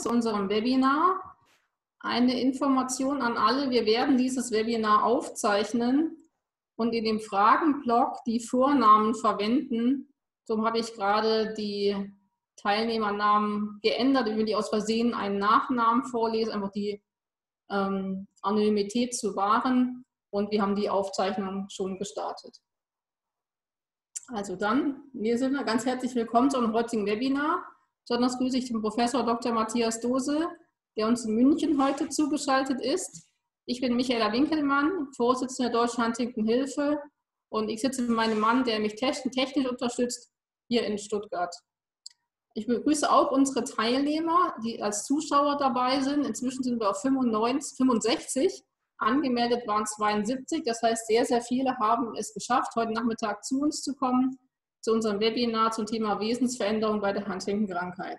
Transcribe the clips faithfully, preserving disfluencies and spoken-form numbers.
zu unserem Webinar. Eine Information an alle, wir werden dieses Webinar aufzeichnen und in dem Fragenblock die Vornamen verwenden. So habe ich gerade die Teilnehmernamen geändert, wenn die aus Versehen einen Nachnamen vorlesen, einfach die ähm, Anonymität zu wahren, und wir haben die Aufzeichnung schon gestartet. Also dann, wir sind ganz herzlich willkommen zu unserem heutigen Webinar. Besonders grüße ich den Professor Doktor Matthias Dose, der uns in München heute zugeschaltet ist. Ich bin Michaela Winkelmann, Vorsitzende der Deutschen Huntington-Hilfe, und ich sitze mit meinem Mann, der mich technisch unterstützt, hier in Stuttgart. Ich begrüße auch unsere Teilnehmer, die als Zuschauer dabei sind. Inzwischen sind wir auf fünfundneunzig, fünfundsechzig. Angemeldet waren zweiundsiebzig. Das heißt, sehr, sehr viele haben es geschafft, heute Nachmittag zu uns zu kommen, zu unserem Webinar zum Thema Wesensveränderung bei der Huntington-Krankheit.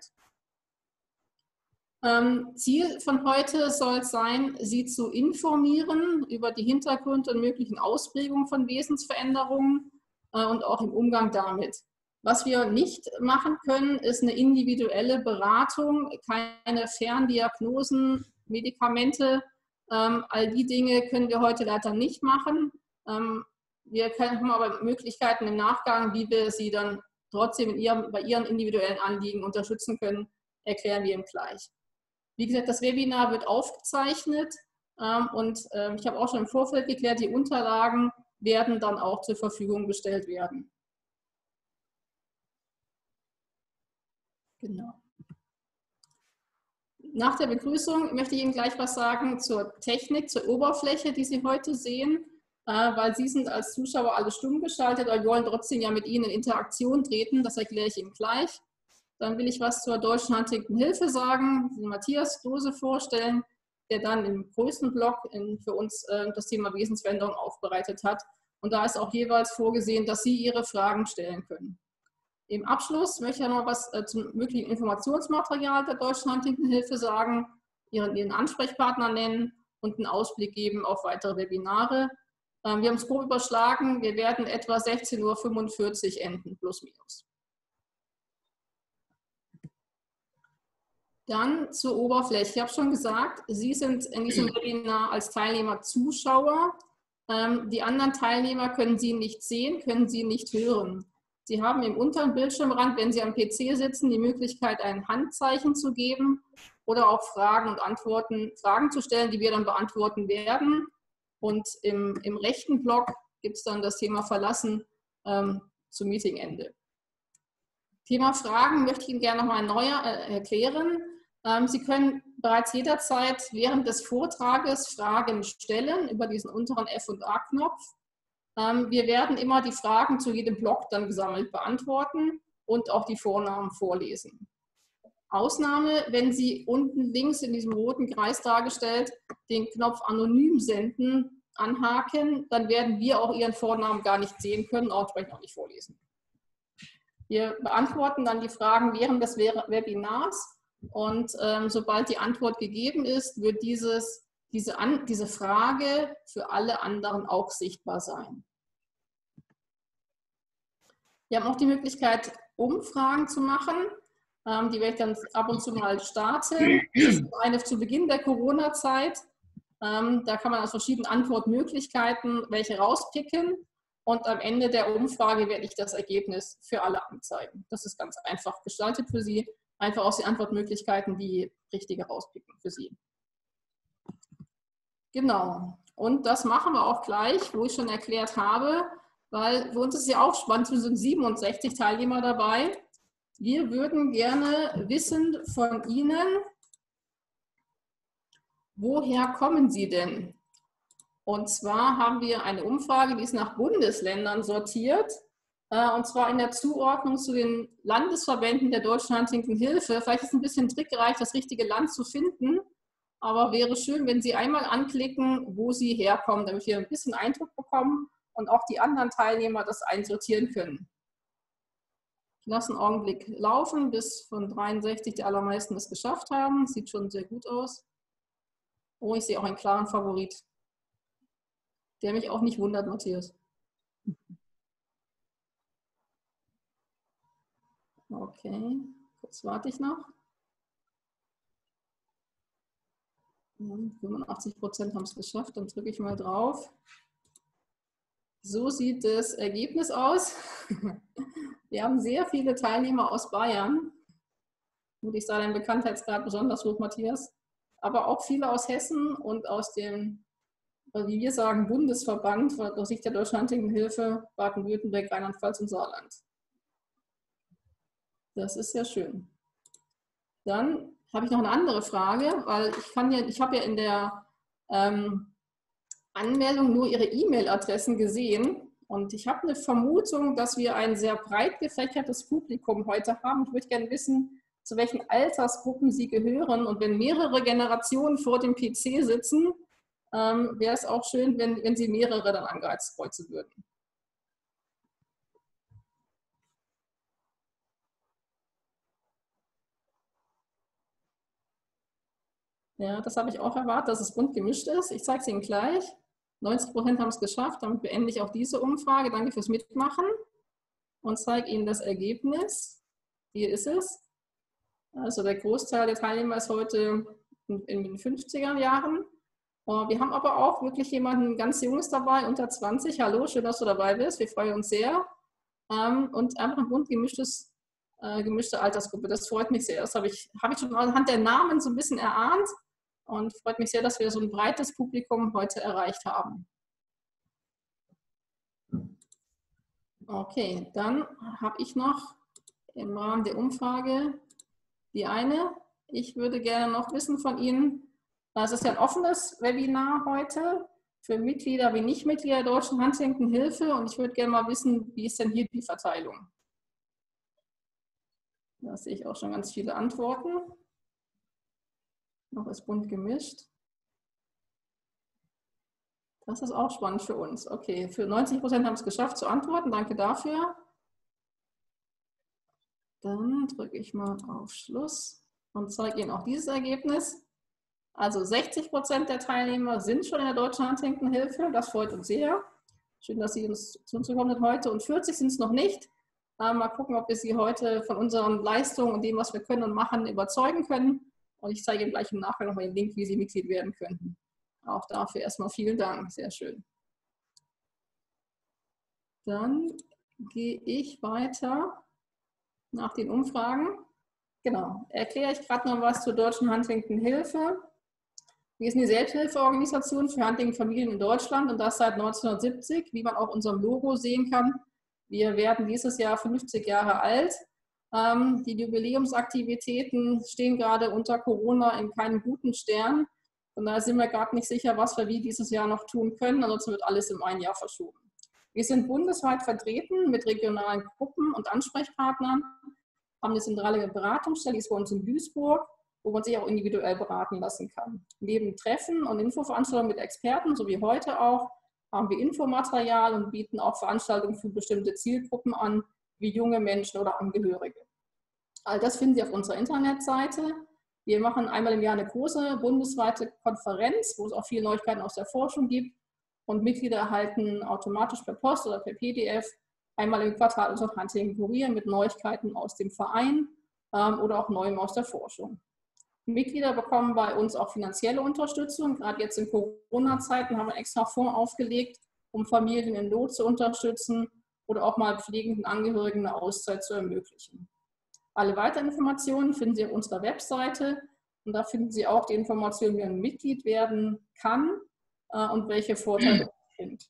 Ähm, Ziel von heute soll es sein, Sie zu informieren über die Hintergründe und möglichen Ausprägungen von Wesensveränderungen äh, und auch im Umgang damit. Was wir nicht machen können, ist eine individuelle Beratung, keine Ferndiagnosen, Medikamente. Ähm, all die Dinge können wir heute leider nicht machen. Ähm, wir können, haben aber Möglichkeiten im Nachgang, wie wir Sie dann trotzdem in ihrem, bei Ihren individuellen Anliegen unterstützen können, erklären wir Ihnen gleich. Wie gesagt, das Webinar wird aufgezeichnet ähm, und äh, ich habe auch schon im Vorfeld geklärt, die Unterlagen werden dann auch zur Verfügung gestellt werden. Genau. Nach der Begrüßung möchte ich Ihnen gleich was sagen zur Technik, zur Oberfläche, die Sie heute sehen, äh, weil Sie sind als Zuschauer alle stumm geschaltet, aber wir wollen trotzdem ja mit Ihnen in Interaktion treten, das erkläre ich Ihnen gleich. Dann will ich was zur Deutschen Huntington-Hilfe sagen, den Matthias Dose vorstellen, der dann im größten Block in, für uns äh, das Thema Wesensveränderung aufbereitet hat. Und da ist auch jeweils vorgesehen, dass Sie Ihre Fragen stellen können. Im Abschluss möchte ich noch was äh, zum möglichen Informationsmaterial der Deutschen Huntington-Hilfe sagen, ihren, ihren Ansprechpartner nennen und einen Ausblick geben auf weitere Webinare. Ähm, wir haben es grob überschlagen, wir werden etwa sechzehn Uhr fünfundvierzig enden, plus minus. Dann zur Oberfläche. Ich habe schon gesagt, Sie sind in diesem Webinar als Teilnehmer Zuschauer. Ähm, die anderen Teilnehmer können Sie nicht sehen, können Sie nicht hören. Sie haben im unteren Bildschirmrand, wenn Sie am P C sitzen, die Möglichkeit, ein Handzeichen zu geben oder auch Fragen und Antworten, Fragen zu stellen, die wir dann beantworten werden. Und im, im rechten Block gibt es dann das Thema Verlassen ähm, zum Meetingende. Thema Fragen möchte ich Ihnen gerne nochmal neu äh, erklären. Ähm, Sie können bereits jederzeit während des Vortrages Fragen stellen über diesen unteren F und A-Knopf. Ähm, wir werden immer die Fragen zu jedem Block dann gesammelt beantworten und auch die Vornamen vorlesen. Ausnahme, wenn Sie unten links in diesem roten Kreis dargestellt den Knopf Anonym senden anhaken, dann werden wir auch Ihren Vornamen gar nicht sehen können, auch entsprechend auch nicht vorlesen. Wir beantworten dann die Fragen während des Webinars und ähm, sobald die Antwort gegeben ist, wird dieses, diese, An diese Frage für alle anderen auch sichtbar sein. Wir haben auch die Möglichkeit, Umfragen zu machen. Ähm, die werde ich dann ab und zu mal starten. Das ist eine zu Beginn der Corona-Zeit. Ähm, da kann man aus verschiedenen Antwortmöglichkeiten welche rauspicken. Und am Ende der Umfrage werde ich das Ergebnis für alle anzeigen. Das ist ganz einfach gestaltet für Sie. Einfach aus den Antwortmöglichkeiten die richtige rauspicken für Sie. Genau. Und das machen wir auch gleich, wo ich schon erklärt habe, weil für uns ist ja auch spannend, wir sind siebenundsechzig Teilnehmer dabei. Wir würden gerne wissen von Ihnen, woher kommen Sie denn? Und zwar haben wir eine Umfrage, die ist nach Bundesländern sortiert, und zwar in der Zuordnung zu den Landesverbänden der Deutschen Huntington-Hilfe. Vielleicht ist es ein bisschen trickreich, das richtige Land zu finden, aber wäre schön, wenn Sie einmal anklicken, wo Sie herkommen, damit wir ein bisschen Eindruck bekommen und auch die anderen Teilnehmer das einsortieren können. Ich lasse einen Augenblick laufen, bis von dreiundsechzig die allermeisten es geschafft haben. Sieht schon sehr gut aus. Oh, ich sehe auch einen klaren Favorit. Der mich auch nicht wundert, Matthias. Okay, kurz warte ich noch. fünfundachtzig Prozent haben es geschafft, dann drücke ich mal drauf. So sieht das Ergebnis aus. Wir haben sehr viele Teilnehmer aus Bayern. Gut, ich sah deinen Bekanntheitsgrad besonders hoch, Matthias. Aber auch viele aus Hessen und aus dem, wie wir sagen, Bundesverband aus Sicht der Deutschen Huntington-Hilfe, Baden-Württemberg, Rheinland-Pfalz und Saarland. Das ist sehr schön. Dann habe ich noch eine andere Frage, weil ich kann ja, ich habe ja in der ähm, Anmeldung nur Ihre E-Mail-Adressen gesehen und ich habe eine Vermutung, dass wir ein sehr breit gefächertes Publikum heute haben. Ich würde gerne wissen, zu welchen Altersgruppen Sie gehören, und wenn mehrere Generationen vor dem P C sitzen, ähm, wäre es auch schön, wenn, wenn Sie mehrere dann ankreuzen würden. Ja, das habe ich auch erwartet, dass es bunt gemischt ist. Ich zeige es Ihnen gleich. neunzig Prozent haben es geschafft. Damit beende ich auch diese Umfrage. Danke fürs Mitmachen und zeige Ihnen das Ergebnis. Hier ist es. Also der Großteil der Teilnehmer ist heute in den fünfziger Jahren. Wir haben aber auch wirklich jemanden ganz Junges dabei, unter zwanzig. Hallo, schön, dass du dabei bist. Wir freuen uns sehr. Und einfach ein bunt gemischtes, gemischte Altersgruppe. Das freut mich sehr. Das habe ich, habe ich schon anhand der Namen so ein bisschen erahnt. Und freut mich sehr, dass wir so ein breites Publikum heute erreicht haben. Okay, dann habe ich noch im Rahmen der Umfrage die eine. Ich würde gerne noch wissen von Ihnen, es ist ja ein offenes Webinar heute für Mitglieder wie Nichtmitglieder der Deutschen Huntington-Hilfe, und ich würde gerne mal wissen, wie ist denn hier die Verteilung? Da sehe ich auch schon ganz viele Antworten. Noch ist bunt gemischt. Das ist auch spannend für uns. Okay, für neunzig Prozent haben es geschafft zu antworten. Danke dafür. Dann drücke ich mal auf Schluss und zeige Ihnen auch dieses Ergebnis. Also sechzig Prozent der Teilnehmer sind schon in der Deutschen Huntington-Hilfe. Das freut uns sehr. Schön, dass Sie uns zu uns gekommen sind heute. Und vierzig sind es noch nicht. Mal gucken, ob wir Sie heute von unseren Leistungen und dem, was wir können und machen, überzeugen können. Und ich zeige Ihnen gleich im Nachgang nochmal den Link, wie Sie Mitglied werden könnten. Auch dafür erstmal vielen Dank. Sehr schön. Dann gehe ich weiter nach den Umfragen. Genau, erkläre ich gerade noch was zur Deutschen Huntington-Hilfe. Wir sind die Selbsthilfeorganisation für Huntington-Familien in Deutschland und das seit neunzehnhundertsiebzig, wie man auch unserem Logo sehen kann. Wir werden dieses Jahr fünfzig Jahre alt. Ähm, die Jubiläumsaktivitäten stehen gerade unter Corona in keinem guten Stern. Und da sind wir gerade nicht sicher, was wir wie dieses Jahr noch tun können. Ansonsten wird alles im ein Jahr verschoben. Wir sind bundesweit vertreten mit regionalen Gruppen und Ansprechpartnern, haben eine zentrale Beratungsstelle, die ist bei uns in Duisburg, wo man sich auch individuell beraten lassen kann. Neben Treffen und Infoveranstaltungen mit Experten, so wie heute auch, haben wir Infomaterial und bieten auch Veranstaltungen für bestimmte Zielgruppen an, wie junge Menschen oder Angehörige. All das finden Sie auf unserer Internetseite. Wir machen einmal im Jahr eine große bundesweite Konferenz, wo es auch viele Neuigkeiten aus der Forschung gibt. Und Mitglieder erhalten automatisch per Post oder per P D F einmal im Quartal unser Huntington-Kurier mit Neuigkeiten aus dem Verein ähm, oder auch Neuem aus der Forschung. Mitglieder bekommen bei uns auch finanzielle Unterstützung. Gerade jetzt in Corona-Zeiten haben wir einen extra Fonds aufgelegt, um Familien in Not zu unterstützen oder auch mal pflegenden Angehörigen eine Auszeit zu ermöglichen. Alle weiteren Informationen finden Sie auf unserer Webseite und da finden Sie auch die Informationen, wie man Mitglied werden kann äh, und welche Vorteile es sind.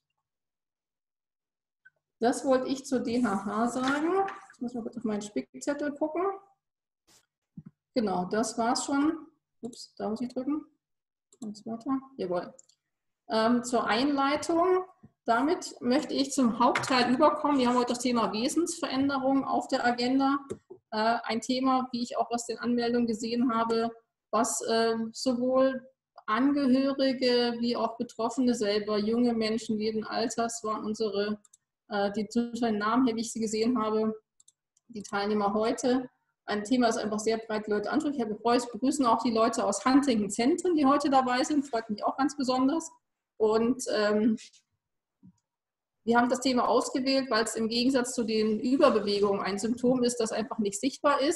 Das wollte ich zur D H H sagen. Ich muss mal kurz auf meinen Spickzettel gucken. Genau, das war's schon. Ups, da muss ich drücken. Und weiter. Jawohl. Ähm, zur Einleitung. Damit möchte ich zum Hauptteil überkommen. Wir haben heute das Thema Wesensveränderung auf der Agenda. Äh, ein Thema, wie ich auch aus den Anmeldungen gesehen habe, was äh, sowohl Angehörige wie auch Betroffene selber, junge Menschen jeden Alters, waren unsere, äh, die zwischen den Namen her, wie ich sie gesehen habe, die Teilnehmer heute. Ein Thema, das einfach sehr breit Leute anspricht. Ich begrüßen auch die Leute aus Huntington-Zentren, die heute dabei sind. Freut mich auch ganz besonders. Und ähm, wir haben das Thema ausgewählt, weil es im Gegensatz zu den Überbewegungen ein Symptom ist, das einfach nicht sichtbar ist.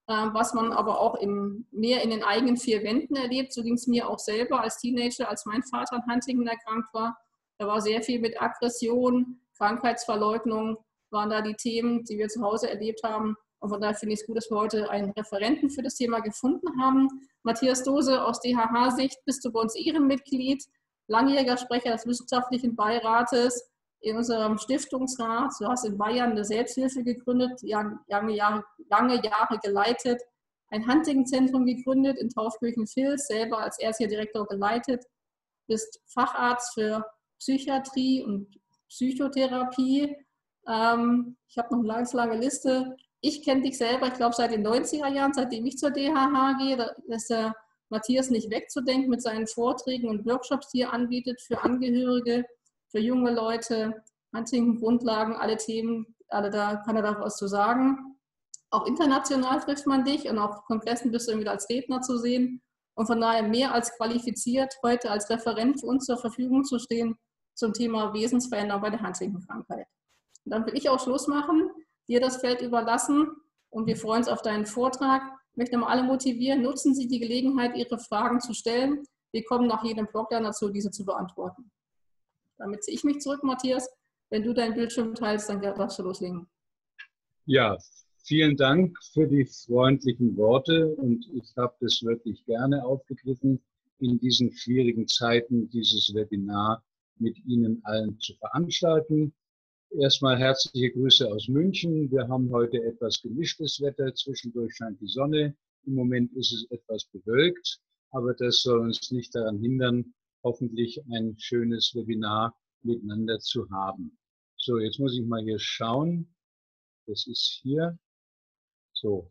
was man aber auch im, mehr in den eigenen vier Wänden erlebt. So ging es mir auch selber als Teenager, als mein Vater an Huntington erkrankt war. Da war sehr viel mit Aggression, Krankheitsverleugnung, waren da die Themen, die wir zu Hause erlebt haben. Und von daher finde ich es gut, dass wir heute einen Referenten für das Thema gefunden haben. Matthias Dose aus D H H-Sicht bist du bei uns Ehrenmitglied, langjähriger Sprecher des Wissenschaftlichen Beirates in unserem Stiftungsrat. Du hast in Bayern eine Selbsthilfe gegründet, lange Jahre, lange Jahre geleitet, ein Huntington-Zentrum gegründet in Taufkirchen-Vils, selber als erster Direktor geleitet, bist Facharzt für Psychiatrie und Psychotherapie. Ähm, ich habe noch eine ganz lange Liste. Ich kenne dich selber, ich glaube, seit den neunziger Jahren, seitdem ich zur D H H gehe. Da ist der Matthias nicht wegzudenken mit seinen Vorträgen und Workshops, die er anbietet für Angehörige, für junge Leute, Huntington-Grundlagen, alle Themen, alle da kann er da was zu sagen. Auch international trifft man dich und auf Kongressen bist du wieder als Redner zu sehen. Und von daher mehr als qualifiziert, heute als Referent für uns zur Verfügung zu stehen zum Thema Wesensveränderung bei der Huntington-Krankheit. Und dann will ich auch Schluss machen, dir das Feld überlassen und wir freuen uns auf deinen Vortrag. Ich möchte mal alle motivieren, nutzen Sie die Gelegenheit, Ihre Fragen zu stellen. Wir kommen nach jedem Blog dann dazu, diese zu beantworten. Damit ziehe ich mich zurück, Matthias. Wenn du deinen Bildschirm teilst, dann darfst du loslegen. Ja, vielen Dank für die freundlichen Worte und ich habe das wirklich gerne aufgegriffen, in diesen schwierigen Zeiten dieses Webinar mit Ihnen allen zu veranstalten. Erstmal herzliche Grüße aus München. Wir haben heute etwas gemischtes Wetter. Zwischendurch scheint die Sonne. Im Moment ist es etwas bewölkt, aber das soll uns nicht daran hindern, hoffentlich ein schönes Webinar miteinander zu haben. So, jetzt muss ich mal hier schauen. Das ist hier. So.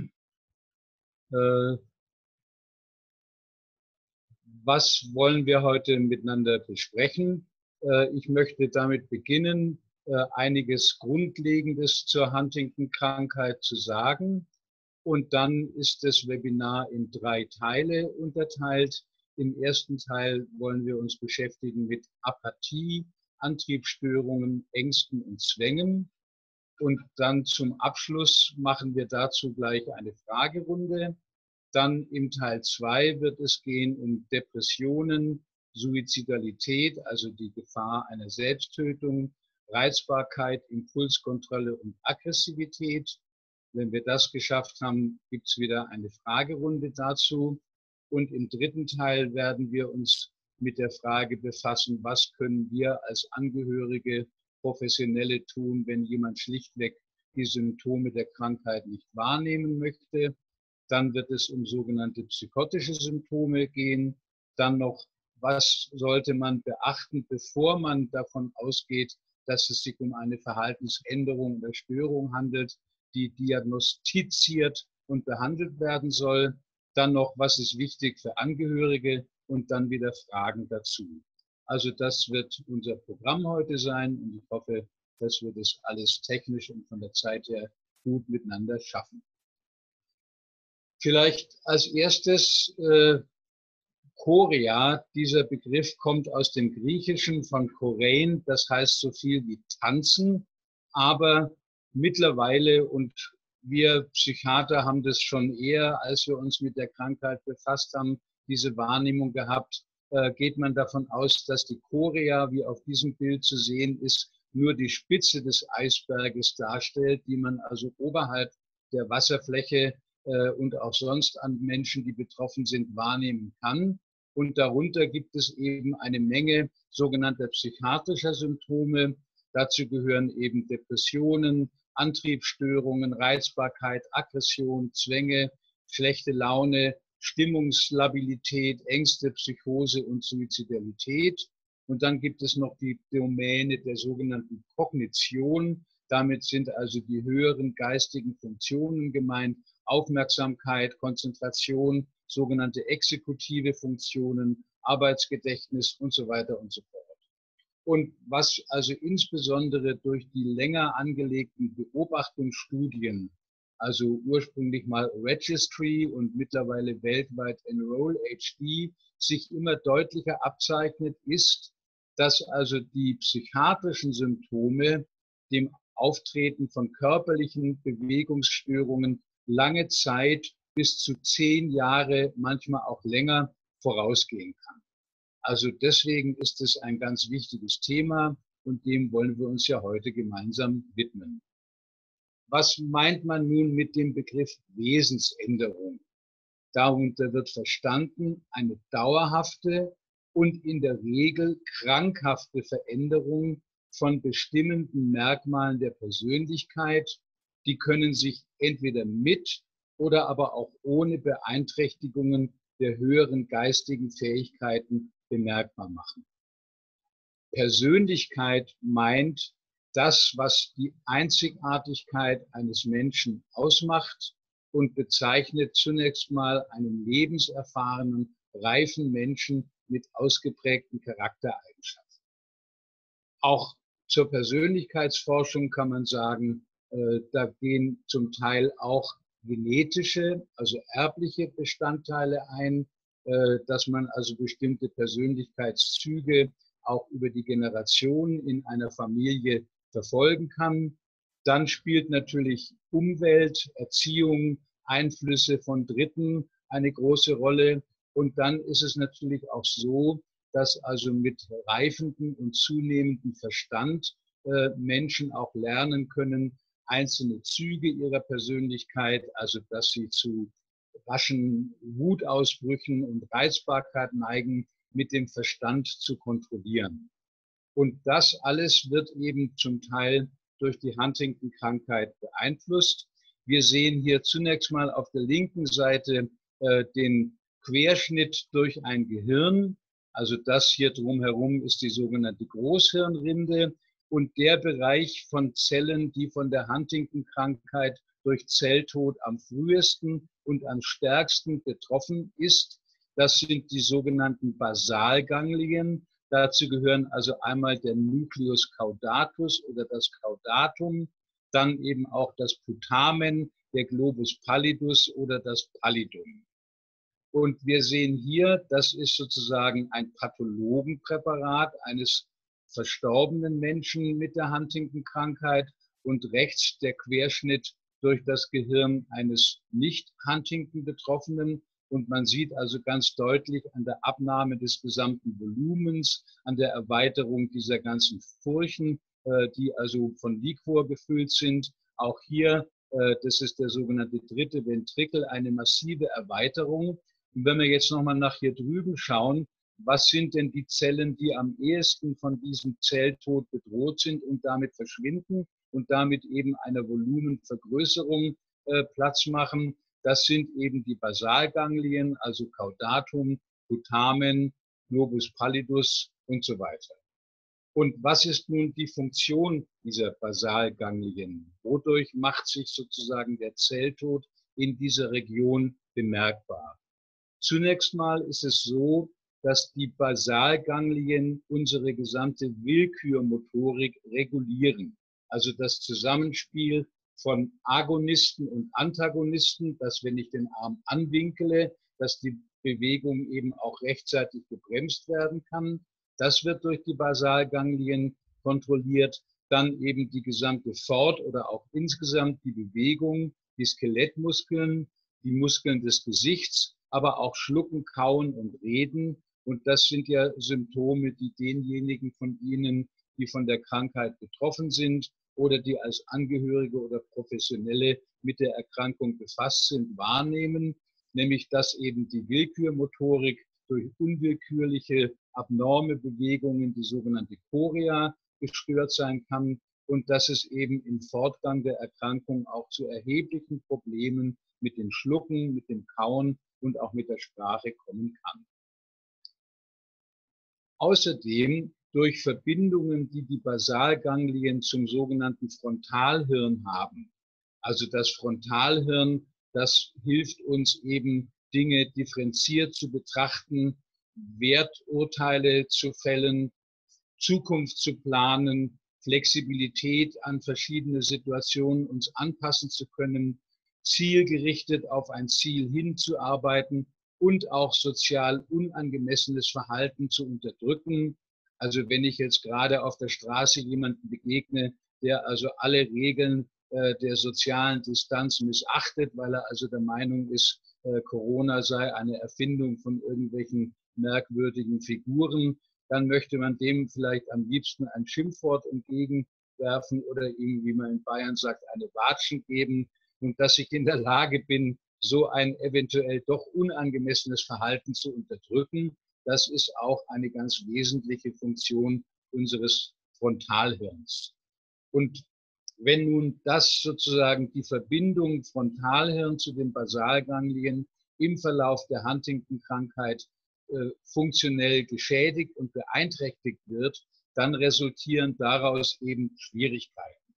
Äh, was wollen wir heute miteinander besprechen? Äh, ich möchte damit beginnen, äh, einiges Grundlegendes zur Huntington-Krankheit zu sagen. Und dann ist das Webinar in drei Teile unterteilt. Im ersten Teil wollen wir uns beschäftigen mit Apathie, Antriebsstörungen, Ängsten und Zwängen. Und dann zum Abschluss machen wir dazu gleich eine Fragerunde. Dann im Teil zwei wird es gehen um Depressionen, Suizidalität, also die Gefahr einer Selbsttötung, Reizbarkeit, Impulskontrolle und Aggressivität. Wenn wir das geschafft haben, gibt es wieder eine Fragerunde dazu. Und im dritten Teil werden wir uns mit der Frage befassen, was können wir als Angehörige, Professionelle tun, wenn jemand schlichtweg die Symptome der Krankheit nicht wahrnehmen möchte. Dann wird es um sogenannte psychotische Symptome gehen. Dann noch, was sollte man beachten, bevor man davon ausgeht, dass es sich um eine Verhaltensänderung oder Störung handelt, die diagnostiziert und behandelt werden soll. Dann noch, was ist wichtig für Angehörige und dann wieder Fragen dazu. Also das wird unser Programm heute sein und ich hoffe, dass wir das alles technisch und von der Zeit her gut miteinander schaffen. Vielleicht als erstes äh, Chorea. Dieser Begriff kommt aus dem Griechischen von chorein, das heißt so viel wie tanzen, aber mittlerweile, und wir Psychiater haben das schon eher, als wir uns mit der Krankheit befasst haben, diese Wahrnehmung gehabt, äh, geht man davon aus, dass die Chorea, wie auf diesem Bild zu sehen ist, nur die Spitze des Eisberges darstellt, die man also oberhalb der Wasserfläche äh, und auch sonst an Menschen, die betroffen sind, wahrnehmen kann. Und darunter gibt es eben eine Menge sogenannter psychiatrischer Symptome. Dazu gehören eben Depressionen, Antriebsstörungen, Reizbarkeit, Aggression, Zwänge, schlechte Laune, Stimmungslabilität, Ängste, Psychose und Suizidalität. Und dann gibt es noch die Domäne der sogenannten Kognition. Damit sind also die höheren geistigen Funktionen gemeint, Aufmerksamkeit, Konzentration, sogenannte exekutive Funktionen, Arbeitsgedächtnis und so weiter und so fort. Und was also insbesondere durch die länger angelegten Beobachtungsstudien, also ursprünglich mal Registry und mittlerweile weltweit Enroll H D, sich immer deutlicher abzeichnet, ist, dass also die psychiatrischen Symptome dem Auftreten von körperlichen Bewegungsstörungen lange Zeit, bis zu zehn Jahre, manchmal auch länger, vorausgehen kann. Also deswegen ist es ein ganz wichtiges Thema und dem wollen wir uns ja heute gemeinsam widmen. Was meint man nun mit dem Begriff Wesensänderung? Darunter wird verstanden eine dauerhafte und in der Regel krankhafte Veränderung von bestimmenden Merkmalen der Persönlichkeit. Die können sich entweder mit oder aber auch ohne Beeinträchtigungen der höheren geistigen Fähigkeiten bemerkbar machen. Persönlichkeit meint das, was die Einzigartigkeit eines Menschen ausmacht und bezeichnet zunächst mal einen lebenserfahrenen, reifen Menschen mit ausgeprägten Charaktereigenschaften. Auch zur Persönlichkeitsforschung kann man sagen, äh, da gehen zum Teil auch genetische, also erbliche Bestandteile ein, äh, dass man also bestimmte Persönlichkeitszüge auch über die Generationen in einer Familie verfolgen kann. Dann spielt natürlich Umwelt, Erziehung, Einflüsse von Dritten eine große Rolle. Und dann ist es natürlich auch so, dass also mit reifendem und zunehmendem Verstand äh, Menschen auch lernen können, einzelne Züge ihrer Persönlichkeit, also dass sie zu raschen Wutausbrüchen und Reizbarkeit neigen, mit dem Verstand zu kontrollieren. Und das alles wird eben zum Teil durch die Huntington-Krankheit beeinflusst. Wir sehen hier zunächst mal auf der linken Seite äh, den Querschnitt durch ein Gehirn. Also das hier drumherum ist die sogenannte Großhirnrinde. Und der Bereich von Zellen, die von der Huntington-Krankheit durch Zelltod am frühesten und am stärksten betroffen ist, das sind die sogenannten Basalganglien. Dazu gehören also einmal der Nucleus caudatus oder das Caudatum, dann eben auch das Putamen, der Globus pallidus oder das Pallidum. Und wir sehen hier, das ist sozusagen ein Pathologenpräparat eines verstorbenen Menschen mit der Huntington-Krankheit und rechts der Querschnitt durch das Gehirn eines nicht-Huntington-Betroffenen. Und man sieht also ganz deutlich an der Abnahme des gesamten Volumens, an der Erweiterung dieser ganzen Furchen, äh, die also von Liquor gefüllt sind. Auch hier, äh, das ist der sogenannte dritte Ventrikel, eine massive Erweiterung. Und wenn wir jetzt nochmal nach hier drüben schauen, was sind denn die Zellen, die am ehesten von diesem Zelltod bedroht sind und damit verschwinden und damit eben einer Volumenvergrößerung äh, Platz machen? Das sind eben die Basalganglien, also Caudatum, Putamen, Globus pallidus und so weiter. Und was ist nun die Funktion dieser Basalganglien? Wodurch macht sich sozusagen der Zelltod in dieser Region bemerkbar? Zunächst mal ist es so, dass die Basalganglien unsere gesamte Willkürmotorik regulieren. Also das Zusammenspiel von Agonisten und Antagonisten, dass wenn ich den Arm anwinkele, dass die Bewegung eben auch rechtzeitig gebremst werden kann. Das wird durch die Basalganglien kontrolliert. Dann eben die gesamte Fort- oder auch insgesamt die Bewegung, die Skelettmuskeln, die Muskeln des Gesichts, aber auch Schlucken, Kauen und Reden. Und das sind ja Symptome, die denjenigen von Ihnen, die von der Krankheit betroffen sind oder die als Angehörige oder Professionelle mit der Erkrankung befasst sind, wahrnehmen, nämlich dass eben die Willkürmotorik durch unwillkürliche, abnorme Bewegungen, die sogenannte Chorea, gestört sein kann und dass es eben im Fortgang der Erkrankung auch zu erheblichen Problemen mit dem Schlucken, mit dem Kauen und auch mit der Sprache kommen kann. Außerdem durch Verbindungen, die die Basalganglien zum sogenannten Frontalhirn haben. Also das Frontalhirn, das hilft uns eben, Dinge differenziert zu betrachten, Werturteile zu fällen, Zukunft zu planen, Flexibilität an verschiedene Situationen uns anpassen zu können, zielgerichtet auf ein Ziel hinzuarbeiten und auch sozial unangemessenes Verhalten zu unterdrücken. Also wenn ich jetzt gerade auf der Straße jemanden begegne, der also alle Regeln äh, der sozialen Distanz missachtet, weil er also der Meinung ist, äh, Corona sei eine Erfindung von irgendwelchen merkwürdigen Figuren, dann möchte man dem vielleicht am liebsten ein Schimpfwort entgegenwerfen oder ihm, wie man in Bayern sagt, eine Watschen geben. Und dass ich in der Lage bin, so ein eventuell doch unangemessenes Verhalten zu unterdrücken, das ist auch eine ganz wesentliche Funktion unseres Frontalhirns. Und wenn nun das sozusagen die Verbindung Frontalhirn zu den Basalganglien im Verlauf der Huntington-Krankheit äh, funktionell geschädigt und beeinträchtigt wird, dann resultieren daraus eben Schwierigkeiten.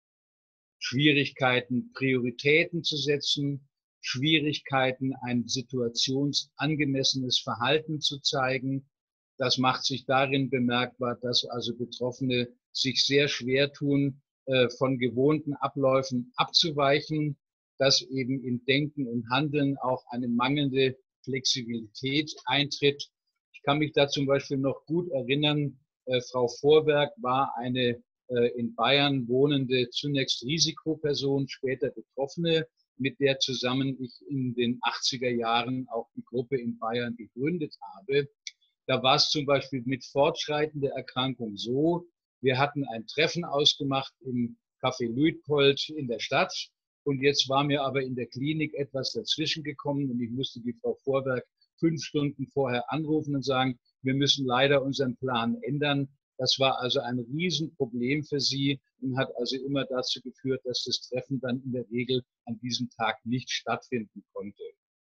Schwierigkeiten, Prioritäten zu setzen, Schwierigkeiten, ein situationsangemessenes Verhalten zu zeigen. Das macht sich darin bemerkbar, dass also Betroffene sich sehr schwer tun, von gewohnten Abläufen abzuweichen, dass eben im Denken und Handeln auch eine mangelnde Flexibilität eintritt. Ich kann mich da zum Beispiel noch gut erinnern, äh, Frau Vorwerk war eine äh, in Bayern wohnende, zunächst Risikoperson, später Betroffene, mit der zusammen ich in den achtziger Jahren auch die Gruppe in Bayern gegründet habe. Da war es zum Beispiel mit fortschreitender Erkrankung so, wir hatten ein Treffen ausgemacht im Café Luitpold in der Stadt und jetzt war mir aber in der Klinik etwas dazwischen gekommen und ich musste die Frau Vorwerk fünf Stunden vorher anrufen und sagen, wir müssen leider unseren Plan ändern. Das war also ein Riesenproblem für sie und hat also immer dazu geführt, dass das Treffen dann in der Regel an diesem Tag nicht stattfinden konnte.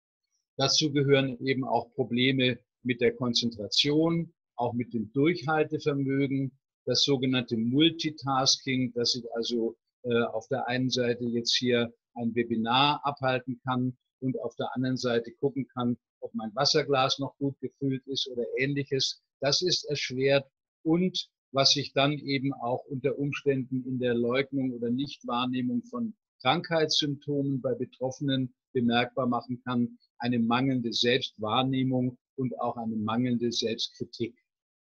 Dazu gehören eben auch Probleme mit der Konzentration, auch mit dem Durchhaltevermögen, das sogenannte Multitasking, dass ich also äh, auf der einen Seite jetzt hier ein Webinar abhalten kann und auf der anderen Seite gucken kann, ob mein Wasserglas noch gut gefüllt ist oder ähnliches. Das ist erschwert und was sich dann eben auch unter Umständen in der Leugnung oder Nichtwahrnehmung von Krankheitssymptomen bei Betroffenen bemerkbar machen kann, eine mangelnde Selbstwahrnehmung und auch eine mangelnde Selbstkritik.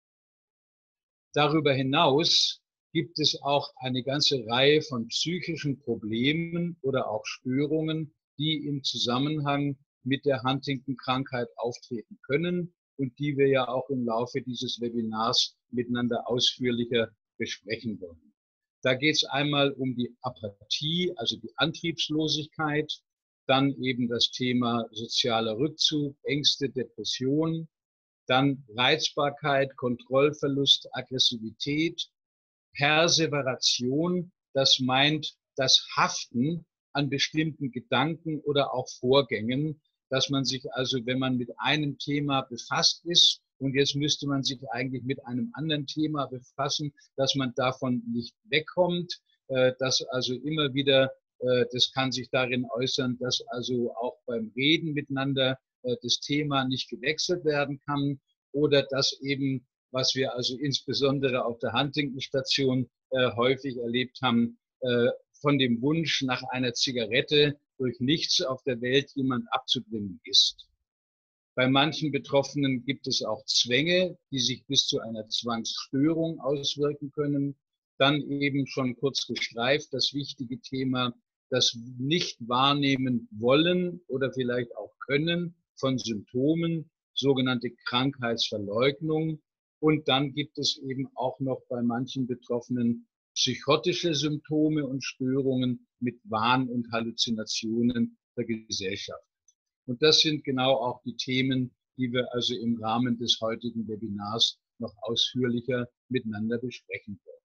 Darüber hinaus gibt es auch eine ganze Reihe von psychischen Problemen oder auch Störungen, die im Zusammenhang mit der Huntington-Krankheit auftreten können und die wir ja auch im Laufe dieses Webinars miteinander ausführlicher besprechen wollen. Da geht es einmal um die Apathie, also die Antriebslosigkeit, dann eben das Thema sozialer Rückzug, Ängste, Depression, dann Reizbarkeit, Kontrollverlust, Aggressivität, Perseveration, das meint das Haften an bestimmten Gedanken oder auch Vorgängen, dass man sich also, wenn man mit einem Thema befasst ist und jetzt müsste man sich eigentlich mit einem anderen Thema befassen, dass man davon nicht wegkommt, dass also immer wieder, das kann sich darin äußern, dass also auch beim Reden miteinander das Thema nicht gewechselt werden kann oder dass eben, was wir also insbesondere auf der Huntington-Station äh, häufig erlebt haben, äh, von dem Wunsch nach einer Zigarette durch nichts auf der Welt jemand abzubringen ist. Bei manchen Betroffenen gibt es auch Zwänge, die sich bis zu einer Zwangsstörung auswirken können. Dann eben schon kurz gestreift das wichtige Thema, das Nicht-Wahrnehmen wollen oder vielleicht auch können von Symptomen, sogenannte Krankheitsverleugnung. Und dann gibt es eben auch noch bei manchen Betroffenen psychotische Symptome und Störungen mit Wahn und Halluzinationen der Gesellschaft. Und das sind genau auch die Themen, die wir also im Rahmen des heutigen Webinars noch ausführlicher miteinander besprechen wollen.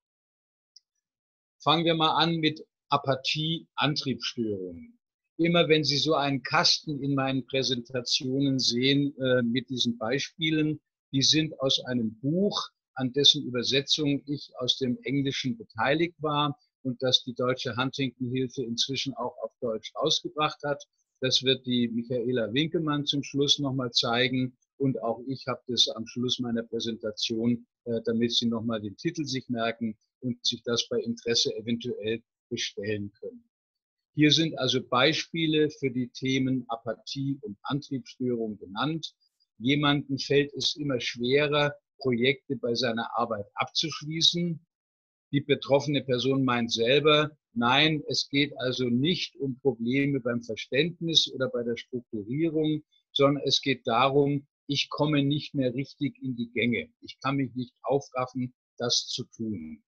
Fangen wir mal an mit Apathie, Antriebsstörungen. Immer wenn Sie so einen Kasten in meinen Präsentationen sehen äh, mit diesen Beispielen, die sind aus einem Buch, an dessen Übersetzung ich aus dem Englischen beteiligt war und das die Deutsche Huntington-Hilfe inzwischen auch auf Deutsch ausgebracht hat. Das wird die Michaela Winkelmann zum Schluss nochmal zeigen und auch ich habe das am Schluss meiner Präsentation, äh, damit Sie nochmal den Titel sich merken und sich das bei Interesse eventuell bestellen können. Hier sind also Beispiele für die Themen Apathie und Antriebsstörung genannt. Jemandem fällt es immer schwerer, Projekte bei seiner Arbeit abzuschließen. Die betroffene Person meint selber, nein, es geht also nicht um Probleme beim Verständnis oder bei der Strukturierung, sondern es geht darum, ich komme nicht mehr richtig in die Gänge. Ich kann mich nicht aufraffen, das zu tun.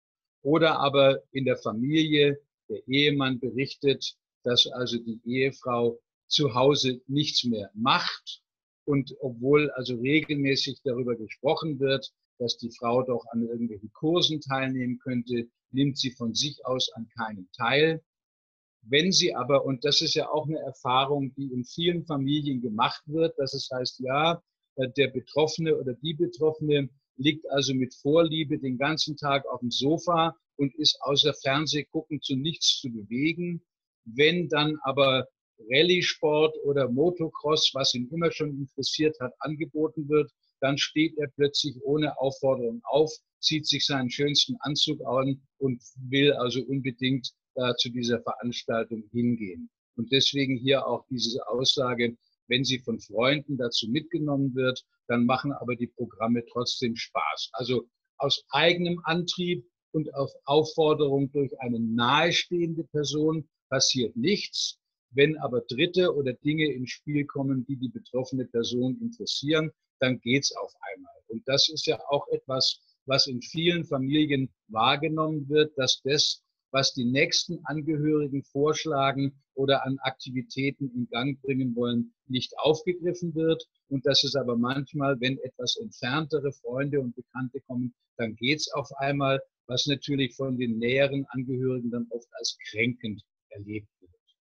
Oder aber in der Familie, der Ehemann berichtet, dass also die Ehefrau zu Hause nichts mehr macht. Und obwohl also regelmäßig darüber gesprochen wird, dass die Frau doch an irgendwelchen Kursen teilnehmen könnte, nimmt sie von sich aus an keinem teil. Wenn sie aber, und das ist ja auch eine Erfahrung, die in vielen Familien gemacht wird, dass es heißt, ja, der Betroffene oder die Betroffene liegt also mit Vorliebe den ganzen Tag auf dem Sofa und ist außer Fernsehgucken zu nichts zu bewegen. Wenn dann aber Rallye-Sport oder Motocross, was ihn immer schon interessiert hat, angeboten wird, dann steht er plötzlich ohne Aufforderung auf, zieht sich seinen schönsten Anzug an und will also unbedingt äh, zu dieser Veranstaltung hingehen. Und deswegen hier auch diese Aussage, wenn sie von Freunden dazu mitgenommen wird, dann machen aber die Programme trotzdem Spaß. Also aus eigenem Antrieb und auf Aufforderung durch eine nahestehende Person passiert nichts. Wenn aber Dritte oder Dinge ins Spiel kommen, die die betroffene Person interessieren, dann geht's auf einmal. Und das ist ja auch etwas, was in vielen Familien wahrgenommen wird, dass das, was die nächsten Angehörigen vorschlagen oder an Aktivitäten in Gang bringen wollen, nicht aufgegriffen wird. Und dass es aber manchmal, wenn etwas entferntere Freunde und Bekannte kommen, dann geht's auf einmal, was natürlich von den näheren Angehörigen dann oft als kränkend erlebt wird.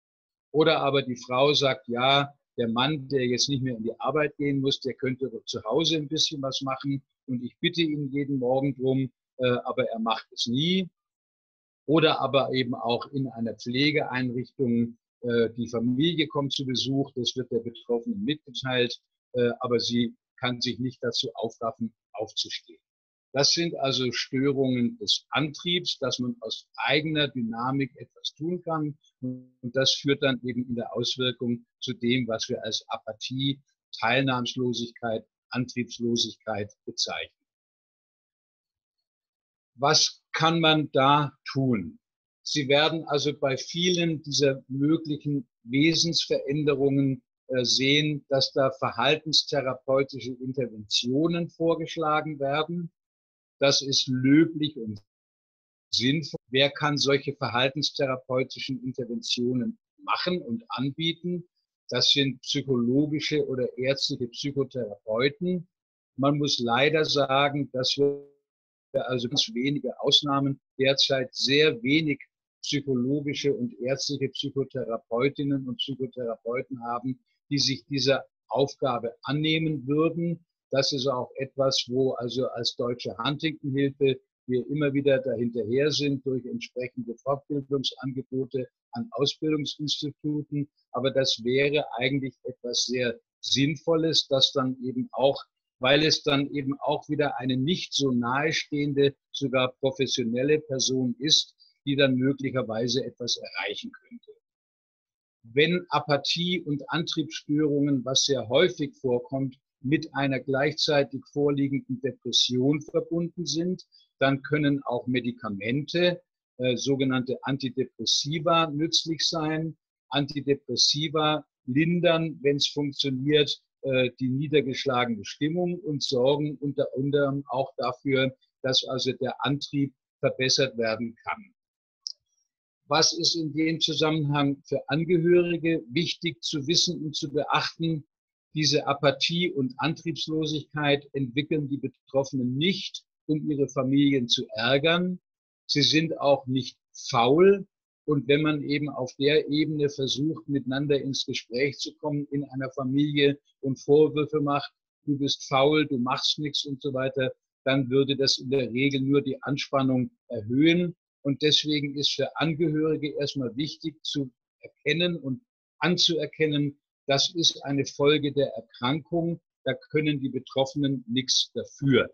Oder aber die Frau sagt, ja, der Mann, der jetzt nicht mehr in die Arbeit gehen muss, der könnte doch zu Hause ein bisschen was machen und ich bitte ihn jeden Morgen drum, äh, aber er macht es nie. Oder aber eben auch in einer Pflegeeinrichtung, äh, die Familie kommt zu Besuch, das wird der Betroffenen mitgeteilt, äh, aber sie kann sich nicht dazu aufraffen, aufzustehen. Das sind also Störungen des Antriebs, dass man aus eigener Dynamik etwas tun kann. Und das führt dann eben in der Auswirkung zu dem, was wir als Apathie, Teilnahmslosigkeit, Antriebslosigkeit bezeichnen. Was kann man da tun? Sie werden also bei vielen dieser möglichen Wesensveränderungen äh, sehen, dass da verhaltenstherapeutische Interventionen vorgeschlagen werden. Das ist löblich und sinnvoll. Wer kann solche verhaltenstherapeutischen Interventionen machen und anbieten? Das sind psychologische oder ärztliche Psychotherapeuten. Man muss leider sagen, dass wir also ganz wenige Ausnahmen derzeit sehr wenig psychologische und ärztliche Psychotherapeutinnen und Psychotherapeuten haben, die sich dieser Aufgabe annehmen würden. Das ist auch etwas, wo also als Deutsche Huntington-Hilfe wir immer wieder dahinterher sind durch entsprechende Fortbildungsangebote an Ausbildungsinstituten. Aber das wäre eigentlich etwas sehr Sinnvolles, das dann eben auch, weil es dann eben auch wieder eine nicht so nahestehende, sogar professionelle Person ist, die dann möglicherweise etwas erreichen könnte. Wenn Apathie und Antriebsstörungen, was sehr häufig vorkommt, mit einer gleichzeitig vorliegenden Depression verbunden sind, dann können auch Medikamente, äh, sogenannte Antidepressiva, nützlich sein. Antidepressiva lindern, wenn es funktioniert, äh, die niedergeschlagene Stimmung und sorgen unter anderem auch dafür, dass also der Antrieb verbessert werden kann. Was ist in dem Zusammenhang für Angehörige wichtig zu wissen und zu beachten? Diese Apathie und Antriebslosigkeit entwickeln die Betroffenen nicht, um ihre Familien zu ärgern. Sie sind auch nicht faul. Und wenn man eben auf der Ebene versucht, miteinander ins Gespräch zu kommen in einer Familie und Vorwürfe macht, du bist faul, du machst nichts und so weiter, dann würde das in der Regel nur die Anspannung erhöhen. Und deswegen ist für Angehörige erstmal wichtig zu erkennen und anzuerkennen, das ist eine Folge der Erkrankung, da können die Betroffenen nichts dafür.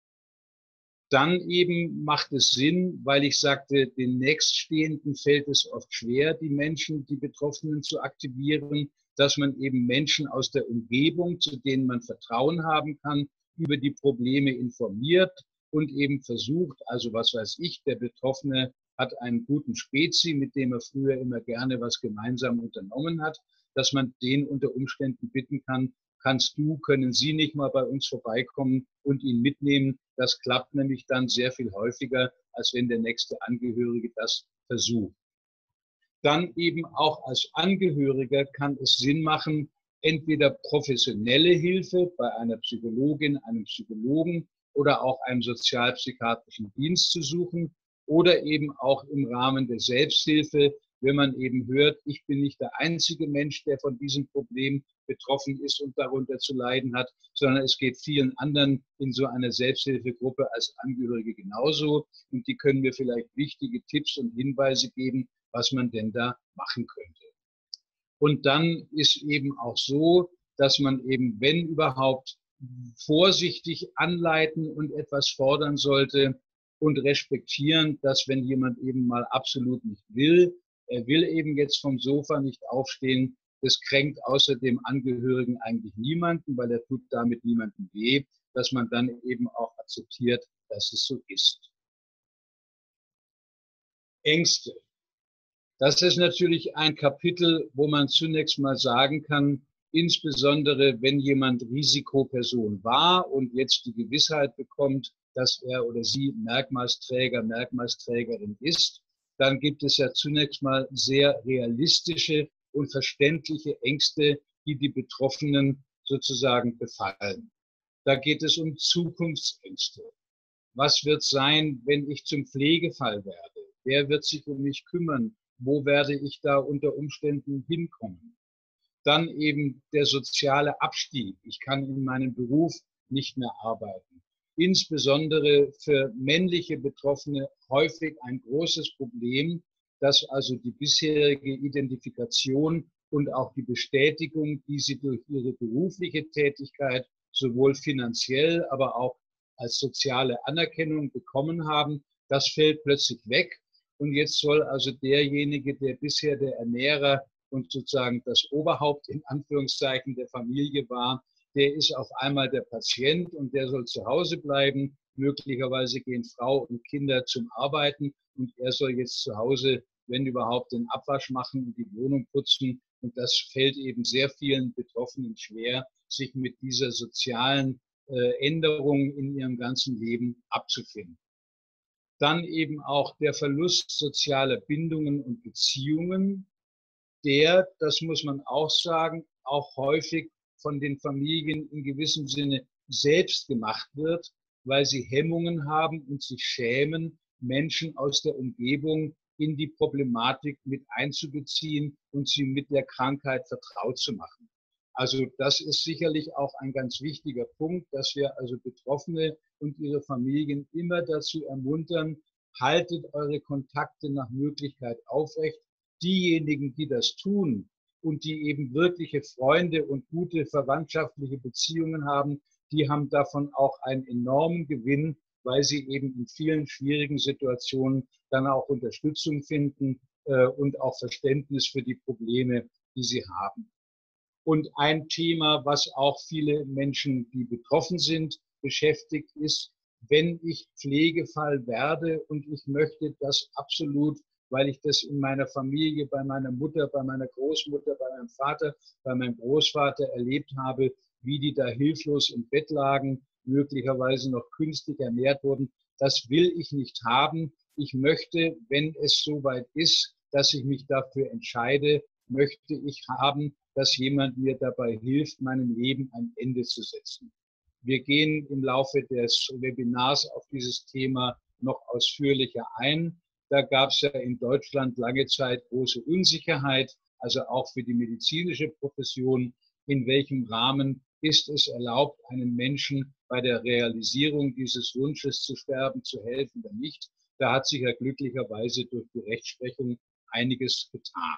Dann eben macht es Sinn, weil ich sagte, den Nächststehenden fällt es oft schwer, die Menschen, die Betroffenen zu aktivieren, dass man eben Menschen aus der Umgebung, zu denen man Vertrauen haben kann, über die Probleme informiert. und eben versucht, also was weiß ich, der Betroffene hat einen guten Spezi, mit dem er früher immer gerne was gemeinsam unternommen hat, dass man den unter Umständen bitten kann, kannst du, können Sie nicht mal bei uns vorbeikommen und ihn mitnehmen. Das klappt nämlich dann sehr viel häufiger, als wenn der nächste Angehörige das versucht. Dann eben auch als Angehöriger kann es Sinn machen, entweder professionelle Hilfe bei einer Psychologin, einem Psychologen oder auch einem sozialpsychiatrischen Dienst zu suchen oder eben auch im Rahmen der Selbsthilfe, wenn man eben hört, ich bin nicht der einzige Mensch, der von diesem Problem betroffen ist und darunter zu leiden hat, sondern es geht vielen anderen in so einer Selbsthilfegruppe als Angehörige genauso. Und die können mir vielleicht wichtige Tipps und Hinweise geben, was man denn da machen könnte. Und dann ist eben auch so, dass man eben, wenn überhaupt, vorsichtig anleiten und etwas fordern sollte und respektieren, dass wenn jemand eben mal absolut nicht will, er will eben jetzt vom Sofa nicht aufstehen, das kränkt außer dem Angehörigen eigentlich niemanden, weil er tut damit niemandem weh, dass man dann eben auch akzeptiert, dass es so ist. Ängste. Das ist natürlich ein Kapitel, wo man zunächst mal sagen kann, insbesondere wenn jemand Risikoperson war und jetzt die Gewissheit bekommt, dass er oder sie Merkmalsträger, Merkmalsträgerin ist, dann gibt es ja zunächst mal sehr realistische und verständliche Ängste, die die Betroffenen sozusagen befallen. Da geht es um Zukunftsängste. Was wird sein, wenn ich zum Pflegefall werde? Wer wird sich um mich kümmern? Wo werde ich da unter Umständen hinkommen? Dann eben der soziale Abstieg. Ich kann in meinem Beruf nicht mehr arbeiten. Insbesondere für männliche Betroffene häufig ein großes Problem, dass also die bisherige Identifikation und auch die Bestätigung, die sie durch ihre berufliche Tätigkeit sowohl finanziell, aber auch als soziale Anerkennung bekommen haben, das fällt plötzlich weg. Und jetzt soll also derjenige, der bisher der Ernährer und sozusagen das Oberhaupt in Anführungszeichen der Familie war, der ist auf einmal der Patient und der soll zu Hause bleiben. Möglicherweise gehen Frau und Kinder zum Arbeiten und er soll jetzt zu Hause, wenn überhaupt, den Abwasch machen und die Wohnung putzen. Und das fällt eben sehr vielen Betroffenen schwer, sich mit dieser sozialen äh, Änderung in ihrem ganzen Leben abzufinden. Dann eben auch der Verlust sozialer Bindungen und Beziehungen, der, das muss man auch sagen, auch häufig von den Familien in gewissem Sinne selbst gemacht wird, weil sie Hemmungen haben und sich schämen, Menschen aus der Umgebung in die Problematik mit einzubeziehen und sie mit der Krankheit vertraut zu machen. Also das ist sicherlich auch ein ganz wichtiger Punkt, dass wir also Betroffene und ihre Familien immer dazu ermuntern, haltet eure Kontakte nach Möglichkeit aufrecht. Diejenigen, die das tun und die eben wirkliche Freunde und gute verwandtschaftliche Beziehungen haben, die haben davon auch einen enormen Gewinn, weil sie eben in vielen schwierigen Situationen dann auch Unterstützung finden äh, und auch Verständnis für die Probleme, die sie haben. Und ein Thema, was auch viele Menschen, die betroffen sind, beschäftigt, ist, wenn ich Pflegefall werde und ich möchte das absolut, weil ich das in meiner Familie, bei meiner Mutter, bei meiner Großmutter, bei meinem Vater, bei meinem Großvater erlebt habe, wie die da hilflos im Bett lagen, möglicherweise noch künstlich ernährt wurden. Das will ich nicht haben. Ich möchte, wenn es soweit ist, dass ich mich dafür entscheide, möchte ich haben, dass jemand mir dabei hilft, meinem Leben ein Ende zu setzen. Wir gehen im Laufe des Webinars auf dieses Thema noch ausführlicher ein. Da gab es ja in Deutschland lange Zeit große Unsicherheit, also auch für die medizinische Profession. In welchem Rahmen ist es erlaubt, einem Menschen bei der Realisierung dieses Wunsches zu sterben, zu helfen oder nicht? Da hat sich ja glücklicherweise durch die Rechtsprechung einiges getan.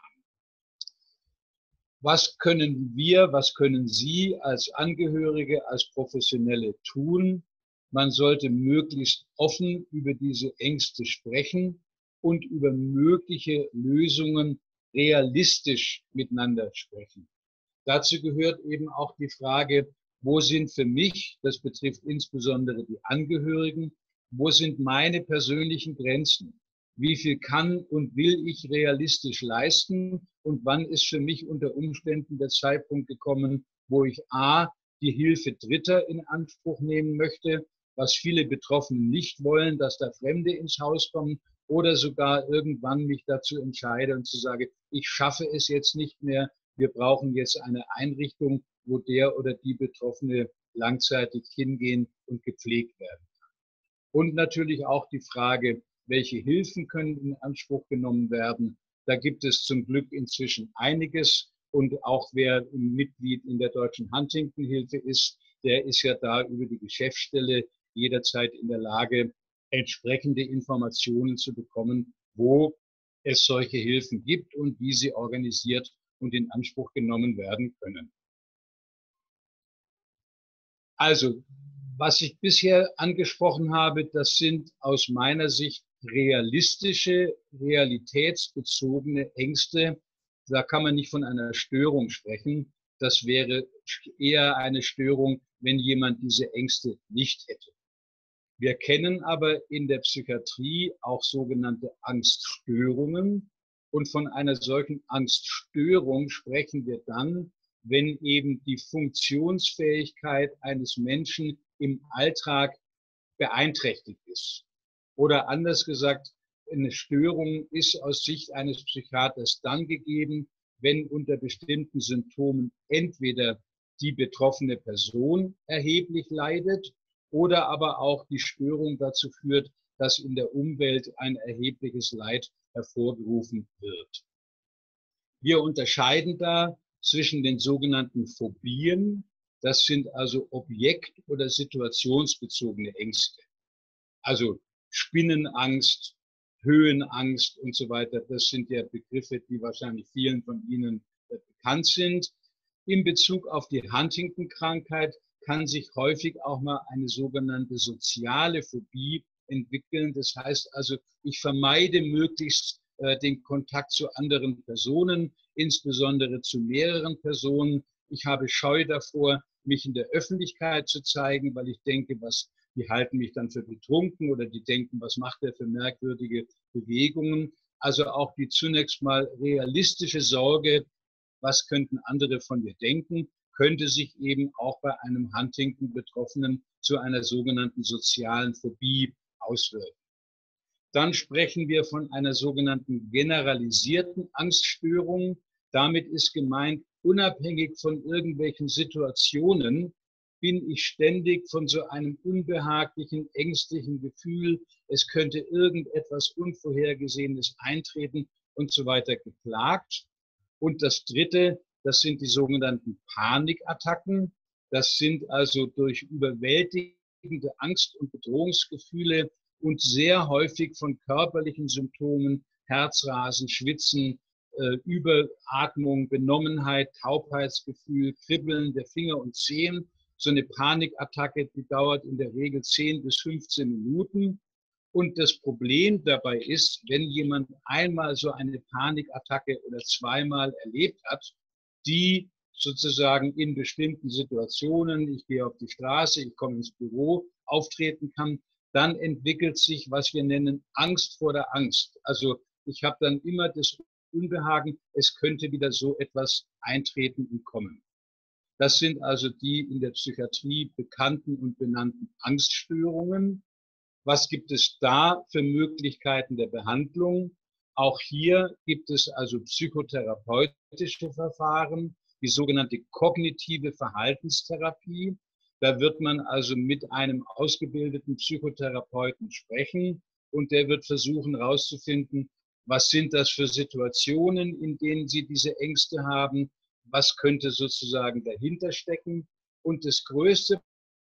Was können wir, was können Sie als Angehörige, als Professionelle tun? Man sollte möglichst offen über diese Ängste sprechen und über mögliche Lösungen realistisch miteinander sprechen. Dazu gehört eben auch die Frage, wo sind für mich, das betrifft insbesondere die Angehörigen, wo sind meine persönlichen Grenzen? Wie viel kann und will ich realistisch leisten? Und wann ist für mich unter Umständen der Zeitpunkt gekommen, wo ich A, die Hilfe Dritter in Anspruch nehmen möchte, was viele Betroffene nicht wollen, dass da Fremde ins Haus kommen, oder sogar irgendwann mich dazu entscheide und zu sagen, ich schaffe es jetzt nicht mehr, wir brauchen jetzt eine Einrichtung, wo der oder die Betroffene langzeitig hingehen und gepflegt werden kann. Und natürlich auch die Frage, welche Hilfen können in Anspruch genommen werden. Da gibt es zum Glück inzwischen einiges. Und auch wer ein Mitglied in der Deutschen Huntington-Hilfe ist, der ist ja da über die Geschäftsstelle jederzeit in der Lage, entsprechende Informationen zu bekommen, wo es solche Hilfen gibt und wie sie organisiert und in Anspruch genommen werden können. Also, was ich bisher angesprochen habe, das sind aus meiner Sicht realistische, realitätsbezogene Ängste. Da kann man nicht von einer Störung sprechen. Das wäre eher eine Störung, wenn jemand diese Ängste nicht hätte. Wir kennen aber in der Psychiatrie auch sogenannte Angststörungen. Und von einer solchen Angststörung sprechen wir dann, wenn eben die Funktionsfähigkeit eines Menschen im Alltag beeinträchtigt ist. Oder anders gesagt, eine Störung ist aus Sicht eines Psychiaters dann gegeben, wenn unter bestimmten Symptomen entweder die betroffene Person erheblich leidet oder aber auch die Störung dazu führt, dass in der Umwelt ein erhebliches Leid hervorgerufen wird. Wir unterscheiden da zwischen den sogenannten Phobien, das sind also objekt- oder situationsbezogene Ängste. Also Spinnenangst, Höhenangst und so weiter, das sind ja Begriffe, die wahrscheinlich vielen von Ihnen bekannt sind. In Bezug auf die Huntington-Krankheit kann sich häufig auch mal eine sogenannte soziale Phobie entwickeln. Das heißt also, ich vermeide möglichst äh, den Kontakt zu anderen Personen, insbesondere zu mehreren Personen. Ich habe Scheu davor, mich in der Öffentlichkeit zu zeigen, weil ich denke, was, die halten mich dann für betrunken oder die denken, was macht er für merkwürdige Bewegungen. Also auch die zunächst mal realistische Sorge, was könnten andere von mir denken, könnte sich eben auch bei einem Huntington-Betroffenen zu einer sogenannten sozialen Phobie auswirken. Dann sprechen wir von einer sogenannten generalisierten Angststörung. Damit ist gemeint, unabhängig von irgendwelchen Situationen bin ich ständig von so einem unbehaglichen, ängstlichen Gefühl, es könnte irgendetwas Unvorhergesehenes eintreten und so weiter geplagt. Und das Dritte, das sind die sogenannten Panikattacken. Das sind also durch überwältigende Angst- und Bedrohungsgefühle und sehr häufig von körperlichen Symptomen, Herzrasen, Schwitzen, äh, Überatmung, Benommenheit, Taubheitsgefühl, Kribbeln der Finger und Zehen. So eine Panikattacke, die dauert in der Regel zehn bis fünfzehn Minuten. Und das Problem dabei ist, wenn jemand einmal so eine Panikattacke oder zweimal erlebt hat, die sozusagen in bestimmten Situationen, ich gehe auf die Straße, ich komme ins Büro, auftreten kann, dann entwickelt sich, was wir nennen, Angst vor der Angst. Also ich habe dann immer das Unbehagen, es könnte wieder so etwas eintreten und kommen. Das sind also die in der Psychiatrie bekannten und benannten Angststörungen. Was gibt es da für Möglichkeiten der Behandlung? Auch hier gibt es also psychotherapeutische Verfahren, die sogenannte kognitive Verhaltenstherapie. Da wird man also mit einem ausgebildeten Psychotherapeuten sprechen und der wird versuchen herauszufinden, was sind das für Situationen, in denen Sie diese Ängste haben, was könnte sozusagen dahinter stecken. Und das Größte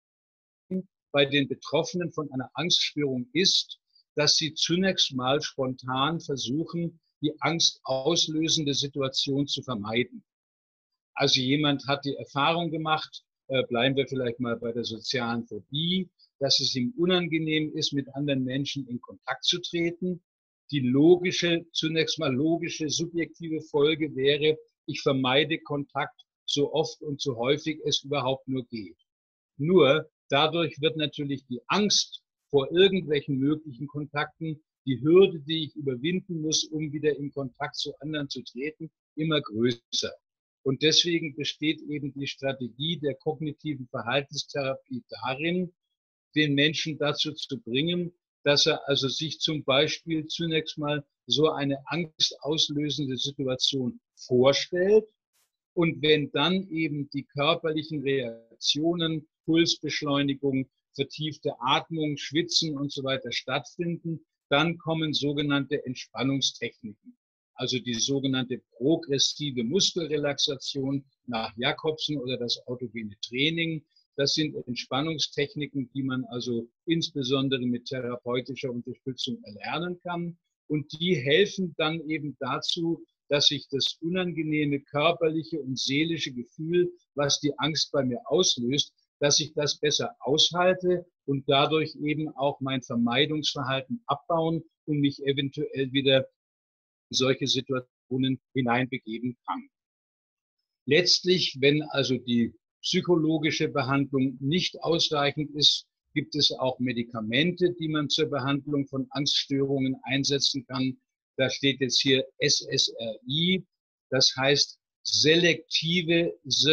bei den Betroffenen von einer Angststörung ist, dass sie zunächst mal spontan versuchen, die angstauslösende Situation zu vermeiden. Also jemand hat die Erfahrung gemacht, äh, bleiben wir vielleicht mal bei der sozialen Phobie, dass es ihm unangenehm ist, mit anderen Menschen in Kontakt zu treten. Die logische, zunächst mal logische, subjektive Folge wäre, ich vermeide Kontakt so oft und so häufig es überhaupt nur geht. Nur dadurch wird natürlich die Angst vor irgendwelchen möglichen Kontakten, die Hürde, die ich überwinden muss, um wieder in Kontakt zu anderen zu treten, immer größer. Und deswegen besteht eben die Strategie der kognitiven Verhaltenstherapie darin, den Menschen dazu zu bringen, dass er also sich zum Beispiel zunächst mal so eine angstauslösende Situation vorstellt. Und wenn dann eben die körperlichen Reaktionen, Pulsbeschleunigung, vertiefte Atmung, Schwitzen und so weiter stattfinden, dann kommen sogenannte Entspannungstechniken. Also die sogenannte progressive Muskelrelaxation nach Jacobsen oder das autogene Training. Das sind Entspannungstechniken, die man also insbesondere mit therapeutischer Unterstützung erlernen kann. Und die helfen dann eben dazu, dass sich das unangenehme körperliche und seelische Gefühl, was die Angst bei mir auslöst, dass ich das besser aushalte und dadurch eben auch mein Vermeidungsverhalten abbauen und mich eventuell wieder in solche Situationen hineinbegeben kann. Letztlich, wenn also die psychologische Behandlung nicht ausreichend ist, gibt es auch Medikamente, die man zur Behandlung von Angststörungen einsetzen kann. Da steht jetzt hier S S R I, das heißt selektive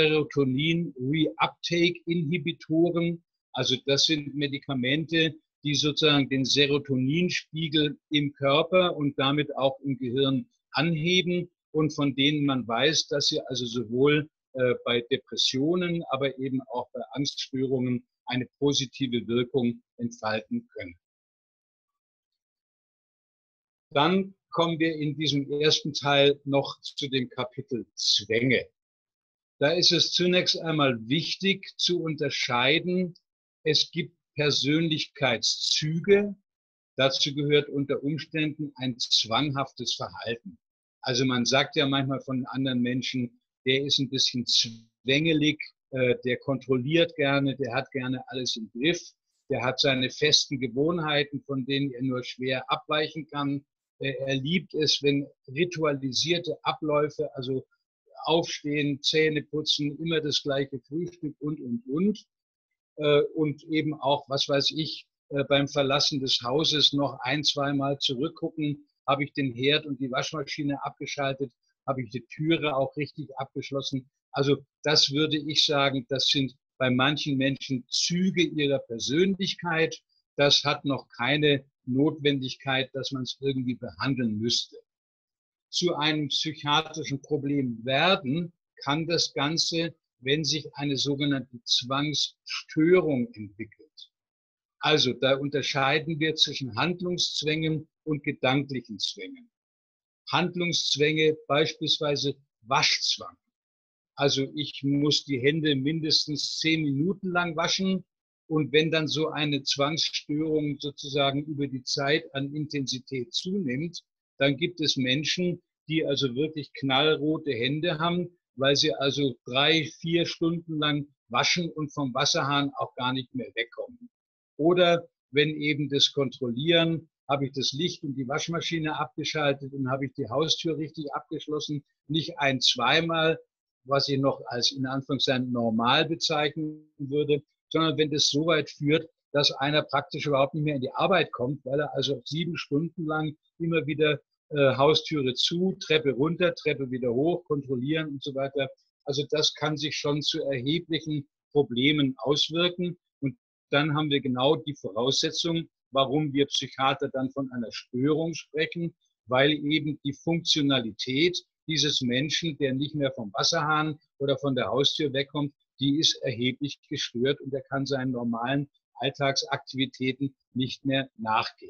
Serotonin-Reuptake-Inhibitoren. Also das sind Medikamente, die sozusagen den Serotoninspiegel im Körper und damit auch im Gehirn anheben und von denen man weiß, dass sie also sowohl äh, bei Depressionen, aber eben auch bei Angststörungen eine positive Wirkung entfalten können. Dann kommen wir in diesem ersten Teil noch zu dem Kapitel Zwänge. Da ist es zunächst einmal wichtig zu unterscheiden, es gibt Persönlichkeitszüge, dazu gehört unter Umständen ein zwanghaftes Verhalten. Also man sagt ja manchmal von anderen Menschen, der ist ein bisschen zwängelig, äh, der kontrolliert gerne, der hat gerne alles im Griff, der hat seine festen Gewohnheiten, von denen er nur schwer abweichen kann. Er liebt es, wenn ritualisierte Abläufe, also Aufstehen, Zähne putzen, immer das gleiche Frühstück und, und, und. Und eben auch, was weiß ich, beim Verlassen des Hauses noch ein-, zweimal zurückgucken, habe ich den Herd und die Waschmaschine abgeschaltet, habe ich die Türe auch richtig abgeschlossen. Also das würde ich sagen, das sind bei manchen Menschen Züge ihrer Persönlichkeit. Das hat noch keine Notwendigkeit, dass man es irgendwie behandeln müsste. Zu einem psychiatrischen Problem werden kann das Ganze, wenn sich eine sogenannte Zwangsstörung entwickelt. Also da unterscheiden wir zwischen Handlungszwängen und gedanklichen Zwängen. Handlungszwänge, beispielsweise Waschzwang. Also ich muss die Hände mindestens zehn Minuten lang waschen. Und wenn dann so eine Zwangsstörung sozusagen über die Zeit an Intensität zunimmt, dann gibt es Menschen, die also wirklich knallrote Hände haben, weil sie also drei, vier Stunden lang waschen und vom Wasserhahn auch gar nicht mehr wegkommen. Oder wenn eben das Kontrollieren, habe ich das Licht und die Waschmaschine abgeschaltet und habe ich die Haustür richtig abgeschlossen, nicht ein-, zweimal, was ich noch als in Anführungszeichen normal bezeichnen würde, sondern wenn das so weit führt, dass einer praktisch überhaupt nicht mehr in die Arbeit kommt, weil er also sieben Stunden lang immer wieder äh, Haustüre zu, Treppe runter, Treppe wieder hoch, kontrollieren und so weiter. Also das kann sich schon zu erheblichen Problemen auswirken. Und dann haben wir genau die Voraussetzung, warum wir Psychiater dann von einer Störung sprechen, weil eben die Funktionalität dieses Menschen, der nicht mehr vom Wasserhahn oder von der Haustür wegkommt, die ist erheblich gestört und er kann seinen normalen Alltagsaktivitäten nicht mehr nachgehen.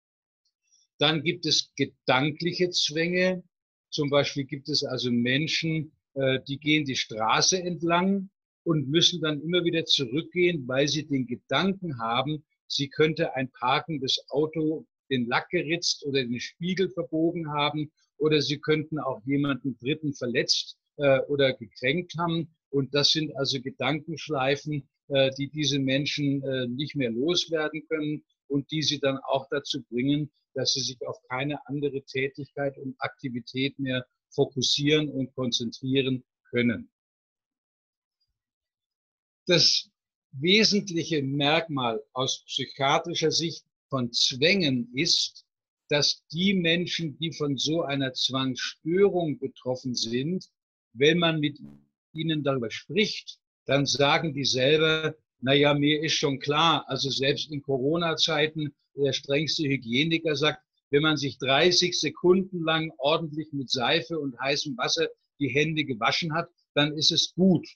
Dann gibt es gedankliche Zwänge. Zum Beispiel gibt es also Menschen, die gehen die Straße entlang und müssen dann immer wieder zurückgehen, weil sie den Gedanken haben, sie könnte ein parkendes Auto den Lack geritzt oder den Spiegel verbogen haben oder sie könnten auch jemanden Dritten verletzt äh, oder gekränkt haben. Und das sind also Gedankenschleifen, äh, die diese Menschen äh, nicht mehr loswerden können und die sie dann auch dazu bringen, dass sie sich auf keine andere Tätigkeit und Aktivität mehr fokussieren und konzentrieren können. Das wesentliche Merkmal aus psychiatrischer Sicht von Zwängen ist, dass die Menschen, die von so einer Zwangsstörung betroffen sind, wenn man mit ihnen darüber spricht, dann sagen die selber, naja, mir ist schon klar, also selbst in Corona-Zeiten, der strengste Hygieniker sagt, wenn man sich dreißig Sekunden lang ordentlich mit Seife und heißem Wasser die Hände gewaschen hat, dann ist es gut.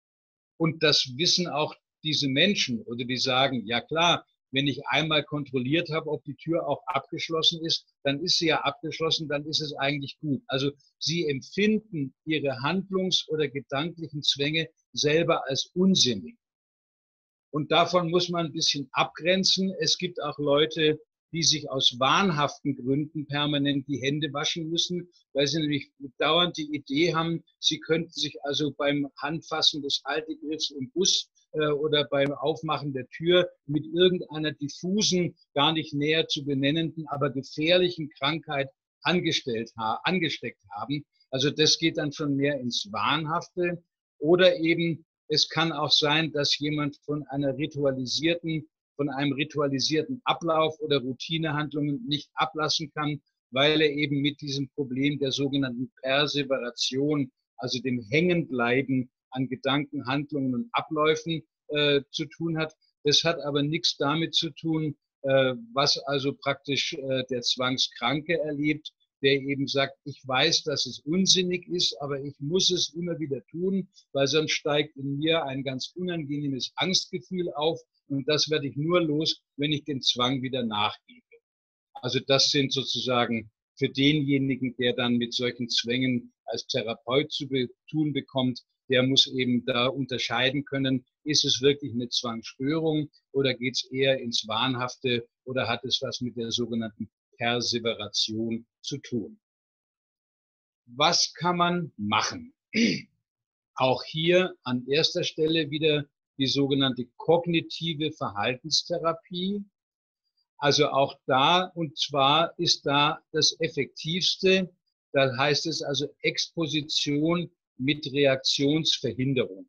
Und das wissen auch diese Menschen, oder die sagen, ja klar, wenn ich einmal kontrolliert habe, ob die Tür auch abgeschlossen ist, dann ist sie ja abgeschlossen, dann ist es eigentlich gut. Also sie empfinden ihre handlungs- oder gedanklichen Zwänge selber als unsinnig. Und davon muss man ein bisschen abgrenzen. Es gibt auch Leute, die sich aus wahnhaften Gründen permanent die Hände waschen müssen, weil sie nämlich dauernd die Idee haben, sie könnten sich also beim Anfassen des Haltegriffs im Bus äh, oder beim Aufmachen der Tür mit irgendeiner diffusen, gar nicht näher zu benennenden, aber gefährlichen Krankheit angestellt, angesteckt haben. Also das geht dann schon mehr ins Wahnhafte. Oder eben, es kann auch sein, dass jemand von einer ritualisierten von einem ritualisierten Ablauf oder Routinehandlungen nicht ablassen kann, weil er eben mit diesem Problem der sogenannten Perseveration, also dem Hängenbleiben an Gedanken, Handlungen und Abläufen äh, zu tun hat. Das hat aber nichts damit zu tun, äh, was also praktisch äh, der Zwangskranke erlebt, der eben sagt, ich weiß, dass es unsinnig ist, aber ich muss es immer wieder tun, weil sonst steigt in mir ein ganz unangenehmes Angstgefühl auf. Und das werde ich nur los, wenn ich den Zwang wieder nachgebe. Also das sind sozusagen für denjenigen, der dann mit solchen Zwängen als Therapeut zu tun bekommt, der muss eben da unterscheiden können, ist es wirklich eine Zwangsstörung oder geht es eher ins Wahnhafte oder hat es was mit der sogenannten Perseveration zu tun. Was kann man machen? Auch hier an erster Stelle wieder die sogenannte kognitive Verhaltenstherapie. Also auch da, und zwar ist da das Effektivste, da heißt es also Exposition mit Reaktionsverhinderung.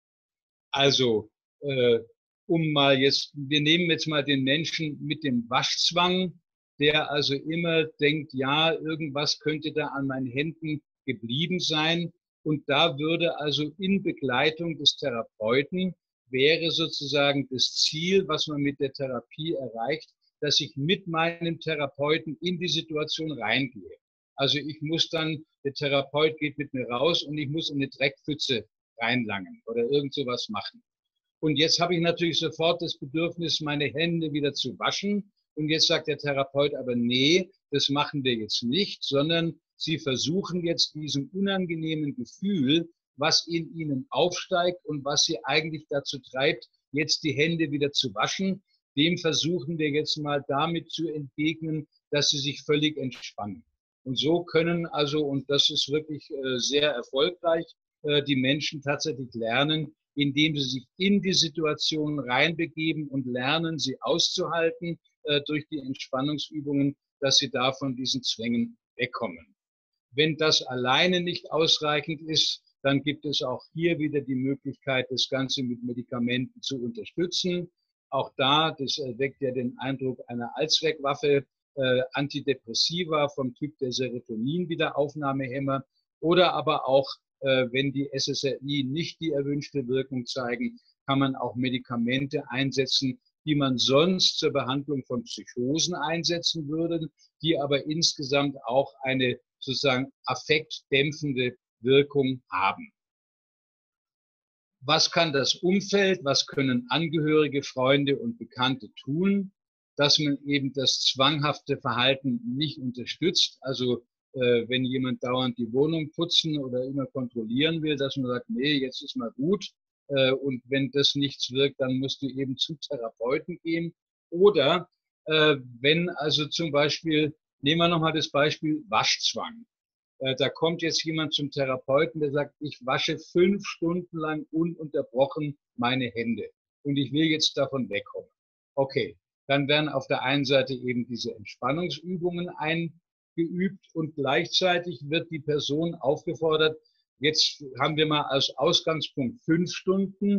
Also, äh, um mal jetzt, wir nehmen jetzt mal den Menschen mit dem Waschzwang, der also immer denkt, ja, irgendwas könnte da an meinen Händen geblieben sein. Und da würde also in Begleitung des Therapeuten wäre sozusagen das Ziel, was man mit der Therapie erreicht, dass ich mit meinem Therapeuten in die Situation reingehe. Also ich muss dann, der Therapeut geht mit mir raus und ich muss in eine Dreckpfütze reinlangen oder irgend sowas machen. Und jetzt habe ich natürlich sofort das Bedürfnis, meine Hände wieder zu waschen. Und jetzt sagt der Therapeut aber, nee, das machen wir jetzt nicht, sondern Sie versuchen jetzt diesem unangenehmen Gefühl, was in Ihnen aufsteigt und was Sie eigentlich dazu treibt, jetzt die Hände wieder zu waschen, dem versuchen wir jetzt mal damit zu entgegnen, dass Sie sich völlig entspannen. Und so können also, und das ist wirklich äh, sehr erfolgreich, äh, die Menschen tatsächlich lernen, indem sie sich in die Situation reinbegeben und lernen, sie auszuhalten äh, durch die Entspannungsübungen, dass sie da von diesen Zwängen wegkommen. Wenn das alleine nicht ausreichend ist, dann gibt es auch hier wieder die Möglichkeit, das Ganze mit Medikamenten zu unterstützen. Auch da, das erweckt ja den Eindruck einer Allzweckwaffe, äh, Antidepressiva vom Typ der Serotonin-Wiederaufnahmehämmer oder aber auch, äh, wenn die S S R I nicht die erwünschte Wirkung zeigen, kann man auch Medikamente einsetzen, die man sonst zur Behandlung von Psychosen einsetzen würde, die aber insgesamt auch eine sozusagen affektdämpfende Wirkung haben. Was kann das Umfeld, was können Angehörige, Freunde und Bekannte tun, dass man eben das zwanghafte Verhalten nicht unterstützt? Also äh, wenn jemand dauernd die Wohnung putzen oder immer kontrollieren will, dass man sagt, nee, jetzt ist mal gut. Äh, und wenn das nichts wirkt, dann musst du eben zum Therapeuten gehen. Oder äh, wenn also zum Beispiel, nehmen wir nochmal das Beispiel Waschzwang. Da kommt jetzt jemand zum Therapeuten, der sagt, ich wasche fünf Stunden lang ununterbrochen meine Hände und ich will jetzt davon wegkommen. Okay, dann werden auf der einen Seite eben diese Entspannungsübungen eingeübt und gleichzeitig wird die Person aufgefordert, jetzt haben wir mal als Ausgangspunkt fünf Stunden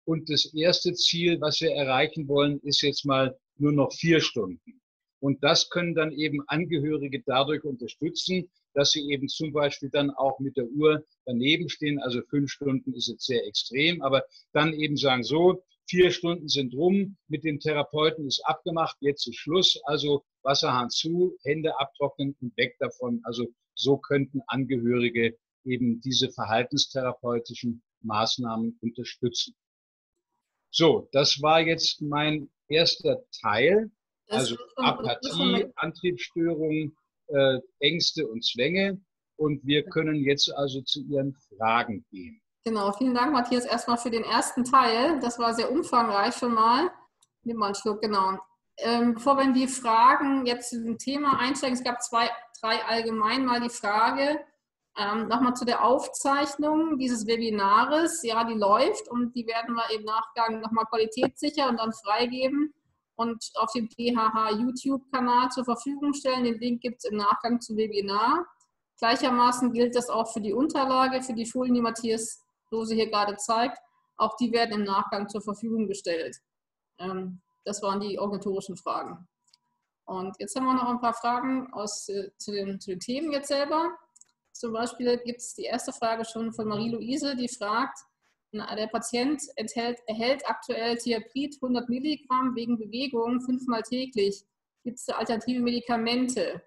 Und das erste Ziel, was wir erreichen wollen, ist jetzt mal nur noch vier Stunden. Und das können dann eben Angehörige dadurch unterstützen, dass sie eben zum Beispiel dann auch mit der Uhr daneben stehen. Also fünf Stunden ist jetzt sehr extrem, aber dann eben sagen, so, vier Stunden sind rum, mit dem Therapeuten ist abgemacht, jetzt ist Schluss. Also Wasserhahn zu, Hände abtrocknen und weg davon. Also so könnten Angehörige eben diese verhaltenstherapeutischen Maßnahmen unterstützen. So, das war jetzt mein erster Teil, also Apathie, Antriebsstörungen, äh, Ängste und Zwänge. Und wir können jetzt also zu Ihren Fragen gehen. Genau, vielen Dank, Matthias, erstmal für den ersten Teil. Das war sehr umfangreich schon mal. Nimm mal einen Schluck, genau. Ähm, bevor wir in die Fragen jetzt zu dem Thema einsteigen, es gab zwei, drei allgemein mal die Frage, ähm, nochmal zu der Aufzeichnung dieses Webinares. Ja, die läuft und die werden wir im Nachgang nochmal qualitätssicher und dann freigeben und auf dem P H H YouTube-Kanal zur Verfügung stellen. Den Link gibt es im Nachgang zum Webinar. Gleichermaßen gilt das auch für die Unterlage, für die Folien, die Matthias Lose hier gerade zeigt. Auch die werden im Nachgang zur Verfügung gestellt. Ähm, das waren die organisatorischen Fragen. Und jetzt haben wir noch ein paar Fragen aus, äh, zu, den, zu den Themen jetzt selber. Zum Beispiel gibt es die erste Frage schon von Marie-Louise, die fragt, na, der Patient enthält, erhält aktuell Thiaprid hundert Milligramm wegen Bewegung fünfmal täglich. Gibt es da alternative Medikamente?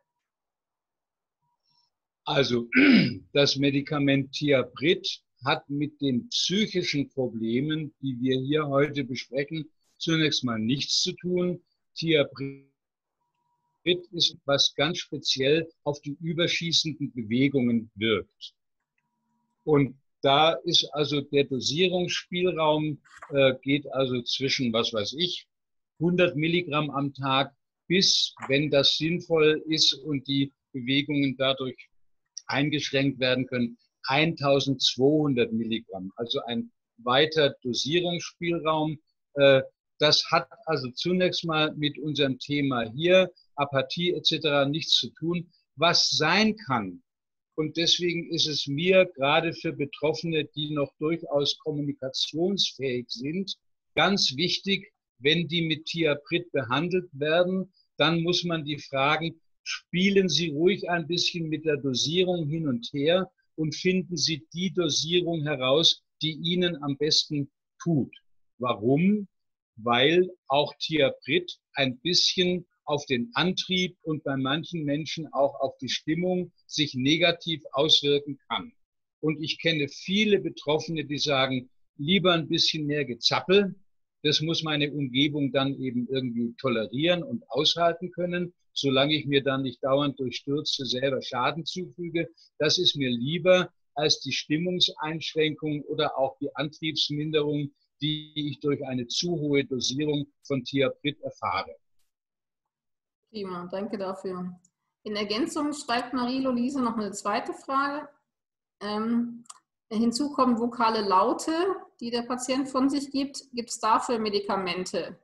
Also das Medikament Thiaprid hat mit den psychischen Problemen, die wir hier heute besprechen, zunächst mal nichts zu tun. Thiaprid ist, was ganz speziell auf die überschießenden Bewegungen wirkt. Und da ist also der Dosierungsspielraum, äh, geht also zwischen, was weiß ich, hundert Milligramm am Tag bis, wenn das sinnvoll ist und die Bewegungen dadurch eingeschränkt werden können, eintausendzweihundert Milligramm. Also ein weiter Dosierungsspielraum. Äh, das hat also zunächst mal mit unserem Thema hier, Apathie et cetera, nichts zu tun. Was sein kann, und deswegen ist es mir gerade für Betroffene, die noch durchaus kommunikationsfähig sind, ganz wichtig, wenn die mit Thiaprid behandelt werden, dann muss man die fragen, spielen Sie ruhig ein bisschen mit der Dosierung hin und her und finden Sie die Dosierung heraus, die Ihnen am besten tut. Warum? Weil auch Thiaprid ein bisschen auf den Antrieb und bei manchen Menschen auch auf die Stimmung sich negativ auswirken kann. Und ich kenne viele Betroffene, die sagen, lieber ein bisschen mehr Gezappel. Das muss meine Umgebung dann eben irgendwie tolerieren und aushalten können, solange ich mir dann nicht dauernd durch Stürze selber Schaden zufüge. Das ist mir lieber als die Stimmungseinschränkung oder auch die Antriebsminderung, die ich durch eine zu hohe Dosierung von Thiaprid erfahre. Prima, danke dafür. In Ergänzung schreibt Marie-Louise noch eine zweite Frage. Ähm, hinzu kommen vokale Laute, die der Patient von sich gibt. Gibt es dafür Medikamente?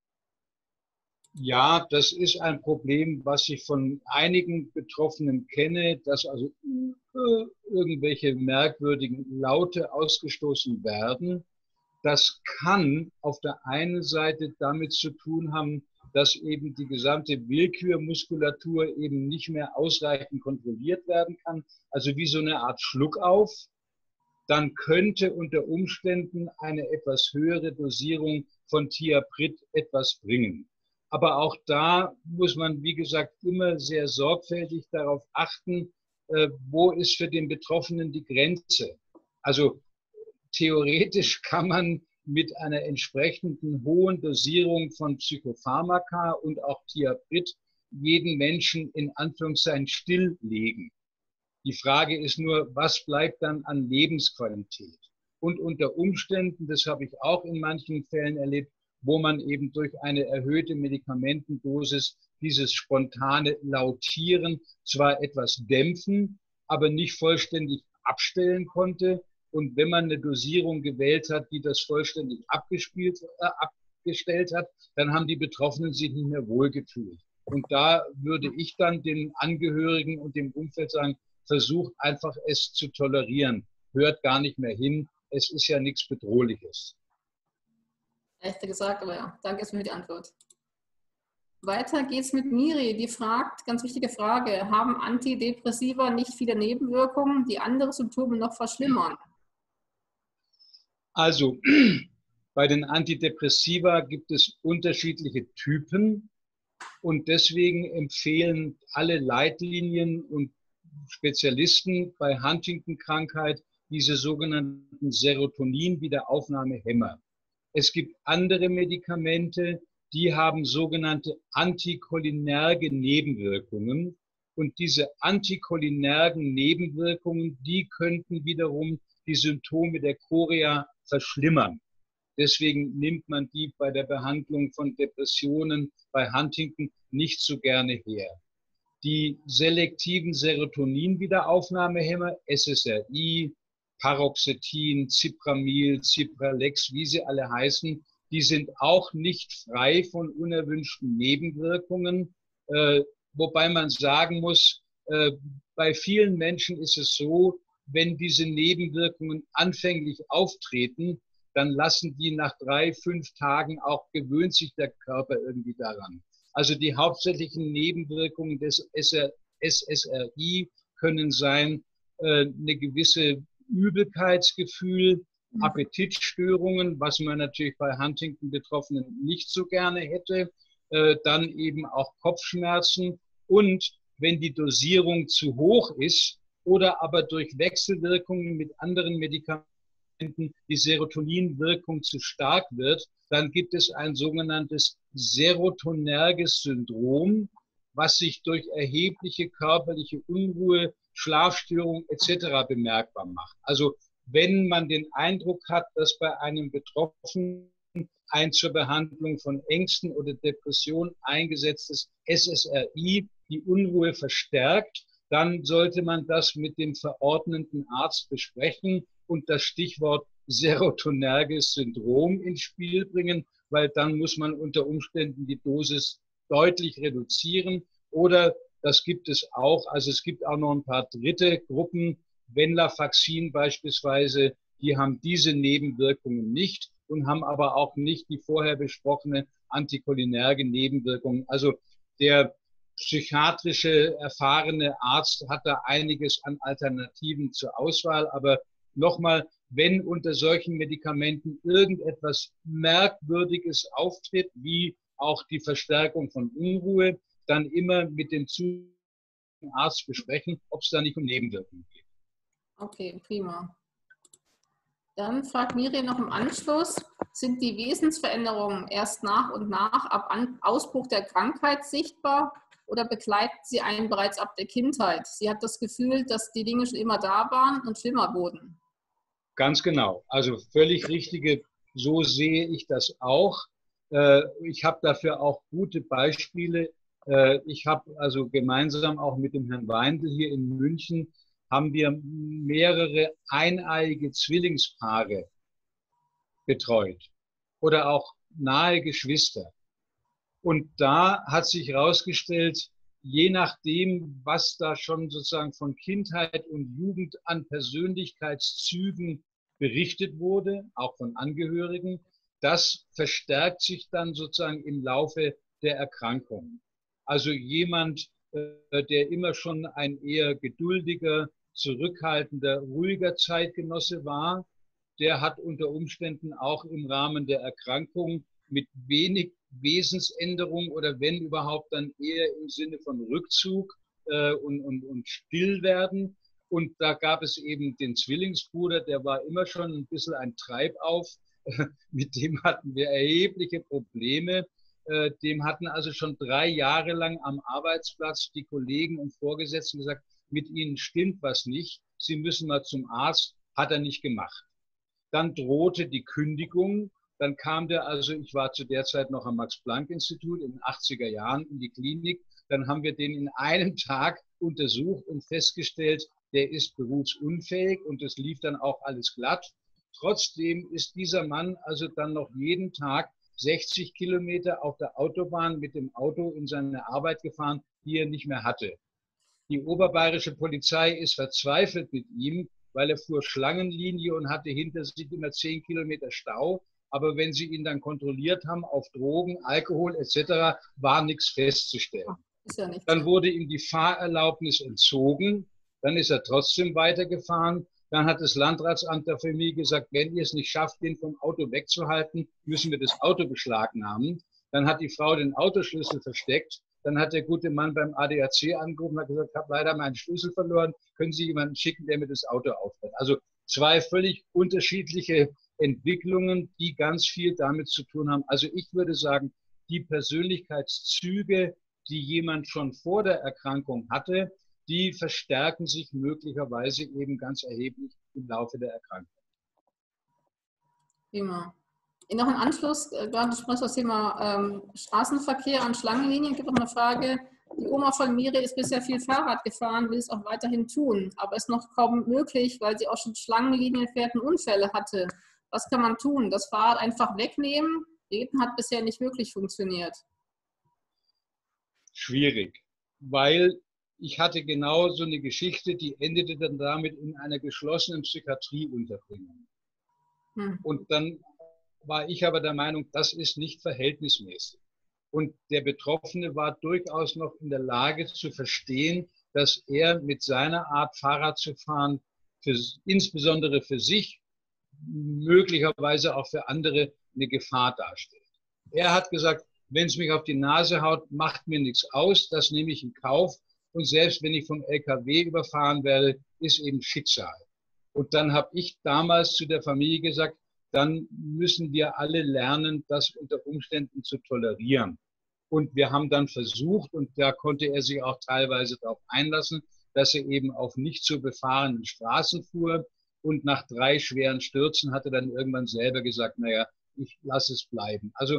Ja, das ist ein Problem, was ich von einigen Betroffenen kenne, dass also äh, irgendwelche merkwürdigen Laute ausgestoßen werden. Das kann auf der einen Seite damit zu tun haben, dass eben die gesamte Willkürmuskulatur eben nicht mehr ausreichend kontrolliert werden kann, also wie so eine Art Schluckauf. Dann könnte unter Umständen eine etwas höhere Dosierung von Thiaprid etwas bringen. Aber auch da muss man, wie gesagt, immer sehr sorgfältig darauf achten, äh, wo ist für den Betroffenen die Grenze. Also theoretisch kann man mit einer entsprechenden hohen Dosierung von Psychopharmaka und auch Thiaprid jeden Menschen in Anführungszeichen stilllegen. Die Frage ist nur, was bleibt dann an Lebensqualität? Und unter Umständen, das habe ich auch in manchen Fällen erlebt, wo man eben durch eine erhöhte Medikamentendosis dieses spontane Lautieren zwar etwas dämpfen, aber nicht vollständig abstellen konnte. Und wenn man eine Dosierung gewählt hat, die das vollständig abgespielt, äh, abgestellt hat, dann haben die Betroffenen sich nicht mehr wohlgefühlt. Und da würde ich dann den Angehörigen und dem Umfeld sagen, versucht einfach es zu tolerieren. Hört gar nicht mehr hin. Es ist ja nichts Bedrohliches. Leichter gesagt, aber ja, danke erstmal für die Antwort. Weiter geht's mit Miri, die fragt, ganz wichtige Frage, haben Antidepressiva nicht viele Nebenwirkungen, die andere Symptome noch verschlimmern? Also, bei den Antidepressiva gibt es unterschiedliche Typen und deswegen empfehlen alle Leitlinien und Spezialisten bei Huntington-Krankheit diese sogenannten Serotonin-Wiederaufnahmehämmer. Es gibt andere Medikamente, die haben sogenannte anticholinerge Nebenwirkungen. Und diese anticholinergen Nebenwirkungen, die könnten wiederum die Symptome der Chorea verschlimmern. Deswegen nimmt man die bei der Behandlung von Depressionen bei Huntington nicht so gerne her. Die selektiven Serotonin-Wiederaufnahmehämmer, S S R I, Paroxetin, Cipramil, Cipralex, wie sie alle heißen, die sind auch nicht frei von unerwünschten Nebenwirkungen, äh, wobei man sagen muss, äh, bei vielen Menschen ist es so, wenn diese Nebenwirkungen anfänglich auftreten, dann lassen die nach drei, fünf Tagen auch, gewöhnt sich der Körper irgendwie daran. Also die hauptsächlichen Nebenwirkungen des S S R I können sein, äh, eine gewisse Übelkeitsgefühl, Appetitstörungen, was man natürlich bei Huntington-Betroffenen nicht so gerne hätte, äh, dann eben auch Kopfschmerzen und wenn die Dosierung zu hoch ist oder aber durch Wechselwirkungen mit anderen Medikamenten die Serotoninwirkung zu stark wird, dann gibt es ein sogenanntes serotonerges Syndrom, was sich durch erhebliche körperliche Unruhe, Schlafstörung et cetera bemerkbar macht. Also wenn man den Eindruck hat, dass bei einem Betroffenen ein zur Behandlung von Ängsten oder Depressionen eingesetztes S S R I die Unruhe verstärkt, dann sollte man das mit dem verordneten Arzt besprechen und das Stichwort serotonerges Syndrom ins Spiel bringen, weil dann muss man unter Umständen die Dosis deutlich reduzieren. Oder das gibt es auch, also es gibt auch noch ein paar dritte Gruppen, Venlafaxin beispielsweise, die haben diese Nebenwirkungen nicht und haben aber auch nicht die vorher besprochene anticholinerge Nebenwirkungen. Also der psychiatrische erfahrene Arzt hat da einiges an Alternativen zur Auswahl, aber nochmal, wenn unter solchen Medikamenten irgendetwas Merkwürdiges auftritt, wie auch die Verstärkung von Unruhe, dann immer mit dem Arzt besprechen, ob es da nicht um Nebenwirkungen geht. Okay, prima. Dann fragt Miriam noch im Anschluss, sind die Wesensveränderungen erst nach und nach ab Ausbruch der Krankheit sichtbar oder begleiten sie einen bereits ab der Kindheit? Sie hat das Gefühl, dass die Dinge schon immer da waren und schlimmer wurden. Ganz genau. Also völlig richtige, so sehe ich das auch. Ich habe dafür auch gute Beispiele. Ich habe also gemeinsam auch mit dem Herrn Weindl hier in München haben wir mehrere eineiige Zwillingspaare betreut oder auch nahe Geschwister. Und da hat sich herausgestellt, je nachdem, was da schon sozusagen von Kindheit und Jugend an Persönlichkeitszügen berichtet wurde, auch von Angehörigen, das verstärkt sich dann sozusagen im Laufe der Erkrankung. Also jemand, der immer schon ein eher geduldiger, zurückhaltender, ruhiger Zeitgenosse war, der hat unter Umständen auch im Rahmen der Erkrankung mit wenig Wesensänderung oder wenn überhaupt dann eher im Sinne von Rückzug äh, und, und, und Stillwerden. Und da gab es eben den Zwillingsbruder, der war immer schon ein bisschen ein Treibauf. Mit dem hatten wir erhebliche Probleme. Äh, dem hatten also schon drei Jahre lang am Arbeitsplatz die Kollegen und Vorgesetzten gesagt, mit Ihnen stimmt was nicht, Sie müssen mal zum Arzt. Hat er nicht gemacht. Dann drohte die Kündigung. Dann kam der, also ich war zu der Zeit noch am Max-Planck-Institut in den achtziger Jahren in die Klinik. Dann haben wir den in einem Tag untersucht und festgestellt, der ist berufsunfähig und es lief dann auch alles glatt. Trotzdem ist dieser Mann also dann noch jeden Tag sechzig Kilometer auf der Autobahn mit dem Auto in seine Arbeit gefahren, die er nicht mehr hatte. Die oberbayerische Polizei ist verzweifelt mit ihm, weil er fuhr Schlangenlinie und hatte hinter sich immer zehn Kilometer Stau. aber wenn sie ihn dann kontrolliert haben auf Drogen, Alkohol et cetera, war nichts festzustellen. Ist ja nichts. Dann wurde ihm die Fahrerlaubnis entzogen, dann ist er trotzdem weitergefahren. Dann hat das Landratsamt der Familie gesagt, wenn ihr es nicht schafft, den vom Auto wegzuhalten, müssen wir das Auto beschlagnahmen. Dann hat die Frau den Autoschlüssel versteckt. Dann hat der gute Mann beim A D A C angerufen und hat gesagt, ich habe leider meinen Schlüssel verloren. Können Sie jemanden schicken, der mir das Auto aufhält? Also zwei völlig unterschiedliche Entwicklungen, die ganz viel damit zu tun haben. Also ich würde sagen, die Persönlichkeitszüge, die jemand schon vor der Erkrankung hatte, die verstärken sich möglicherweise eben ganz erheblich im Laufe der Erkrankung. Prima. Noch ein Anschluss, gerade du sprichst das Thema ähm, Straßenverkehr an Schlangenlinien, gibt noch eine Frage. Die Oma von Miri ist bisher viel Fahrrad gefahren, will es auch weiterhin tun, aber ist noch kaum möglich, weil sie auch schon Schlangenlinien fährt und Unfälle hatte. Was kann man tun? Das Fahrrad einfach wegnehmen? Reden hat bisher nicht wirklich funktioniert. Schwierig, weil ich hatte genau so eine Geschichte, die endete dann damit in einer geschlossenen Psychiatrieunterbringung. Hm. Und dann war ich aber der Meinung, das ist nicht verhältnismäßig. Und der Betroffene war durchaus noch in der Lage zu verstehen, dass er mit seiner Art Fahrrad zu fahren, für, insbesondere für sich, möglicherweise auch für andere eine Gefahr darstellt. Er hat gesagt, wenn es mich auf die Nase haut, macht mir nichts aus, das nehme ich in Kauf. Und selbst wenn ich vom L K W überfahren werde, ist eben Schicksal. Und dann habe ich damals zu der Familie gesagt, dann müssen wir alle lernen, das unter Umständen zu tolerieren. Und wir haben dann versucht, und da konnte er sich auch teilweise darauf einlassen, dass er eben auf nicht zu befahrenen Straßen fuhr. Und nach drei schweren Stürzen hat er dann irgendwann selber gesagt, naja, ich lasse es bleiben. Also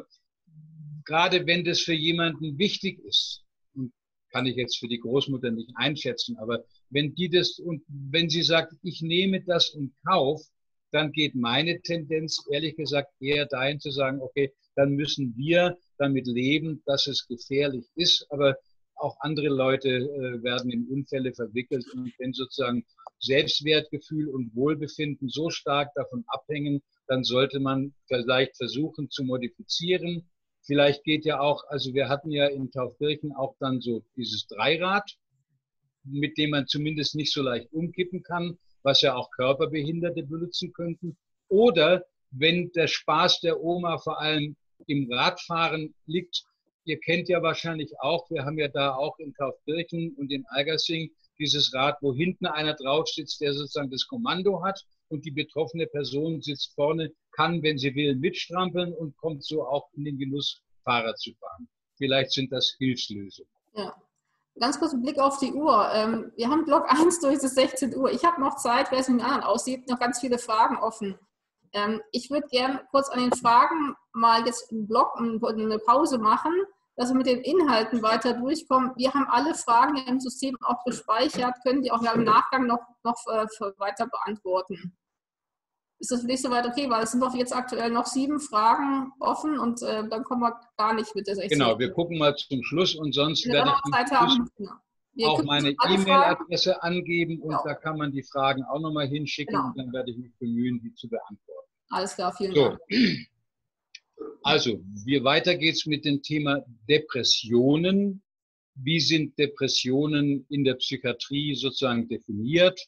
gerade wenn das für jemanden wichtig ist, und kann ich jetzt für die Großmutter nicht einschätzen, aber wenn die das, und wenn sie sagt, ich nehme das in Kauf, dann geht meine Tendenz, ehrlich gesagt, eher dahin zu sagen, okay, dann müssen wir damit leben, dass es gefährlich ist, aber auch andere Leute äh, werden in Unfälle verwickelt. Und wenn sozusagen Selbstwertgefühl und Wohlbefinden so stark davon abhängen, dann sollte man vielleicht versuchen zu modifizieren. Vielleicht geht ja auch, also wir hatten ja in Taufkirchen auch dann so dieses Dreirad, mit dem man zumindest nicht so leicht umkippen kann, was ja auch Körperbehinderte benutzen könnten. Oder wenn der Spaß der Oma vor allem im Radfahren liegt, ihr kennt ja wahrscheinlich auch, wir haben ja da auch in Taufkirchen und in Algersing dieses Rad, wo hinten einer drauf sitzt, der sozusagen das Kommando hat und die betroffene Person sitzt vorne, kann, wenn sie will, mitstrampeln und kommt so auch in den Genuss, Fahrrad zu fahren. Vielleicht sind das Hilfslösungen. Ja. Ganz kurz ein Blick auf die Uhr. Ähm, wir haben Block eins durch, es ist sechzehn Uhr. Ich habe noch Zeit, wer es mit den anderen aussieht, noch ganz viele Fragen offen. Ähm, ich würde gerne kurz an den Fragen mal jetzt einen Block, eine Pause machen, dass wir mit den Inhalten weiter durchkommen. Wir haben alle Fragen im System auch gespeichert, können die auch im Nachgang noch, noch weiter beantworten. Ist das für dich soweit okay? Weil es sind doch jetzt aktuell noch sieben Fragen offen und äh, dann kommen wir gar nicht mit der sechzehn. Genau, wir gucken mal zum Schluss und sonst werde ich Zeit haben, genau. auch meine E-Mail-Adresse angeben und genau. Da kann man die Fragen auch nochmal hinschicken genau. Und dann werde ich mich bemühen, die zu beantworten. Alles klar, vielen so. Dank. Also, wie weiter geht es mit dem Thema Depressionen? Wie sind Depressionen in der Psychiatrie sozusagen definiert?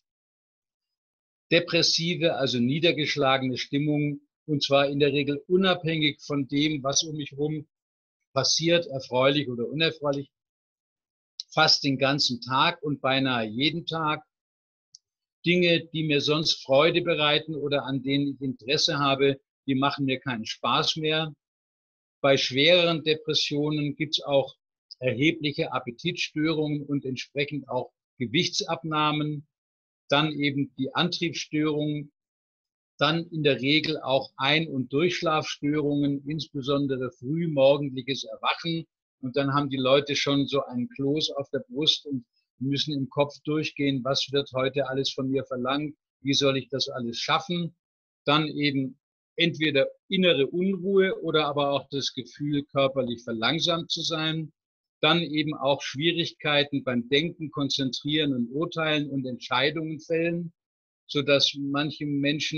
Depressive, also niedergeschlagene Stimmung, und zwar in der Regel unabhängig von dem, was um mich herum passiert, erfreulich oder unerfreulich, fast den ganzen Tag und beinahe jeden Tag. Dinge, die mir sonst Freude bereiten oder an denen ich Interesse habe, die machen mir keinen Spaß mehr. Bei schwereren Depressionen gibt es auch erhebliche Appetitstörungen und entsprechend auch Gewichtsabnahmen. Dann eben die Antriebsstörungen, dann in der Regel auch Ein- und Durchschlafstörungen, insbesondere frühmorgendliches Erwachen. Und dann haben die Leute schon so einen Kloß auf der Brust und müssen im Kopf durchgehen, was wird heute alles von mir verlangt, wie soll ich das alles schaffen. Dann eben entweder innere Unruhe oder aber auch das Gefühl, körperlich verlangsamt zu sein. Dann eben auch Schwierigkeiten beim Denken, Konzentrieren und Urteilen und Entscheidungen fällen, sodass manche Menschen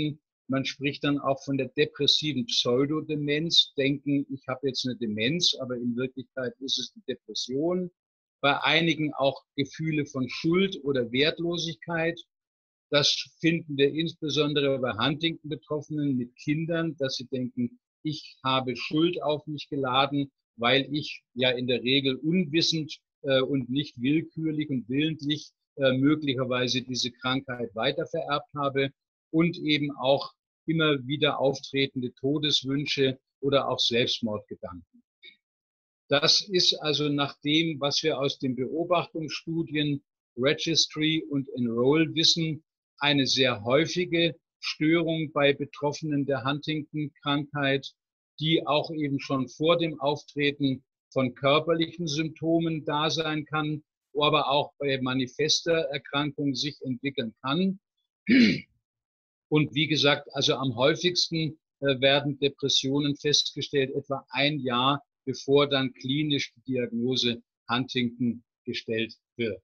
Man spricht dann auch von der depressiven Pseudodemenz, denken, ich habe jetzt eine Demenz, aber in Wirklichkeit ist es eine Depression. Bei einigen auch Gefühle von Schuld oder Wertlosigkeit. Das finden wir insbesondere bei Huntington-Betroffenen mit Kindern, dass sie denken, ich habe Schuld auf mich geladen, weil ich ja in der Regel unwissend äh, und nicht willkürlich und willentlich äh, möglicherweise diese Krankheit weitervererbt habe und eben auch immer wieder auftretende Todeswünsche oder auch Selbstmordgedanken. Das ist also nach dem, was wir aus den Beobachtungsstudien Registry und Enroll wissen, eine sehr häufige Störung bei Betroffenen der Huntington-Krankheit, die auch eben schon vor dem Auftreten von körperlichen Symptomen da sein kann, aber auch bei manifester Erkrankung sich entwickeln kann. Und wie gesagt, also am häufigsten äh, werden Depressionen festgestellt, etwa ein Jahr bevor dann klinisch die Diagnose Huntington gestellt wird.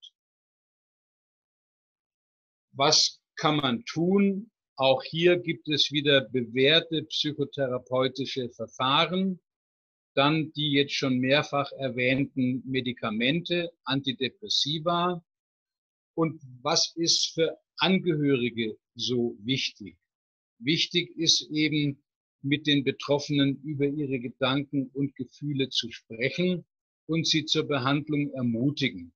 Was kann man tun? Auch hier gibt es wieder bewährte psychotherapeutische Verfahren. Dann die jetzt schon mehrfach erwähnten Medikamente, Antidepressiva. Und was ist für Angehörige so wichtig? Wichtig ist eben, mit den Betroffenen über ihre Gedanken und Gefühle zu sprechen und sie zur Behandlung ermutigen.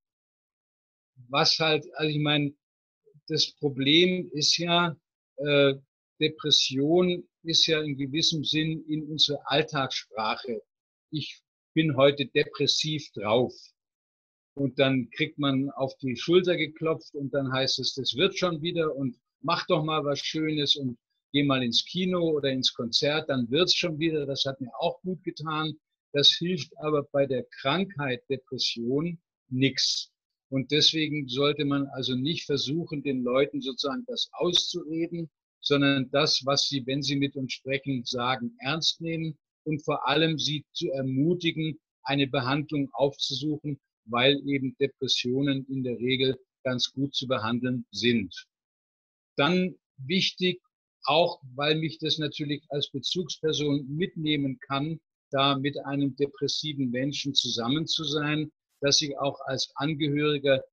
Was halt, also ich meine, das Problem ist ja, äh, Depression ist ja in gewissem Sinn in unserer Alltagssprache. Ich bin heute depressiv drauf. Und dann kriegt man auf die Schulter geklopft und dann heißt es, das wird schon wieder und mach doch mal was Schönes und geh mal ins Kino oder ins Konzert, dann wird's schon wieder. Das hat mir auch gut getan. Das hilft aber bei der Krankheit Depression nichts. Und deswegen sollte man also nicht versuchen, den Leuten sozusagen das auszureden, sondern das, was sie, wenn sie mit uns sprechen, sagen, ernst nehmen und vor allem sie zu ermutigen, eine Behandlung aufzusuchen, weil eben Depressionen in der Regel ganz gut zu behandeln sind. Dann wichtig, auch weil mich das natürlich als Bezugsperson mitnehmen kann, da mit einem depressiven Menschen zusammen zu sein, dass ich auch als Angehöriger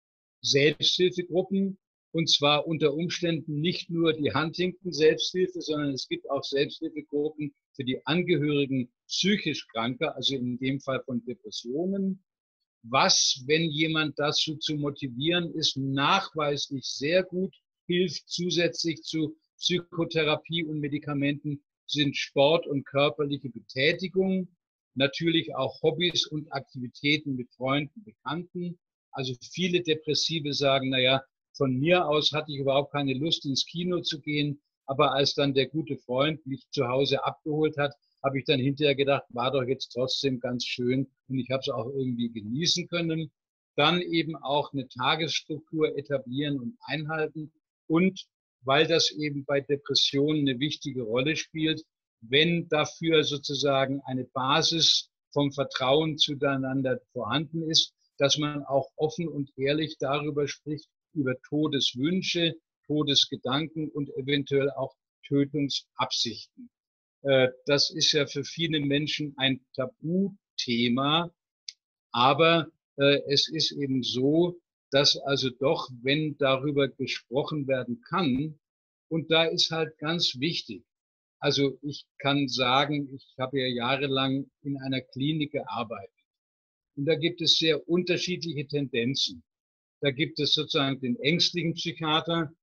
Selbsthilfegruppen, und zwar unter Umständen nicht nur die Huntington-Selbsthilfe, sondern es gibt auch Selbsthilfegruppen für die Angehörigen psychisch Kranker, also in dem Fall von Depressionen. Was, wenn jemand dazu zu motivieren ist, nachweislich sehr gut hilft, zusätzlich zu Psychotherapie und Medikamenten, sind Sport und körperliche Betätigung, natürlich auch Hobbys und Aktivitäten mit Freunden, Bekannten. Also viele Depressive sagen, naja, von mir aus hatte ich überhaupt keine Lust, ins Kino zu gehen, aber als dann der gute Freund mich zu Hause abgeholt hat, habe ich dann hinterher gedacht, war doch jetzt trotzdem ganz schön und ich habe es auch irgendwie genießen können. Dann eben auch eine Tagesstruktur etablieren und einhalten und weil das eben bei Depressionen eine wichtige Rolle spielt, wenn dafür sozusagen eine Basis vom Vertrauen zueinander vorhanden ist, dass man auch offen und ehrlich darüber spricht, über Todeswünsche, Todesgedanken und eventuell auch Tötungsabsichten. Das ist ja für viele Menschen ein Tabuthema, aber es ist eben so, dass also doch, wenn darüber gesprochen werden kann, und da ist halt ganz wichtig, also ich kann sagen, ich habe ja jahrelang in einer Klinik gearbeitet und da gibt es sehr unterschiedliche Tendenzen. Da gibt es sozusagen den ängstlichen Psychiater,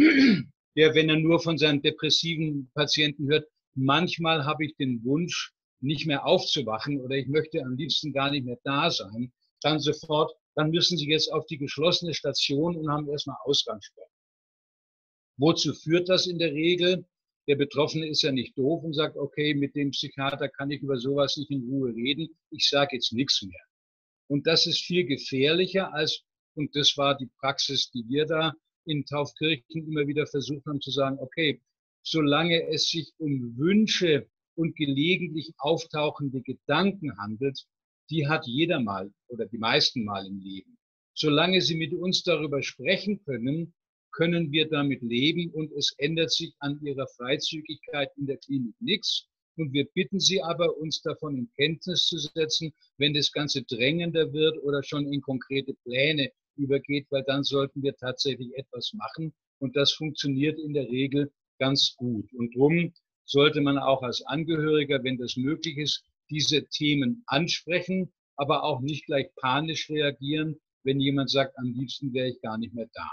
der, wenn er nur von seinen depressiven Patienten hört, manchmal habe ich den Wunsch, nicht mehr aufzuwachen oder ich möchte am liebsten gar nicht mehr da sein, dann sofort, dann müssen Sie jetzt auf die geschlossene Station und haben erstmal Ausgangssperre. Wozu führt das in der Regel? Der Betroffene ist ja nicht doof und sagt, okay, mit dem Psychiater kann ich über sowas nicht in Ruhe reden, ich sage jetzt nichts mehr. Und das ist viel gefährlicher als, und das war die Praxis, die wir da in Taufkirchen immer wieder versucht haben zu sagen, okay, solange es sich um Wünsche und gelegentlich auftauchende Gedanken handelt, die hat jeder mal oder die meisten mal im Leben. Solange Sie mit uns darüber sprechen können, können wir damit leben und es ändert sich an ihrer Freizügigkeit in der Klinik nichts. Und wir bitten Sie aber, uns davon in Kenntnis zu setzen, wenn das Ganze drängender wird oder schon in konkrete Pläne übergeht, weil dann sollten wir tatsächlich etwas machen. Und das funktioniert in der Regel ganz gut. Und darum sollte man auch als Angehöriger, wenn das möglich ist, diese Themen ansprechen, aber auch nicht gleich panisch reagieren, wenn jemand sagt, am liebsten wäre ich gar nicht mehr da.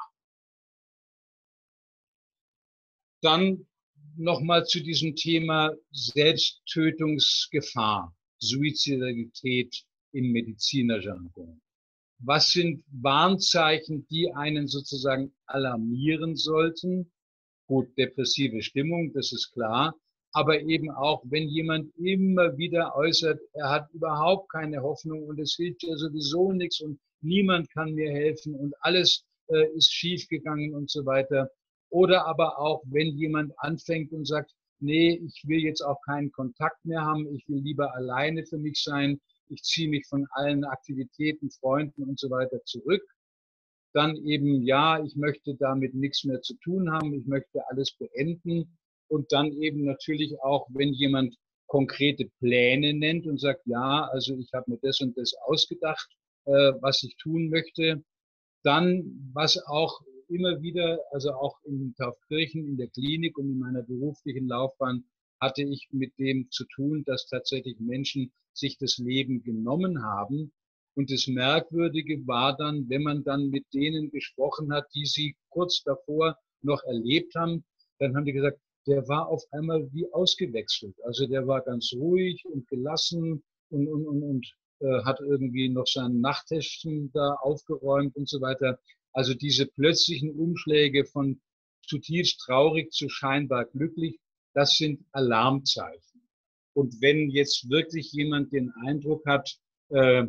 Dann nochmal zu diesem Thema Selbsttötungsgefahr, Suizidalität im Medizinerjargon. Was sind Warnzeichen, die einen sozusagen alarmieren sollten? Gut, depressive Stimmung, das ist klar. Aber eben auch, wenn jemand immer wieder äußert, er hat überhaupt keine Hoffnung und es hilft ja sowieso nichts und niemand kann mir helfen und alles äh, ist schiefgegangen und so weiter. Oder aber auch, wenn jemand anfängt und sagt, nee, ich will jetzt auch keinen Kontakt mehr haben, ich will lieber alleine für mich sein, ich ziehe mich von allen Aktivitäten, Freunden und so weiter zurück. Dann eben, ja, ich möchte damit nichts mehr zu tun haben, ich möchte alles beenden. Und dann eben natürlich auch, wenn jemand konkrete Pläne nennt und sagt, ja, also ich habe mir das und das ausgedacht, äh, was ich tun möchte. Dann, was auch immer wieder, also auch in Taufkirchen, in der Klinik und in meiner beruflichen Laufbahn, hatte ich mit dem zu tun, dass tatsächlich Menschen sich das Leben genommen haben. Und das Merkwürdige war dann, wenn man dann mit denen gesprochen hat, die sie kurz davor noch erlebt haben, dann haben die gesagt, der war auf einmal wie ausgewechselt. Also der war ganz ruhig und gelassen und, und, und, und äh, hat irgendwie noch sein Nachttischchen da aufgeräumt und so weiter. Also diese plötzlichen Umschläge von zutiefst traurig zu scheinbar glücklich, das sind Alarmzeichen. Und wenn jetzt wirklich jemand den Eindruck hat, äh,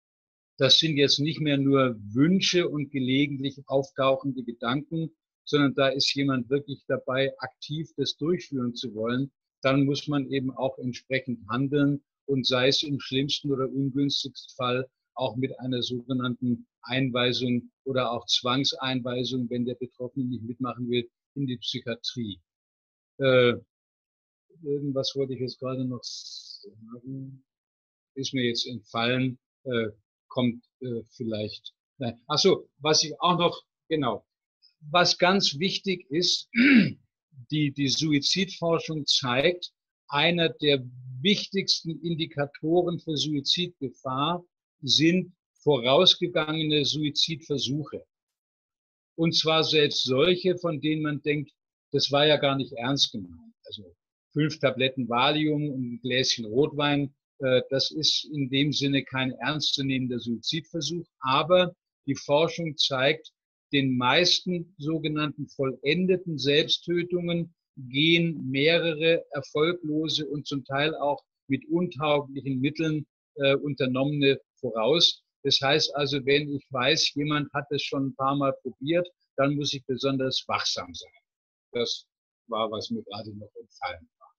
das sind jetzt nicht mehr nur Wünsche und gelegentlich auftauchende Gedanken, sondern da ist jemand wirklich dabei, aktiv das durchführen zu wollen, dann muss man eben auch entsprechend handeln und sei es im schlimmsten oder ungünstigsten Fall auch mit einer sogenannten Einweisung oder auch Zwangseinweisung, wenn der Betroffene nicht mitmachen will, in die Psychiatrie. Äh, irgendwas wollte ich jetzt gerade noch sagen, ist mir jetzt entfallen, äh, kommt äh, vielleicht. Nein. Ach so, was ich auch noch, genau, was ganz wichtig ist, die, die Suizidforschung zeigt, einer der wichtigsten Indikatoren für Suizidgefahr sind vorausgegangene Suizidversuche. Und zwar selbst solche, von denen man denkt, das war ja gar nicht ernst gemeint. Also fünf Tabletten Valium und ein Gläschen Rotwein, äh, das ist in dem Sinne kein ernstzunehmender Suizidversuch. Aber die Forschung zeigt, den meisten sogenannten vollendeten Selbsttötungen gehen mehrere erfolglose und zum Teil auch mit untauglichen Mitteln äh, unternommene voraus. Das heißt also, wenn ich weiß, jemand hat es schon ein paar Mal probiert, dann muss ich besonders wachsam sein. Das war, was mir gerade noch entfallen war.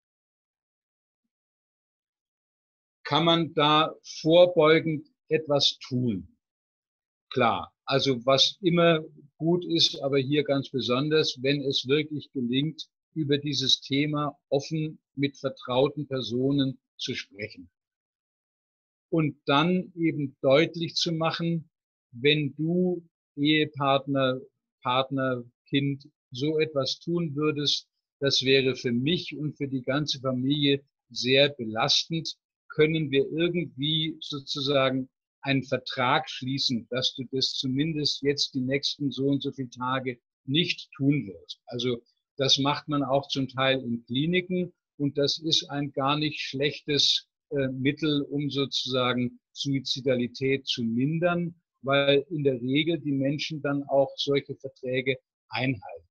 Kann man da vorbeugend etwas tun? Klar, also was immer gut ist, aber hier ganz besonders, wenn es wirklich gelingt, über dieses Thema offen mit vertrauten Personen zu sprechen. Und dann eben deutlich zu machen, wenn du Ehepartner, Partner, Kind so etwas tun würdest, das wäre für mich und für die ganze Familie sehr belastend, können wir irgendwie sozusagen einen Vertrag schließen, dass du das zumindest jetzt die nächsten so und so viele Tage nicht tun wirst. Also das macht man auch zum Teil in Kliniken und das ist ein gar nicht schlechtes äh, Mittel, um sozusagen Suizidalität zu mindern, weil in der Regel die Menschen dann auch solche Verträge einhalten.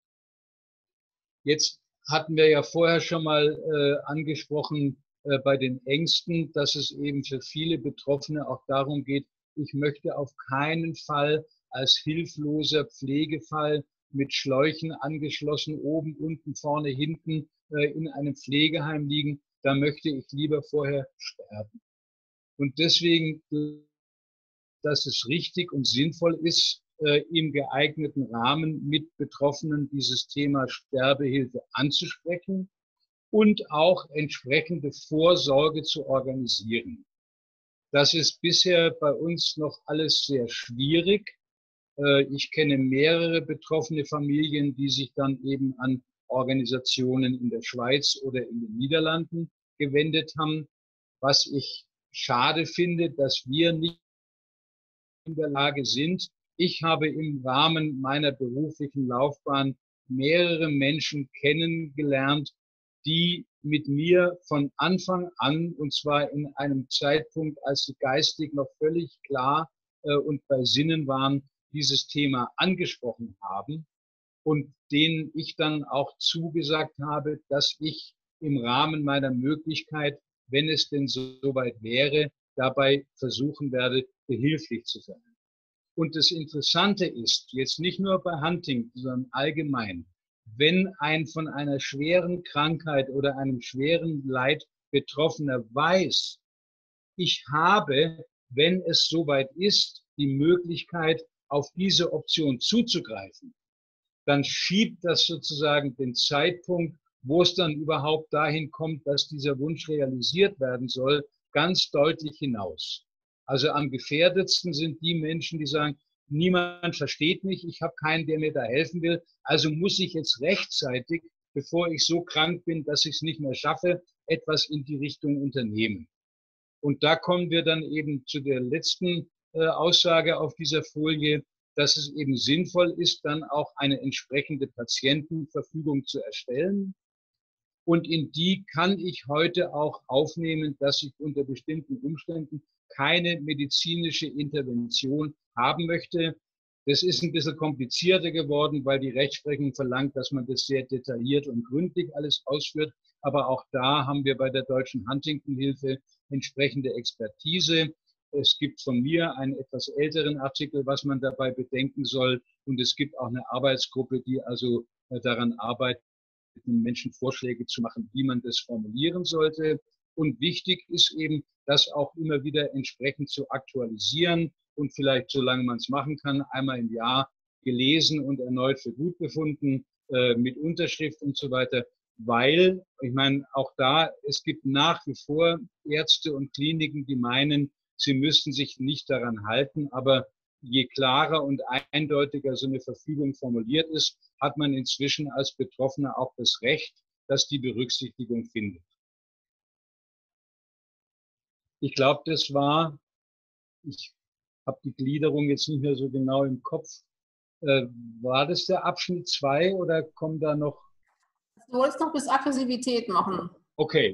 Jetzt hatten wir ja vorher schon mal äh, angesprochen, äh, bei den Ängsten, dass es eben für viele Betroffene auch darum geht, ich möchte auf keinen Fall als hilfloser Pflegefall mit Schläuchen angeschlossen, oben, unten, vorne, hinten äh, in einem Pflegeheim liegen. Da möchte ich lieber vorher sterben. Und deswegen, dass es richtig und sinnvoll ist, äh, im geeigneten Rahmen mit Betroffenen dieses Thema Sterbehilfe anzusprechen und auch entsprechende Vorsorge zu organisieren. Das ist bisher bei uns noch alles sehr schwierig. Äh, ich kenne mehrere betroffene Familien, die sich dann eben an Organisationen in der Schweiz oder in den Niederlanden gewendet haben. Was ich schade finde, dass wir nicht in der Lage sind. Ich habe im Rahmen meiner beruflichen Laufbahn mehrere Menschen kennengelernt, die mit mir von Anfang an, und zwar in einem Zeitpunkt, als sie geistig noch völlig klar äh, und bei Sinnen waren, dieses Thema angesprochen haben und denen ich dann auch zugesagt habe, dass ich im Rahmen meiner Möglichkeit, wenn es denn soweit wäre, dabei versuchen werde, behilflich zu sein. Und das Interessante ist, jetzt nicht nur bei Huntington, sondern allgemein, wenn ein von einer schweren Krankheit oder einem schweren Leid Betroffener weiß, ich habe, wenn es soweit ist, die Möglichkeit, auf diese Option zuzugreifen, dann schiebt das sozusagen den Zeitpunkt, wo es dann überhaupt dahin kommt, dass dieser Wunsch realisiert werden soll, ganz deutlich hinaus. Also am gefährdetsten sind die Menschen, die sagen, niemand versteht mich, ich habe keinen, der mir da helfen will, also muss ich jetzt rechtzeitig, bevor ich so krank bin, dass ich es nicht mehr schaffe, etwas in die Richtung unternehmen. Und da kommen wir dann eben zu der letzten äh, Aussage auf dieser Folie, dass es eben sinnvoll ist, dann auch eine entsprechende Patientenverfügung zu erstellen. Und in die kann ich heute auch aufnehmen, dass ich unter bestimmten Umständen keine medizinische Intervention haben möchte. Das ist ein bisschen komplizierter geworden, weil die Rechtsprechung verlangt, dass man das sehr detailliert und gründlich alles ausführt. Aber auch da haben wir bei der Deutschen Huntington-Hilfe entsprechende Expertise. Es gibt von mir einen etwas älteren Artikel, was man dabei bedenken soll. Und es gibt auch eine Arbeitsgruppe, die also daran arbeitet, den Menschen Vorschläge zu machen, wie man das formulieren sollte. Und wichtig ist eben, das auch immer wieder entsprechend zu aktualisieren und vielleicht, solange man es machen kann, einmal im Jahr gelesen und erneut für gut befunden, äh, mit Unterschrift und so weiter. Weil, ich meine, auch da, es gibt nach wie vor Ärzte und Kliniken, die meinen, sie müssten sich nicht daran halten, aber je klarer und eindeutiger so eine Verfügung formuliert ist, hat man inzwischen als Betroffener auch das Recht, dass die Berücksichtigung findet. Ich glaube, das war, ich habe die Gliederung jetzt nicht mehr so genau im Kopf, äh, war das der Abschnitt zwei oder kommen da noch? Du wolltest noch bis Aggressivität machen. Okay.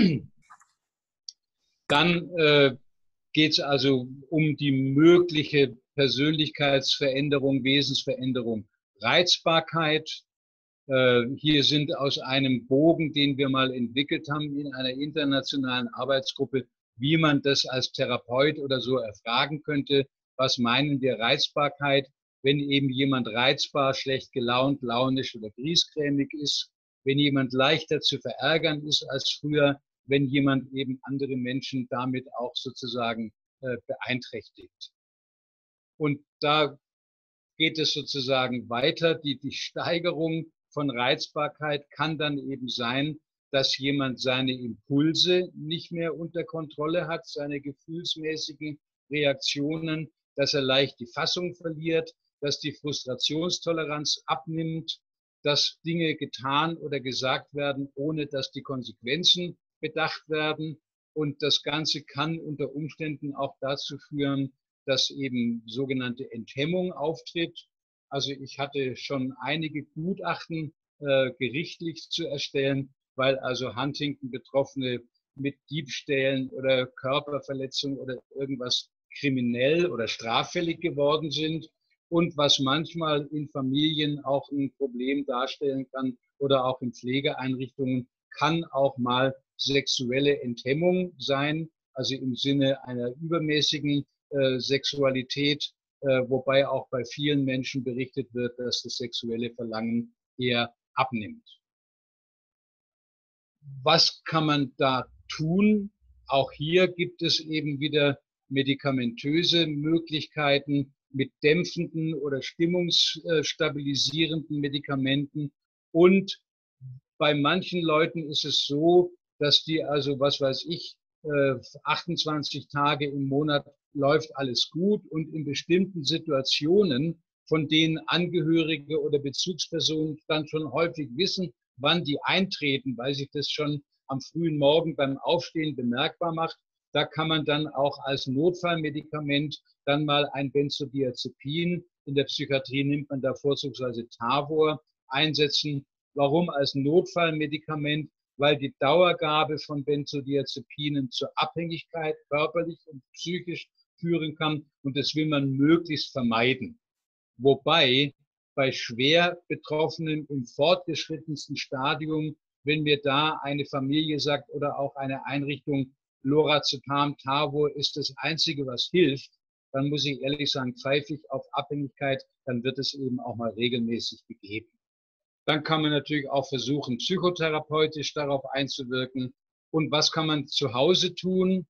Dann äh, geht es also um die mögliche Persönlichkeitsveränderung, Wesensveränderung, Reizbarkeit. Äh, hier sind aus einem Bogen, den wir mal entwickelt haben in einer internationalen Arbeitsgruppe, wie man das als Therapeut oder so erfragen könnte. Was meinen wir Reizbarkeit, wenn eben jemand reizbar, schlecht gelaunt, launisch oder griesgrämig ist, wenn jemand leichter zu verärgern ist als früher, wenn jemand eben andere Menschen damit auch sozusagen äh, beeinträchtigt. Und da geht es sozusagen weiter. Die, die Steigerung von Reizbarkeit kann dann eben sein, dass jemand seine Impulse nicht mehr unter Kontrolle hat, seine gefühlsmäßigen Reaktionen, dass er leicht die Fassung verliert, dass die Frustrationstoleranz abnimmt, dass Dinge getan oder gesagt werden, ohne dass die Konsequenzen bedacht werden. Und das Ganze kann unter Umständen auch dazu führen, dass eben sogenannte Enthemmung auftritt. Also ich hatte schon einige Gutachten äh, gerichtlich zu erstellen, weil also Huntington-Betroffene mit Diebstählen oder Körperverletzung oder irgendwas kriminell oder straffällig geworden sind und was manchmal in Familien auch ein Problem darstellen kann oder auch in Pflegeeinrichtungen, kann auch mal sexuelle Enthemmung sein, also im Sinne einer übermäßigen äh, Sexualität, äh, wobei auch bei vielen Menschen berichtet wird, dass das sexuelle Verlangen eher abnimmt. Was kann man da tun? Auch hier gibt es eben wieder medikamentöse Möglichkeiten. mit dämpfenden oder stimmungsstabilisierenden Medikamenten. Und bei manchen Leuten ist es so, dass die also, was weiß ich, achtundzwanzig Tage im Monat läuft alles gut und in bestimmten Situationen, von denen Angehörige oder Bezugspersonen dann schon häufig wissen, wann die eintreten, weil sich das schon am frühen Morgen beim Aufstehen bemerkbar macht. Da kann man dann auch als Notfallmedikament dann mal ein Benzodiazepin, in der Psychiatrie nimmt man da vorzugsweise Tavor, einsetzen. Warum als Notfallmedikament? Weil die Dauergabe von Benzodiazepinen zur Abhängigkeit körperlich und psychisch führen kann und das will man möglichst vermeiden. Wobei bei schwer Betroffenen im fortgeschrittensten Stadium, wenn mir da eine Familie sagt oder auch eine Einrichtung, Lorazepam, Tavor ist das Einzige, was hilft, dann muss ich ehrlich sagen, pfeife ich auf Abhängigkeit, dann wird es eben auch mal regelmäßig gegeben. Dann kann man natürlich auch versuchen, psychotherapeutisch darauf einzuwirken. Und was kann man zu Hause tun?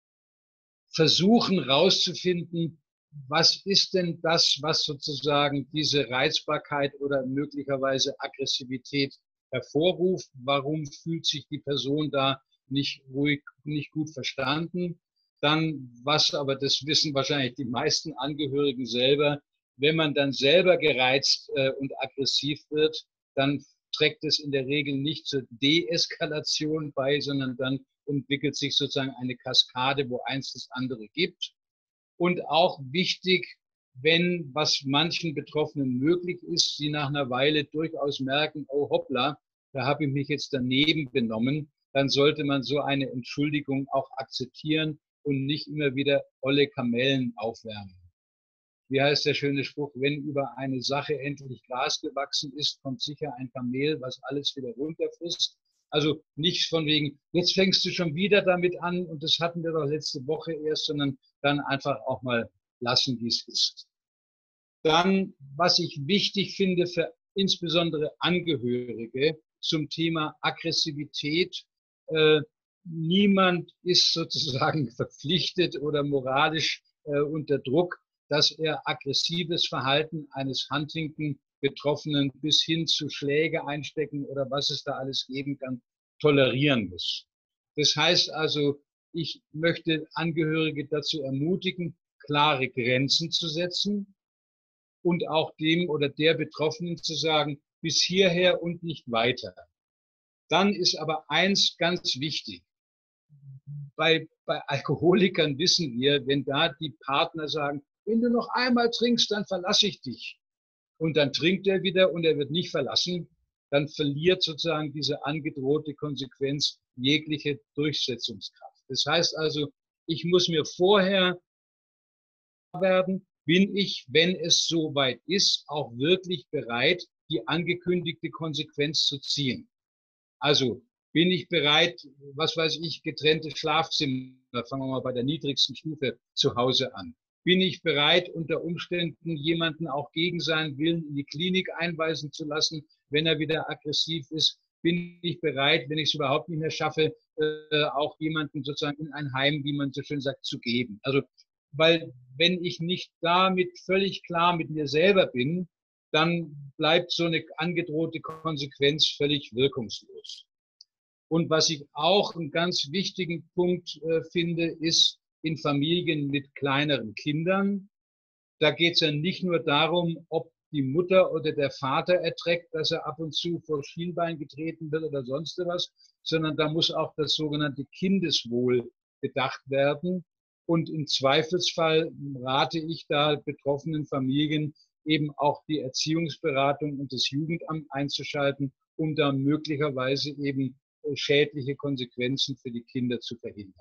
Versuchen rauszufinden, was ist denn das, was sozusagen diese Reizbarkeit oder möglicherweise Aggressivität hervorruft? Warum fühlt sich die Person da nicht ruhig, nicht gut verstanden? Dann, was aber, das wissen wahrscheinlich die meisten Angehörigen selber, wenn man dann selber gereizt äh, und aggressiv wird, dann trägt es in der Regel nicht zur Deeskalation bei, sondern dann entwickelt sich sozusagen eine Kaskade, wo eins das andere gibt. Und auch wichtig, wenn, was manchen Betroffenen möglich ist, sie nach einer Weile durchaus merken, oh hoppla, da habe ich mich jetzt daneben benommen, dann sollte man so eine Entschuldigung auch akzeptieren und nicht immer wieder olle Kamellen aufwärmen. Wie heißt der schöne Spruch, wenn über eine Sache endlich Gras gewachsen ist, kommt sicher ein Kamel, was alles wieder runterfrisst. Also nicht von wegen, jetzt fängst du schon wieder damit an und das hatten wir doch letzte Woche erst, sondern dann einfach auch mal lassen, wie es ist. Dann, was ich wichtig finde für insbesondere Angehörige zum Thema Aggressivität, äh, niemand ist sozusagen verpflichtet oder moralisch äh, unter Druck, dass er aggressives Verhalten eines Huntington-Betroffenen bis hin zu Schläge einstecken oder was es da alles geben kann, tolerieren muss. Das heißt also, ich möchte Angehörige dazu ermutigen, klare Grenzen zu setzen und auch dem oder der Betroffenen zu sagen, bis hierher und nicht weiter. Dann ist aber eins ganz wichtig. Bei, bei Alkoholikern wissen wir, wenn da die Partner sagen, wenn du noch einmal trinkst, dann verlasse ich dich. Und dann trinkt er wieder und er wird nicht verlassen. Dann verliert sozusagen diese angedrohte Konsequenz jegliche Durchsetzungskraft. Das heißt also, ich muss mir vorher werden, bin ich, wenn es soweit ist, auch wirklich bereit, die angekündigte Konsequenz zu ziehen. Also bin ich bereit, was weiß ich, getrennte Schlafzimmer, fangen wir mal bei der niedrigsten Stufe zu Hause an. Bin ich bereit, unter Umständen jemanden auch gegen seinen Willen in die Klinik einweisen zu lassen, wenn er wieder aggressiv ist? Bin ich bereit, wenn ich es überhaupt nicht mehr schaffe, äh, auch jemanden sozusagen in ein Heim, wie man so schön sagt, zu geben? Also, weil wenn ich nicht damit völlig klar mit mir selber bin, dann bleibt so eine angedrohte Konsequenz völlig wirkungslos. Und was ich auch einen ganz wichtigen Punkt äh, finde, ist in Familien mit kleineren Kindern. Da geht es ja nicht nur darum, ob die Mutter oder der Vater erträgt, dass er ab und zu vor Schienbein getreten wird oder sonst was, sondern da muss auch das sogenannte Kindeswohl bedacht werden. Und im Zweifelsfall rate ich da betroffenen Familien eben auch die Erziehungsberatung und das Jugendamt einzuschalten, um da möglicherweise eben schädliche Konsequenzen für die Kinder zu verhindern.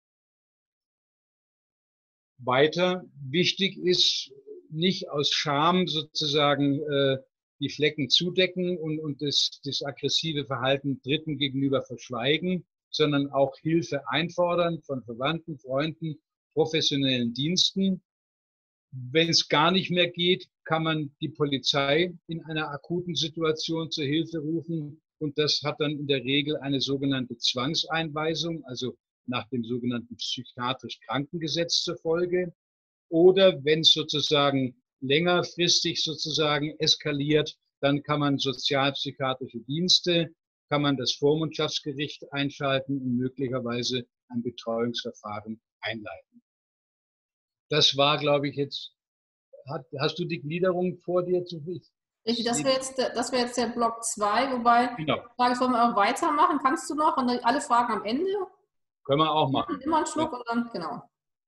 Weiter wichtig ist, nicht aus Scham sozusagen äh, die Flecken zudecken und, und das, das aggressive Verhalten Dritten gegenüber verschweigen, sondern auch Hilfe einfordern von Verwandten, Freunden, professionellen Diensten. Wenn es gar nicht mehr geht, kann man die Polizei in einer akuten Situation zur Hilfe rufen. Und das hat dann in der Regel eine sogenannte Zwangseinweisung, also nach dem sogenannten psychiatrisch Krankengesetz zur Folge. Oder wenn es sozusagen längerfristig sozusagen eskaliert, dann kann man sozialpsychiatrische Dienste, kann man das Vormundschaftsgericht einschalten und möglicherweise ein Betreuungsverfahren einleiten. Das war, glaube ich, jetzt, hat, hast du die Gliederung vor dir? Richtig, das wäre jetzt, das wäre jetzt der Block zwei, wobei, Genau. Frage, sollen wir auch weitermachen? Kannst du noch? Und dann alle Fragen am Ende? Können wir auch machen. Immer einen Schluck Ja. und dann, genau.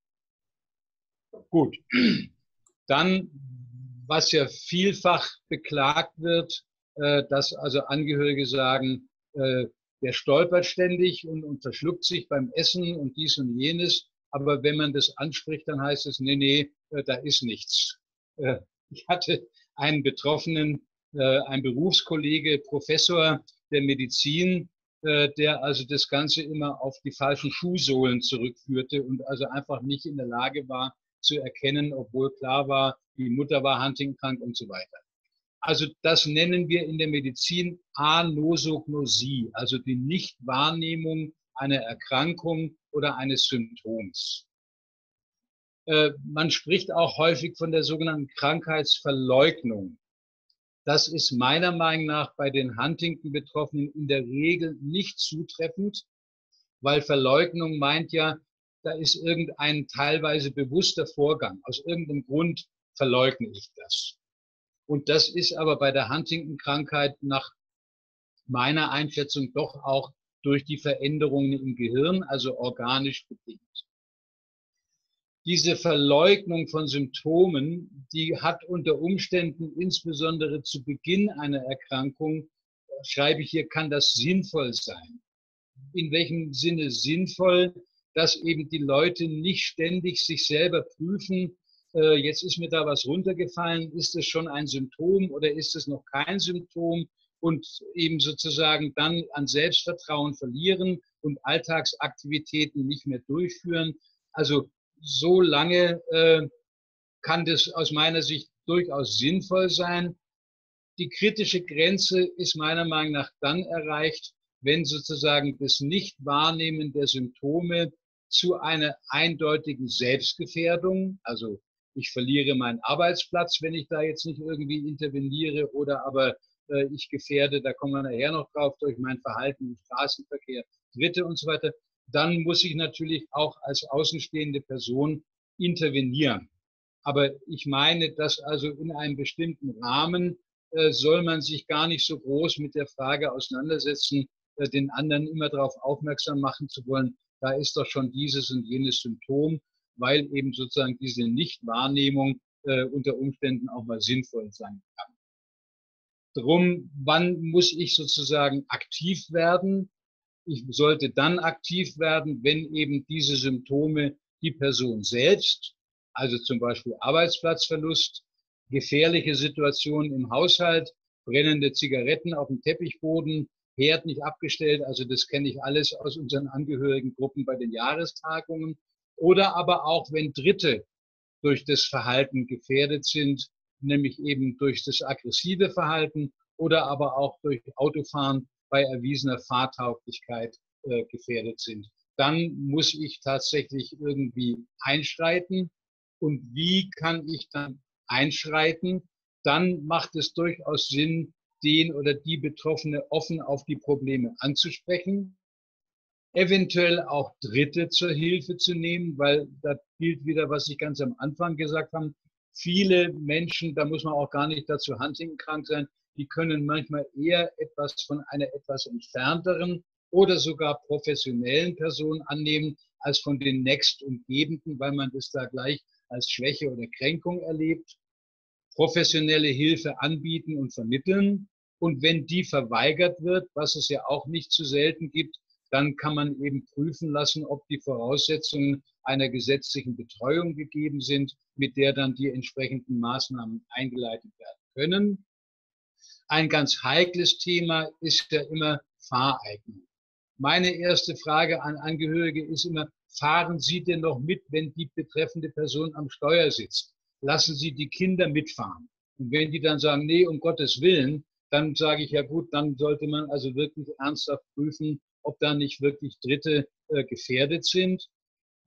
Gut. Dann, was ja vielfach beklagt wird, äh, dass also Angehörige sagen, äh, der stolpert ständig und, und verschluckt sich beim Essen und dies und jenes. Aber wenn man das anspricht, dann heißt es, nee, nee, äh, da ist nichts. Äh, ich hatte einen Betroffenen, äh, ein Berufskollege, Professor der Medizin, äh, der also das Ganze immer auf die falschen Schuhsohlen zurückführte und also einfach nicht in der Lage war, zu erkennen, obwohl klar war, die Mutter war Huntington-krank und so weiter. Also das nennen wir in der Medizin Anosognosie, also die Nichtwahrnehmung einer Erkrankung oder eines Symptoms. Äh, man spricht auch häufig von der sogenannten Krankheitsverleugnung. Das ist meiner Meinung nach bei den Huntington-Betroffenen in der Regel nicht zutreffend, weil Verleugnung meint ja, da ist irgendein teilweise bewusster Vorgang. Aus irgendeinem Grund verleugne ich das. Und das ist aber bei der Huntington-Krankheit nach meiner Einschätzung doch auch durch die Veränderungen im Gehirn, also organisch bedingt. Diese Verleugnung von Symptomen, die hat unter Umständen insbesondere zu Beginn einer Erkrankung, schreibe ich hier, kann das sinnvoll sein. In welchem Sinne sinnvoll, dass eben die Leute nicht ständig sich selber prüfen, äh, jetzt ist mir da was runtergefallen, ist es schon ein Symptom oder ist es noch kein Symptom und eben sozusagen dann an Selbstvertrauen verlieren und Alltagsaktivitäten nicht mehr durchführen. Also so lange äh, kann das aus meiner Sicht durchaus sinnvoll sein. Die kritische Grenze ist meiner Meinung nach dann erreicht, wenn sozusagen das Nichtwahrnehmen der Symptome zu einer eindeutigen Selbstgefährdung, also ich verliere meinen Arbeitsplatz, wenn ich da jetzt nicht irgendwie interveniere, oder aber äh, ich gefährde, da kommen wir nachher noch drauf, durch mein Verhalten im Straßenverkehr, Dritte und so weiter, dann muss ich natürlich auch als außenstehende Person intervenieren. Aber ich meine, dass also in einem bestimmten Rahmen äh, soll man sich gar nicht so groß mit der Frage auseinandersetzen, äh, den anderen immer darauf aufmerksam machen zu wollen, da ist doch schon dieses und jenes Symptom, weil eben sozusagen diese Nichtwahrnehmung äh, unter Umständen auch mal sinnvoll sein kann. Drum, wann muss ich sozusagen aktiv werden? Ich sollte dann aktiv werden, wenn eben diese Symptome die Person selbst, also zum Beispiel Arbeitsplatzverlust, gefährliche Situationen im Haushalt, brennende Zigaretten auf dem Teppichboden, Herd nicht abgestellt, also das kenne ich alles aus unseren Angehörigengruppen bei den Jahrestagungen, oder aber auch wenn Dritte durch das Verhalten gefährdet sind, nämlich eben durch das aggressive Verhalten oder aber auch durch Autofahren bei erwiesener Fahrtauglichkeit äh, gefährdet sind. Dann muss ich tatsächlich irgendwie einschreiten. Und wie kann ich dann einschreiten? Dann macht es durchaus Sinn, den oder die Betroffene offen auf die Probleme anzusprechen, eventuell auch Dritte zur Hilfe zu nehmen, weil da gilt wieder, was ich ganz am Anfang gesagt habe. Viele Menschen, da muss man auch gar nicht dazu Huntington-krank sein, die können manchmal eher etwas von einer etwas entfernteren oder sogar professionellen Person annehmen, als von den Nächstumgebenden, weil man das da gleich als Schwäche oder Kränkung erlebt. Professionelle Hilfe anbieten und vermitteln. Und wenn die verweigert wird, was es ja auch nicht zu selten gibt, dann kann man eben prüfen lassen, ob die Voraussetzungen einer gesetzlichen Betreuung gegeben sind, mit der dann die entsprechenden Maßnahmen eingeleitet werden können. Ein ganz heikles Thema ist ja immer Fahreignung. Meine erste Frage an Angehörige ist immer, fahren Sie denn noch mit, wenn die betreffende Person am Steuer sitzt? Lassen Sie die Kinder mitfahren. Und wenn die dann sagen, nee, um Gottes Willen, dann sage ich, ja gut, dann sollte man also wirklich ernsthaft prüfen, ob da nicht wirklich Dritte äh, gefährdet sind.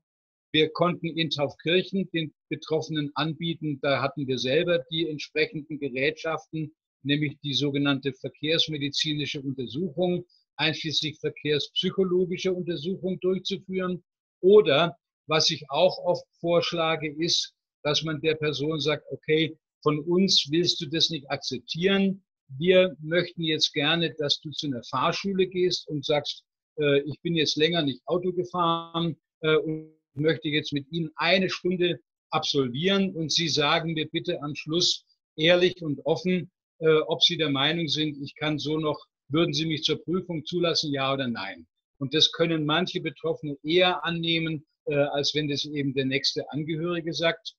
Wir konnten in Taufkirchen den Betroffenen anbieten, da hatten wir selber die entsprechenden Gerätschaften, nämlich die sogenannte verkehrsmedizinische Untersuchung, einschließlich verkehrspsychologische Untersuchung durchzuführen. Oder was ich auch oft vorschlage, ist, dass man der Person sagt, okay, von uns willst du das nicht akzeptieren. Wir möchten jetzt gerne, dass du zu einer Fahrschule gehst und sagst, äh, ich bin jetzt länger nicht Auto gefahren äh, und möchte jetzt mit Ihnen eine Stunde absolvieren und Sie sagen mir bitte am Schluss ehrlich und offen, äh, ob Sie der Meinung sind, ich kann so noch, würden Sie mich zur Prüfung zulassen, ja oder nein? Und das können manche Betroffene eher annehmen, äh, als wenn das eben der nächste Angehörige sagt.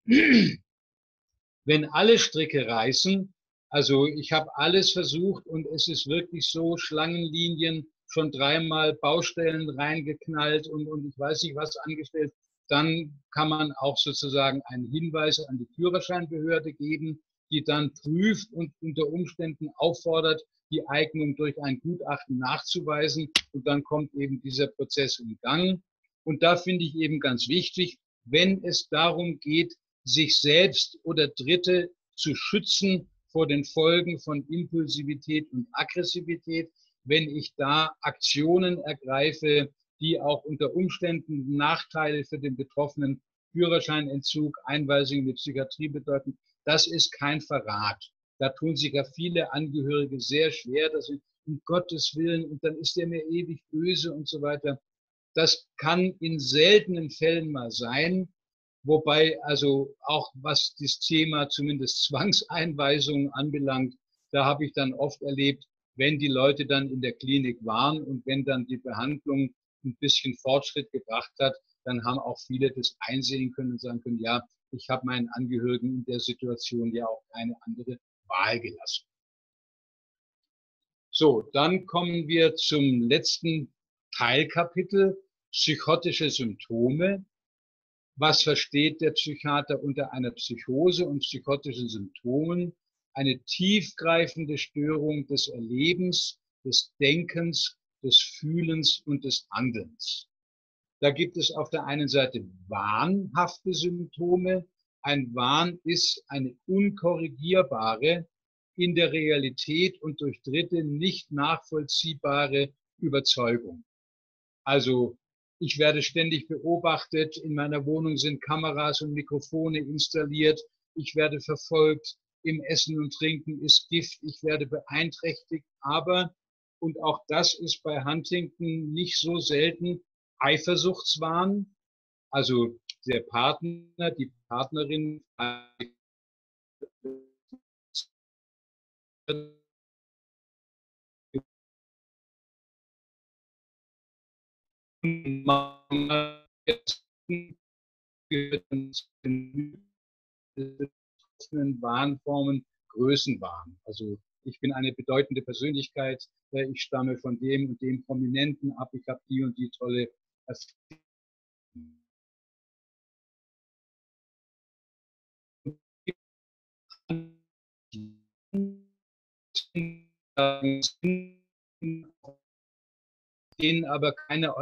Wenn alle Stricke reißen, also ich habe alles versucht und es ist wirklich so, Schlangenlinien, schon dreimal Baustellen reingeknallt und, und ich weiß nicht was angestellt, dann kann man auch sozusagen einen Hinweis an die Führerscheinbehörde geben, die dann prüft und unter Umständen auffordert, die Eignung durch ein Gutachten nachzuweisen und dann kommt eben dieser Prozess in Gang. Und da finde ich eben ganz wichtig, wenn es darum geht, sich selbst oder Dritte zu schützen vor den Folgen von Impulsivität und Aggressivität, wenn ich da Aktionen ergreife, die auch unter Umständen Nachteile für den Betroffenen, Führerscheinentzug, Einweisung in die Psychiatrie bedeuten, das ist kein Verrat. Da tun sich ja viele Angehörige sehr schwer, dass sie um Gottes Willen und dann ist der mir ewig böse und so weiter. Das kann in seltenen Fällen mal sein, wobei also auch was das Thema zumindest Zwangseinweisungen anbelangt, da habe ich dann oft erlebt, wenn die Leute dann in der Klinik waren und wenn dann die Behandlung ein bisschen Fortschritt gebracht hat, dann haben auch viele das einsehen können und sagen können, ja, ich habe meinen Angehörigen in der Situation ja auch keine andere Wahl gelassen. So, dann kommen wir zum letzten Teilkapitel, psychotische Symptome. Was versteht der Psychiater unter einer Psychose und psychotischen Symptomen? Eine tiefgreifende Störung des Erlebens, des Denkens, des Fühlens und des Handelns. Da gibt es auf der einen Seite wahnhafte Symptome. Ein Wahn ist eine unkorrigierbare, in der Realität und durch Dritte nicht nachvollziehbare Überzeugung. Also ich werde ständig beobachtet, in meiner Wohnung sind Kameras und Mikrofone installiert, ich werde verfolgt, im Essen und Trinken ist Gift, ich werde beeinträchtigt, aber, und auch das ist bei Huntington nicht so selten, Eifersuchtswahn, also der Partner, die Partnerin Wahnformen Größenwahn. Also ich bin eine bedeutende Persönlichkeit, ich stamme von dem und dem Prominenten ab, ich habe die und die tolle denen aber keine.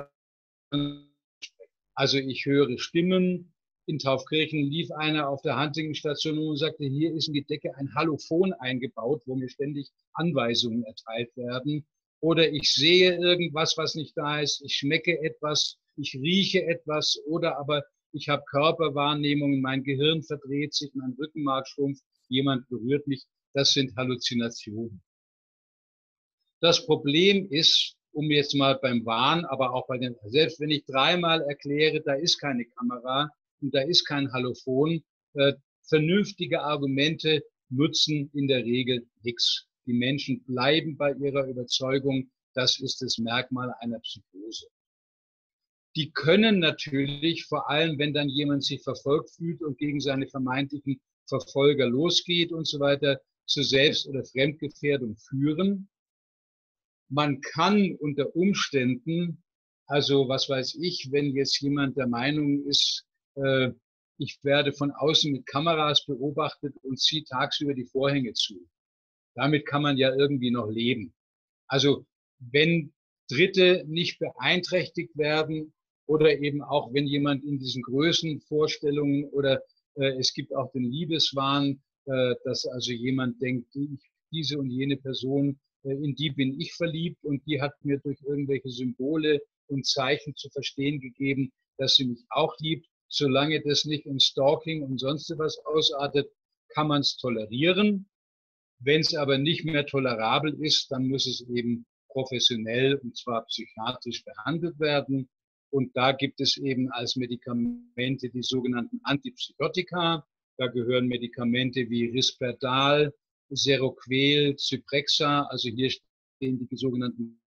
Also ich höre Stimmen. In Taufkirchen lief einer auf der Huntington-Station und sagte, hier ist in die Decke ein Halophon eingebaut, wo mir ständig Anweisungen erteilt werden. Oder ich sehe irgendwas, was nicht da ist. Ich schmecke etwas, ich rieche etwas. Oder aber ich habe Körperwahrnehmungen, mein Gehirn verdreht sich, mein Rückenmark schrumpft, jemand berührt mich. Das sind Halluzinationen. Das Problem ist, um jetzt mal beim Wahn, aber auch bei den, selbst wenn ich dreimal erkläre, da ist keine Kamera und da ist kein Halophon, äh, vernünftige Argumente nutzen in der Regel nichts. Die Menschen bleiben bei ihrer Überzeugung, das ist das Merkmal einer Psychose. Die können natürlich, vor allem wenn dann jemand sich verfolgt fühlt und gegen seine vermeintlichen Verfolger losgeht und so weiter, zu Selbst- oder Fremdgefährdung führen. Man kann unter Umständen, also was weiß ich, wenn jetzt jemand der Meinung ist, äh, ich werde von außen mit Kameras beobachtet und ziehe tagsüber die Vorhänge zu. Damit kann man ja irgendwie noch leben. Also wenn Dritte nicht beeinträchtigt werden oder eben auch, wenn jemand in diesen Größenvorstellungen oder äh, es gibt auch den Liebeswahn, äh, dass also jemand denkt, ich, diese und jene Person, äh, in die bin ich verliebt und die hat mir durch irgendwelche Symbole und Zeichen zu verstehen gegeben, dass sie mich auch liebt. Solange das nicht in Stalking und sonst was ausartet, kann man es tolerieren. Wenn es aber nicht mehr tolerabel ist, dann muss es eben professionell und zwar psychiatrisch behandelt werden. Und da gibt es eben als Medikamente die sogenannten Antipsychotika. Da gehören Medikamente wie Risperdal, Seroquel, Zyprexa. Also hier stehen die sogenannten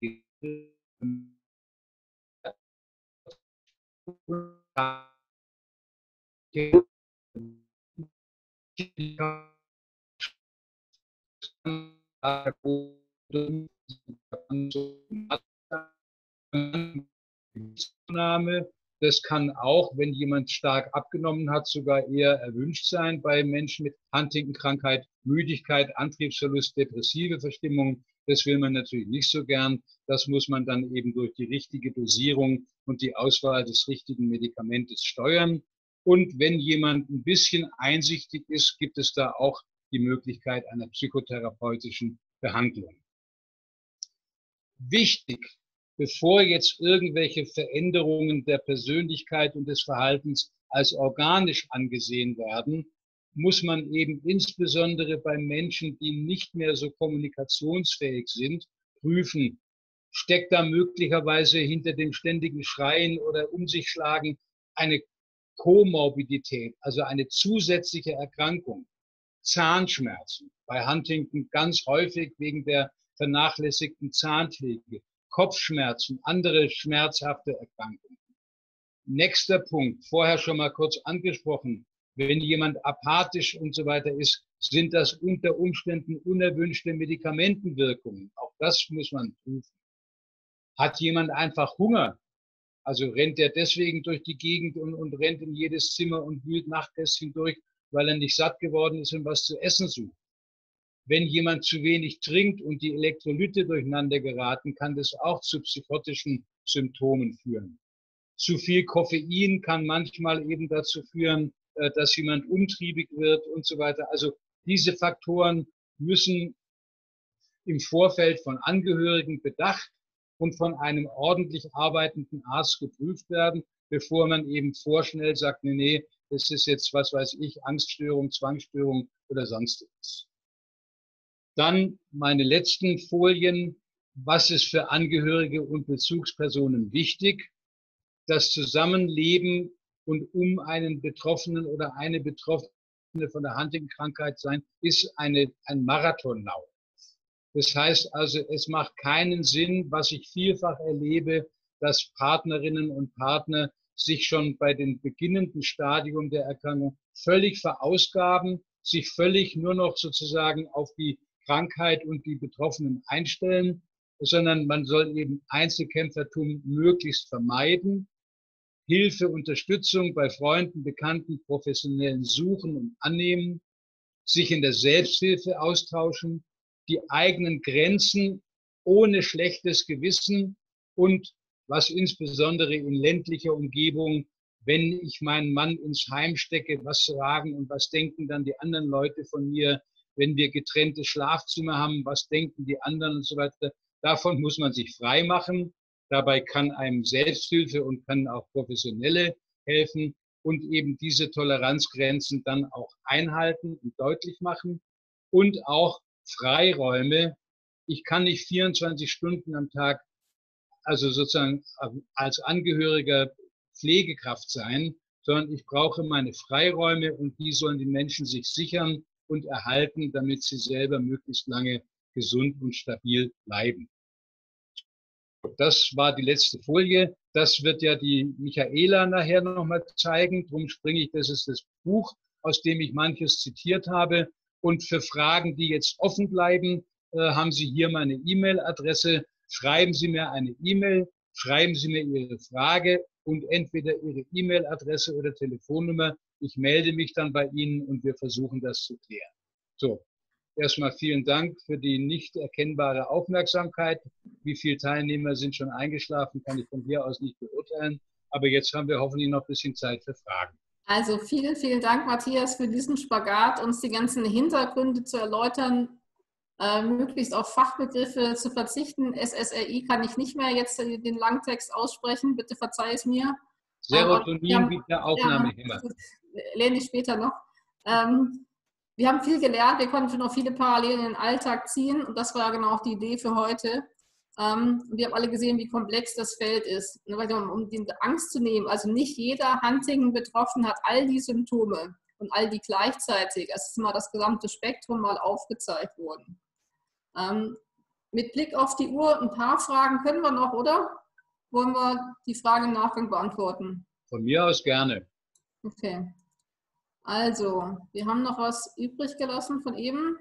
Das kann auch, wenn jemand stark abgenommen hat, sogar eher erwünscht sein bei Menschen mit Huntington-Krankheit, Müdigkeit, Antriebsverlust, depressive Verstimmung. Das will man natürlich nicht so gern. Das muss man dann eben durch die richtige Dosierung und die Auswahl des richtigen Medikamentes steuern. Und wenn jemand ein bisschen einsichtig ist, gibt es da auch die Möglichkeit einer psychotherapeutischen Behandlung. Wichtig, bevor jetzt irgendwelche Veränderungen der Persönlichkeit und des Verhaltens als organisch angesehen werden, muss man eben insbesondere bei Menschen, die nicht mehr so kommunikationsfähig sind, prüfen, steckt da möglicherweise hinter dem ständigen Schreien oder um sich schlagen eine Komorbidität, also eine zusätzliche Erkrankung. Zahnschmerzen, bei Huntington ganz häufig wegen der vernachlässigten Zahnpflege, Kopfschmerzen, andere schmerzhafte Erkrankungen. Nächster Punkt, vorher schon mal kurz angesprochen, wenn jemand apathisch und so weiter ist, sind das unter Umständen unerwünschte Medikamentenwirkungen. Auch das muss man prüfen. Hat jemand einfach Hunger? Also rennt er deswegen durch die Gegend und, und rennt in jedes Zimmer und wühlt Nachtkästchen durch, weil er nicht satt geworden ist und was zu essen sucht. Wenn jemand zu wenig trinkt und die Elektrolyte durcheinander geraten, kann das auch zu psychotischen Symptomen führen. Zu viel Koffein kann manchmal eben dazu führen, dass jemand umtriebig wird und so weiter. Also diese Faktoren müssen im Vorfeld von Angehörigen bedacht und von einem ordentlich arbeitenden Arzt geprüft werden, bevor man eben vorschnell sagt, nee, nee, das ist jetzt, was weiß ich, Angststörung, Zwangsstörung oder sonstiges. Dann meine letzten Folien. Was ist für Angehörige und Bezugspersonen wichtig? Das Zusammenleben und um einen Betroffenen oder eine Betroffene von der Huntington-Krankheit sein, ist eine, ein Marathonlauf. Das heißt also, es macht keinen Sinn, was ich vielfach erlebe, dass Partnerinnen und Partner sich schon bei dem beginnenden Stadium der Erkrankung völlig verausgaben, sich völlig nur noch sozusagen auf die Krankheit und die Betroffenen einstellen, sondern man soll eben Einzelkämpfertum möglichst vermeiden. Hilfe, Unterstützung bei Freunden, Bekannten, Professionellen suchen und annehmen, sich in der Selbsthilfe austauschen, die eigenen Grenzen ohne schlechtes Gewissen und was insbesondere in ländlicher Umgebung, wenn ich meinen Mann ins Heim stecke, was sagen und was denken dann die anderen Leute von mir, wenn wir getrennte Schlafzimmer haben, was denken die anderen und so weiter. Davon muss man sich frei machen. Dabei kann einem Selbsthilfe und kann auch Professionelle helfen und eben diese Toleranzgrenzen dann auch einhalten und deutlich machen und auch Freiräume. Ich kann nicht vierundzwanzig Stunden am Tag, also sozusagen als Angehöriger Pflegekraft sein, sondern ich brauche meine Freiräume und die sollen die Menschen sich sichern und erhalten, damit sie selber möglichst lange gesund und stabil bleiben. Das war die letzte Folie. Das wird ja die Michaela nachher nochmal zeigen. Darum springe ich, das ist das Buch, aus dem ich manches zitiert habe. Und für Fragen, die jetzt offen bleiben, äh, haben Sie hier meine E-Mail-Adresse. Schreiben Sie mir eine E-Mail, schreiben Sie mir Ihre Frage und entweder Ihre E-Mail-Adresse oder Telefonnummer. Ich melde mich dann bei Ihnen und wir versuchen das zu klären. So, erstmal vielen Dank für die nicht erkennbare Aufmerksamkeit. Wie viele Teilnehmer sind schon eingeschlafen, kann ich von hier aus nicht beurteilen. Aber jetzt haben wir hoffentlich noch ein bisschen Zeit für Fragen. Also vielen, vielen Dank, Matthias, für diesen Spagat, uns die ganzen Hintergründe zu erläutern, äh, möglichst auf Fachbegriffe zu verzichten. S S R I kann ich nicht mehr jetzt den Langtext aussprechen, bitte verzeih es mir. Serotonin wie der Aufnahmehemmer. Ja, lerne ich später noch. Ähm, wir haben viel gelernt, wir konnten noch viele Parallelen in den Alltag ziehen und das war genau auch die Idee für heute. Ähm, wir haben alle gesehen, wie komplex das Feld ist. Um die Angst zu nehmen, also nicht jeder Huntington-Betroffene hat all die Symptome und all die gleichzeitig. Es ist mal das gesamte Spektrum mal aufgezeigt worden. Ähm, mit Blick auf die Uhr, ein paar Fragen können wir noch, oder? Wollen wir die Frage im Nachgang beantworten? Von mir aus gerne. Okay. Also, wir haben noch was übrig gelassen von eben.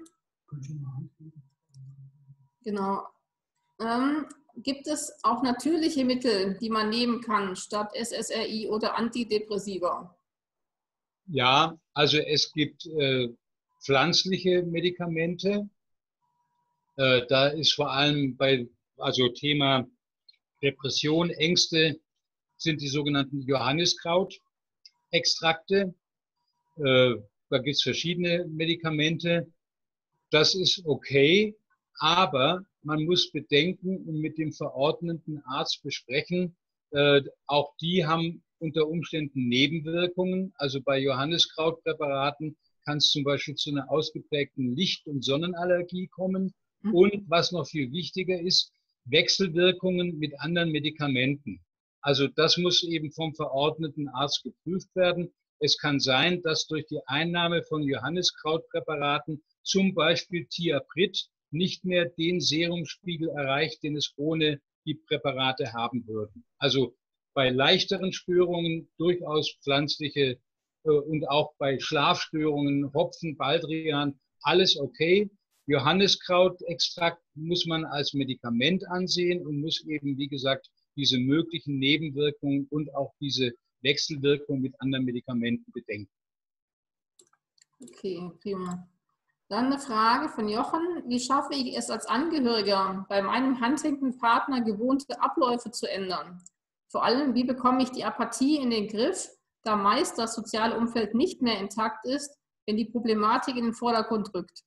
Genau. Ähm, gibt es auch natürliche Mittel, die man nehmen kann, statt S S R I oder Antidepressiva? Ja, also es gibt äh, pflanzliche Medikamente. Äh, da ist vor allem bei, also Thema Depression, Ängste, sind die sogenannten Johanniskraut-Extrakte. Äh, da gibt es verschiedene Medikamente. Das ist okay, aber man muss bedenken und mit dem verordneten Arzt besprechen, äh, auch die haben unter Umständen Nebenwirkungen. Also bei Johanniskrautpräparaten kann es zum Beispiel zu einer ausgeprägten Licht- und Sonnenallergie kommen. Mhm. Und was noch viel wichtiger ist, Wechselwirkungen mit anderen Medikamenten. Also das muss eben vom verordneten Arzt geprüft werden. Es kann sein, dass durch die Einnahme von Johanniskrautpräparaten zum Beispiel Thiaprit nicht mehr den Serumspiegel erreicht, den es ohne die Präparate haben würden. Also bei leichteren Störungen durchaus pflanzliche äh, und auch bei Schlafstörungen, Hopfen, Baldrian, alles okay. Johanniskrautextrakt muss man als Medikament ansehen und muss eben, wie gesagt, diese möglichen Nebenwirkungen und auch diese Wechselwirkung mit anderen Medikamenten bedenken. Okay, prima. Dann eine Frage von Jochen. Wie schaffe ich es als Angehöriger, bei meinem Huntington-Partner gewohnte Abläufe zu ändern? Vor allem, wie bekomme ich die Apathie in den Griff, da meist das soziale Umfeld nicht mehr intakt ist, wenn die Problematik in den Vordergrund rückt?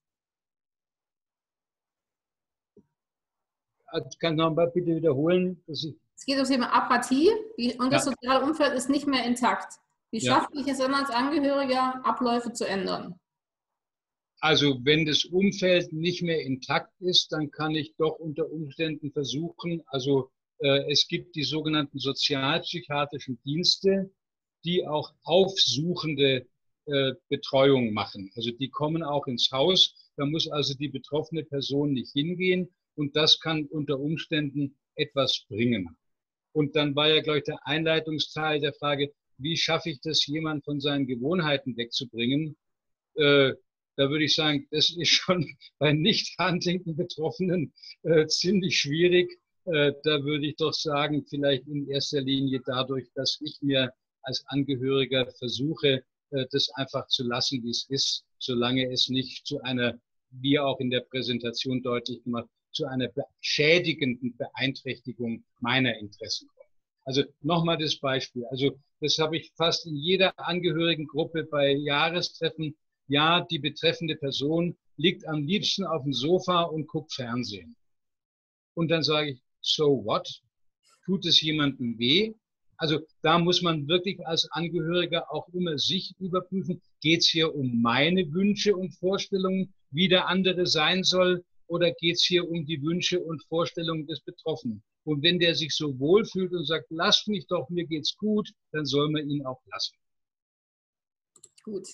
Kannst du noch mal bitte wiederholen? Dass ich es geht um das Thema Apathie und das ja. soziale Umfeld ist nicht mehr intakt. Wie schaffe ja. ich es dann als Angehöriger, Abläufe zu ändern? Also wenn das Umfeld nicht mehr intakt ist, dann kann ich doch unter Umständen versuchen, also äh, es gibt die sogenannten sozialpsychiatrischen Dienste, die auch aufsuchende äh, Betreuung machen. Also die kommen auch ins Haus, da muss also die betroffene Person nicht hingehen und das kann unter Umständen etwas bringen. Und dann war ja, glaube ich, der Einleitungsteil der Frage, wie schaffe ich das, jemanden von seinen Gewohnheiten wegzubringen? Äh, Da würde ich sagen, das ist schon bei Nicht-Huntington-Betroffenen äh, ziemlich schwierig. Äh, da würde ich doch sagen, vielleicht in erster Linie dadurch, dass ich mir als Angehöriger versuche, äh, das einfach zu lassen, wie es ist, solange es nicht zu einer, wie auch in der Präsentation deutlich gemacht, zu einer schädigenden Beeinträchtigung meiner Interessen kommt. Also nochmal das Beispiel. Also das habe ich fast in jeder Angehörigengruppe bei Jahrestreffen. Ja, die betreffende Person liegt am liebsten auf dem Sofa und guckt Fernsehen. Und dann sage ich, so what? Tut es jemandem weh? Also da muss man wirklich als Angehöriger auch immer sich überprüfen, geht es hier um meine Wünsche und Vorstellungen, wie der andere sein soll, oder geht es hier um die Wünsche und Vorstellungen des Betroffenen? Und wenn der sich so wohlfühlt und sagt, lasst mich doch, mir geht's gut, dann soll man ihn auch lassen. Gut.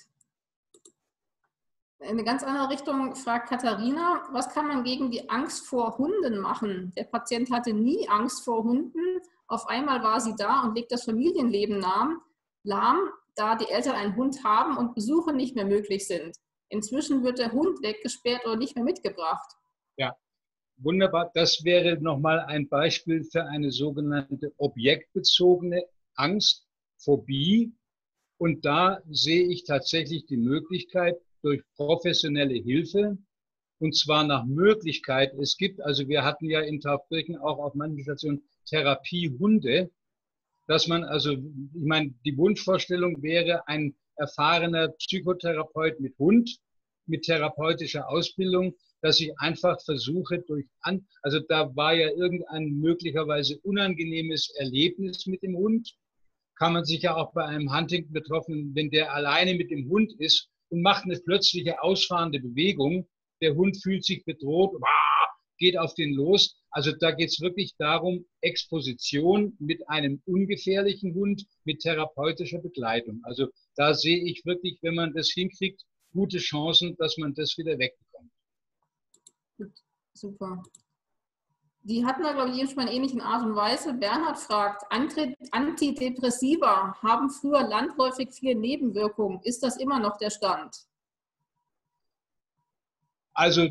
In eine ganz andere Richtung fragt Katharina, was kann man gegen die Angst vor Hunden machen? Der Patient hatte nie Angst vor Hunden. Auf einmal war sie da und legt das Familienleben lahm, lahm, da die Eltern einen Hund haben und Besuche nicht mehr möglich sind. Inzwischen wird der Hund weggesperrt oder nicht mehr mitgebracht. Ja, wunderbar. Das wäre nochmal ein Beispiel für eine sogenannte objektbezogene Angst, Phobie. Und da sehe ich tatsächlich die Möglichkeit durch professionelle Hilfe, und zwar nach Möglichkeit. Es gibt, also wir hatten ja in Taufkirchen auch auf manchen Stationen Therapiehunde, dass man also, ich meine, die Wunschvorstellung wäre ein erfahrener Psychotherapeut mit Hund, mit therapeutischer Ausbildung, dass ich einfach versuche durch an, also da war ja irgendein möglicherweise unangenehmes Erlebnis mit dem Hund, kann man sich ja auch bei einem Huntington-Betroffenen, wenn der alleine mit dem Hund ist und macht eine plötzliche ausfahrende Bewegung, der Hund fühlt sich bedroht, geht auf den los. Also da geht es wirklich darum, Exposition mit einem ungefährlichen Hund mit therapeutischer Begleitung. Also da sehe ich wirklich, wenn man das hinkriegt, gute Chancen, dass man das wieder wegbekommt. Gut, super. Die hatten wir, glaube ich, schon mal in ähnlichen Art und Weise. Bernhard fragt, Antidepressiva haben früher landläufig viele Nebenwirkungen. Ist das immer noch der Stand? Also,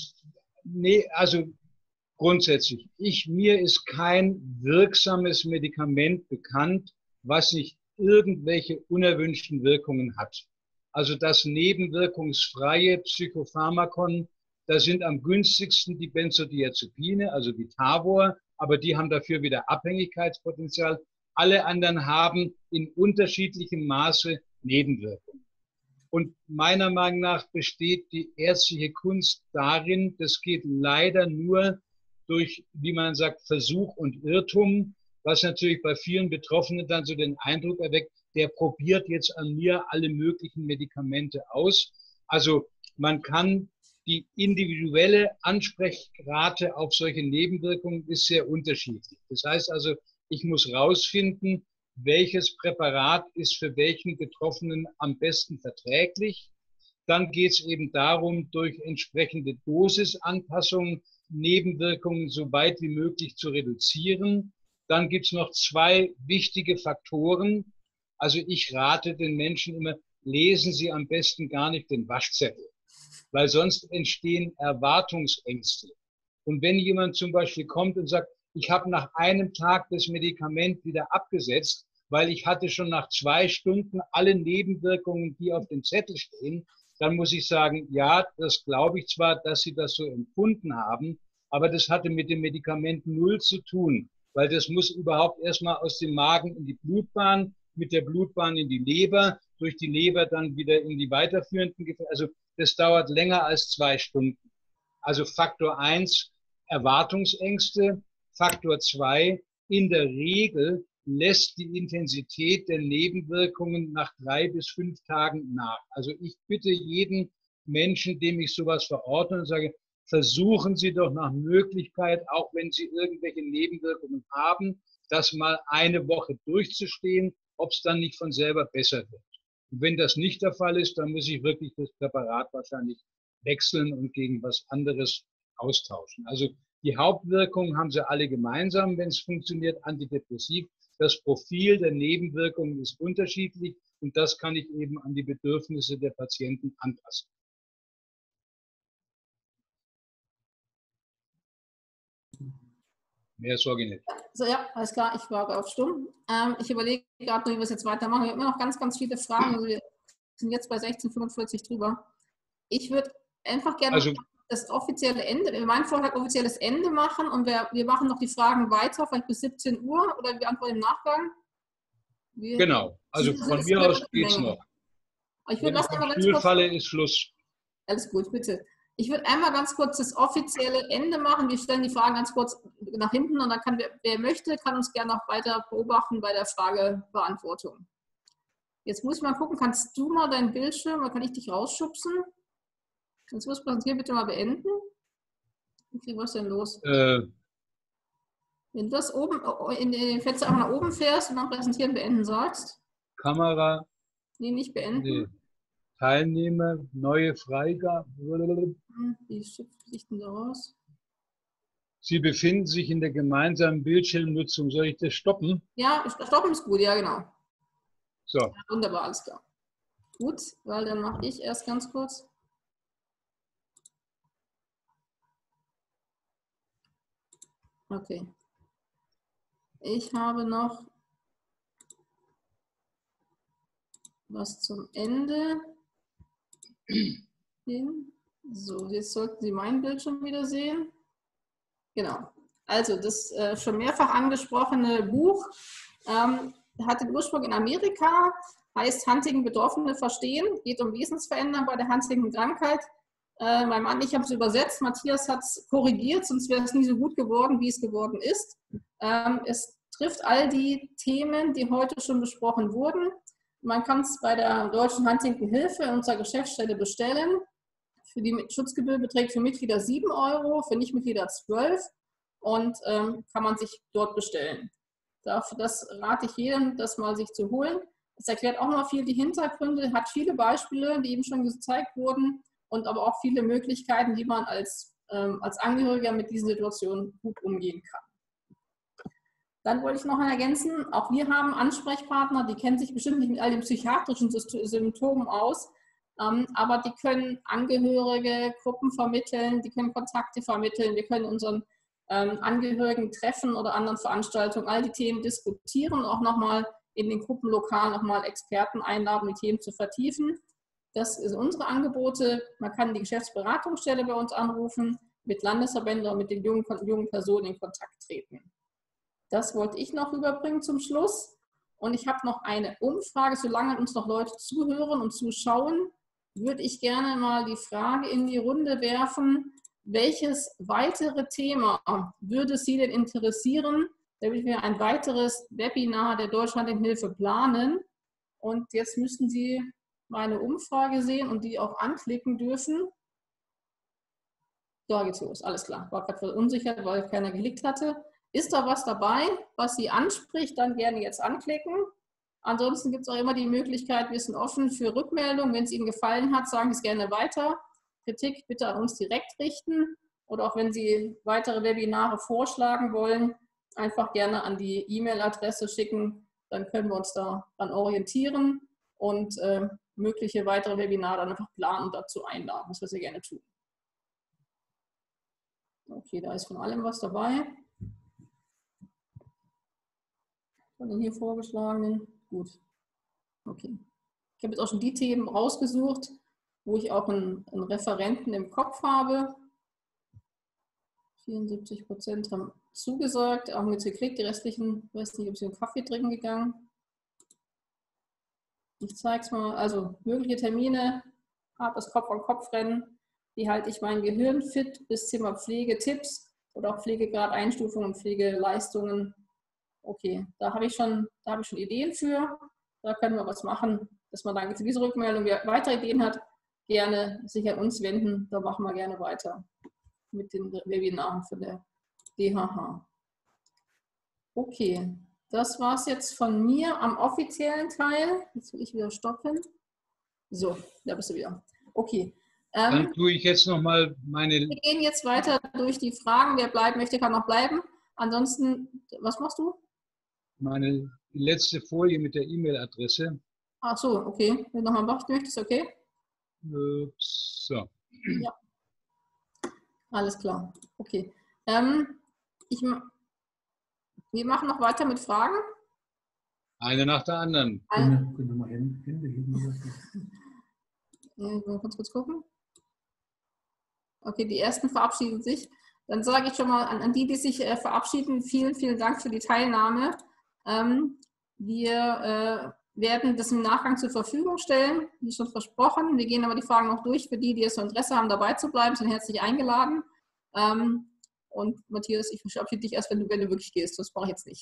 nee, also grundsätzlich, ich, mir ist kein wirksames Medikament bekannt, was nicht irgendwelche unerwünschten Wirkungen hat. Also das nebenwirkungsfreie Psychopharmakon, da sind am günstigsten die Benzodiazepine, also die Tavor, aber die haben dafür wieder Abhängigkeitspotenzial. Alle anderen haben in unterschiedlichem Maße Nebenwirkungen. Und meiner Meinung nach besteht die ärztliche Kunst darin, das geht leider nur durch, wie man sagt, Versuch und Irrtum, was natürlich bei vielen Betroffenen dann so den Eindruck erweckt, der probiert jetzt an mir alle möglichen Medikamente aus. Also man kann die individuelle Ansprechrate auf solche Nebenwirkungen ist sehr unterschiedlich. Das heißt also, ich muss rausfinden, welches Präparat ist für welchen Betroffenen am besten verträglich. Dann geht es eben darum, durch entsprechende Dosisanpassungen Nebenwirkungen so weit wie möglich zu reduzieren. Dann gibt es noch zwei wichtige Faktoren. Also ich rate den Menschen immer, lesen Sie am besten gar nicht den Waschzettel, weil sonst entstehen Erwartungsängste. Und wenn jemand zum Beispiel kommt und sagt, ich habe nach einem Tag das Medikament wieder abgesetzt, weil ich hatte schon nach zwei Stunden alle Nebenwirkungen, die auf dem Zettel stehen, dann muss ich sagen, ja, das glaube ich zwar, dass Sie das so empfunden haben, aber das hatte mit dem Medikament null zu tun, weil das muss überhaupt erstmal aus dem Magen in die Blutbahn, mit der Blutbahn in die Leber, durch die Leber dann wieder in die weiterführenden Gefäße. Also das dauert länger als zwei Stunden. Also Faktor eins, Erwartungsängste. Faktor zwei, in der Regel lässt die Intensität der Nebenwirkungen nach drei bis fünf Tagen nach. Also ich bitte jeden Menschen, dem ich sowas verordne und sage, versuchen Sie doch nach Möglichkeit, auch wenn Sie irgendwelche Nebenwirkungen haben, das mal eine Woche durchzustehen, ob es dann nicht von selber besser wird. Und wenn das nicht der Fall ist, dann muss ich wirklich das Präparat wahrscheinlich wechseln und gegen was anderes austauschen. Also die Hauptwirkungen haben sie alle gemeinsam, wenn es funktioniert, antidepressiv. Das Profil der Nebenwirkungen ist unterschiedlich und das kann ich eben an die Bedürfnisse der Patienten anpassen. Mehr Sorge nicht. So, ja, alles klar, ich war auf stumm. Ähm, ich überlege gerade, wie wir es jetzt weitermachen. Wir haben immer noch ganz, ganz viele Fragen. Also wir sind jetzt bei sechzehn Uhr fünfundvierzig drüber. Ich würde einfach gerne also, das offizielle Ende, wir meinen Vorschlag offizielles Ende machen und wir, wir machen noch die Fragen weiter, vielleicht bis siebzehn Uhr oder wir antworten im Nachgang. Wir, genau, also von mir aus geht es noch. Ich würde lassen aber ganz kurz. Falle ist Schluss. Alles gut, bitte. Ich würde einmal ganz kurz das offizielle Ende machen. Wir stellen die Fragen ganz kurz nach hinten und dann kann, wer, wer möchte, kann uns gerne noch weiter beobachten bei der Fragebeantwortung. Jetzt muss ich mal gucken, kannst du mal deinen Bildschirm, oder kann ich dich rausschubsen? Kannst du das Präsentieren bitte mal beenden? Wie viel was denn los? Äh. Wenn du das oben in den Fenster auch nach oben fährst und dann Präsentieren beenden sagst. Kamera. Nee, nicht beenden. Nee. Teilnehmer, neue Freigabe. Wie sieht denn da aus? Sie befinden sich in der gemeinsamen Bildschirmnutzung. Soll ich das stoppen? Ja, stoppen ist gut, ja genau. So. Ja, wunderbar, alles klar. Gut, weil dann mache ich erst ganz kurz. Okay. Ich habe noch was zum Ende. So, jetzt sollten Sie meinen Bildschirm wieder sehen. Genau. Also das äh, schon mehrfach angesprochene Buch Ähm, hat den Ursprung in Amerika, heißt Huntington Betroffene verstehen, geht um Wesensveränderung bei der Huntington-Krankheit. Äh, mein Mann, ich habe es übersetzt, Matthias hat es korrigiert, sonst wäre es nie so gut geworden, wie es geworden ist. Ähm, es trifft all die Themen, die heute schon besprochen wurden. Man kann es bei der Deutschen Huntington-Hilfe in unserer Geschäftsstelle bestellen. Für die Schutzgebühr beträgt für Mitglieder sieben Euro, für Nichtmitglieder zwölf und ähm, kann man sich dort bestellen. Dafür, das rate ich jedem, das mal sich zu holen. Es erklärt auch noch viel die Hintergründe, hat viele Beispiele, die eben schon gezeigt wurden und aber auch viele Möglichkeiten, wie man als, ähm, als Angehöriger mit diesen Situationen gut umgehen kann. Dann wollte ich noch ergänzen, auch wir haben Ansprechpartner, die kennen sich bestimmt nicht mit all den psychiatrischen Symptomen aus, ähm, aber die können Angehörige, Gruppen vermitteln, die können Kontakte vermitteln, wir können unseren ähm, Angehörigen treffen oder anderen Veranstaltungen all die Themen diskutieren und auch nochmal in den Gruppen lokal nochmal Experten einladen, die Themen zu vertiefen. Das sind unsere Angebote. Man kann die Geschäftsberatungsstelle bei uns anrufen, mit Landesverbänden oder mit den jungen, jungen Personen in Kontakt treten. Das wollte ich noch rüberbringen zum Schluss. Und ich habe noch eine Umfrage, solange uns noch Leute zuhören und zuschauen, würde ich gerne mal die Frage in die Runde werfen, welches weitere Thema würde Sie denn interessieren, damit wir ein weiteres Webinar der Deutschen Huntington-Hilfe planen. Und jetzt müssten Sie meine Umfrage sehen und die auch anklicken dürfen. Da geht's los, alles klar. War gerade verunsichert, weil keiner geklickt hatte. Ist da was dabei, was Sie anspricht, dann gerne jetzt anklicken. Ansonsten gibt es auch immer die Möglichkeit, wir sind offen für Rückmeldungen. Wenn es Ihnen gefallen hat, sagen Sie es gerne weiter. Kritik bitte an uns direkt richten. Oder auch wenn Sie weitere Webinare vorschlagen wollen, einfach gerne an die E-Mail-Adresse schicken. Dann können wir uns daran orientieren und äh, mögliche weitere Webinare dann einfach planen und dazu einladen, was wir sehr gerne tun. Okay, da ist von allem was dabei. Von den hier vorgeschlagenen. Gut. Okay. Ich habe jetzt auch schon die Themen rausgesucht, wo ich auch einen, einen Referenten im Kopf habe. vierundsiebzig Prozent haben zugesagt, haben jetzt gekriegt, die restlichen, ich weiß nicht, ob sie einen Kaffee trinken gegangen. Ich zeige es mal, also mögliche Termine, hartes Kopf-an-Kopf-Rennen, die halte ich mein Gehirn fit bis Thema Pflegetipps oder auch Pflegegrad-Einstufungen und Pflegeleistungen. Okay, da habe ich schon, da habe ich schon Ideen für, da können wir was machen, dass man dann diese Rückmeldung, wer weitere Ideen hat, gerne sich an uns wenden, da machen wir gerne weiter mit den Webinaren von der D H H. Okay, das war es jetzt von mir am offiziellen Teil. Jetzt will ich wieder stoppen. So, da bist du wieder. Okay. Ähm, Dann tue ich jetzt nochmal meine... Wir gehen jetzt weiter durch die Fragen. Wer bleiben möchte, kann noch bleiben. Ansonsten, was machst du? Meine letzte Folie mit der E-Mail-Adresse. Ach so, okay. Wenn du nochmal machen möchtest, okay? So. Ja. Alles klar. Okay. Ähm, ich, wir machen noch weiter mit Fragen. Eine nach der anderen. Eine. Können wir mal Hände heben? Kurz, kurz gucken. Okay, die ersten verabschieden sich. Dann sage ich schon mal an, an die, die sich äh, verabschieden, vielen, vielen Dank für die Teilnahme. Ähm, wir äh, werden das im Nachgang zur Verfügung stellen, wie schon versprochen. Wir gehen aber die Fragen noch durch. Für die, die es so Interesse haben, dabei zu bleiben, sind herzlich eingeladen. Ähm, und Matthias, ich verabschiede dich erst, wenn du, wenn du wirklich gehst. Das brauche ich jetzt nicht.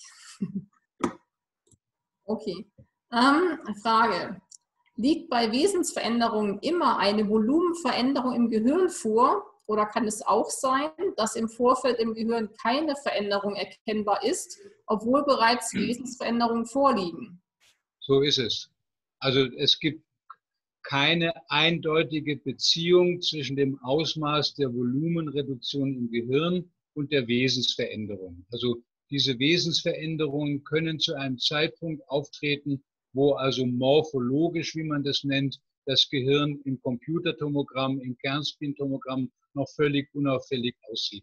Okay. Ähm, Frage. Liegt bei Wesensveränderungen immer eine Volumenveränderung im Gehirn vor oder kann es auch sein, dass im Vorfeld im Gehirn keine Veränderung erkennbar ist, obwohl bereits Wesensveränderungen vorliegen? So ist es. Also es gibt keine eindeutige Beziehung zwischen dem Ausmaß der Volumenreduktion im Gehirn und der Wesensveränderung. Also diese Wesensveränderungen können zu einem Zeitpunkt auftreten, wo also morphologisch, wie man das nennt, das Gehirn im Computertomogramm, im Kernspintomogramm noch völlig unauffällig aussieht.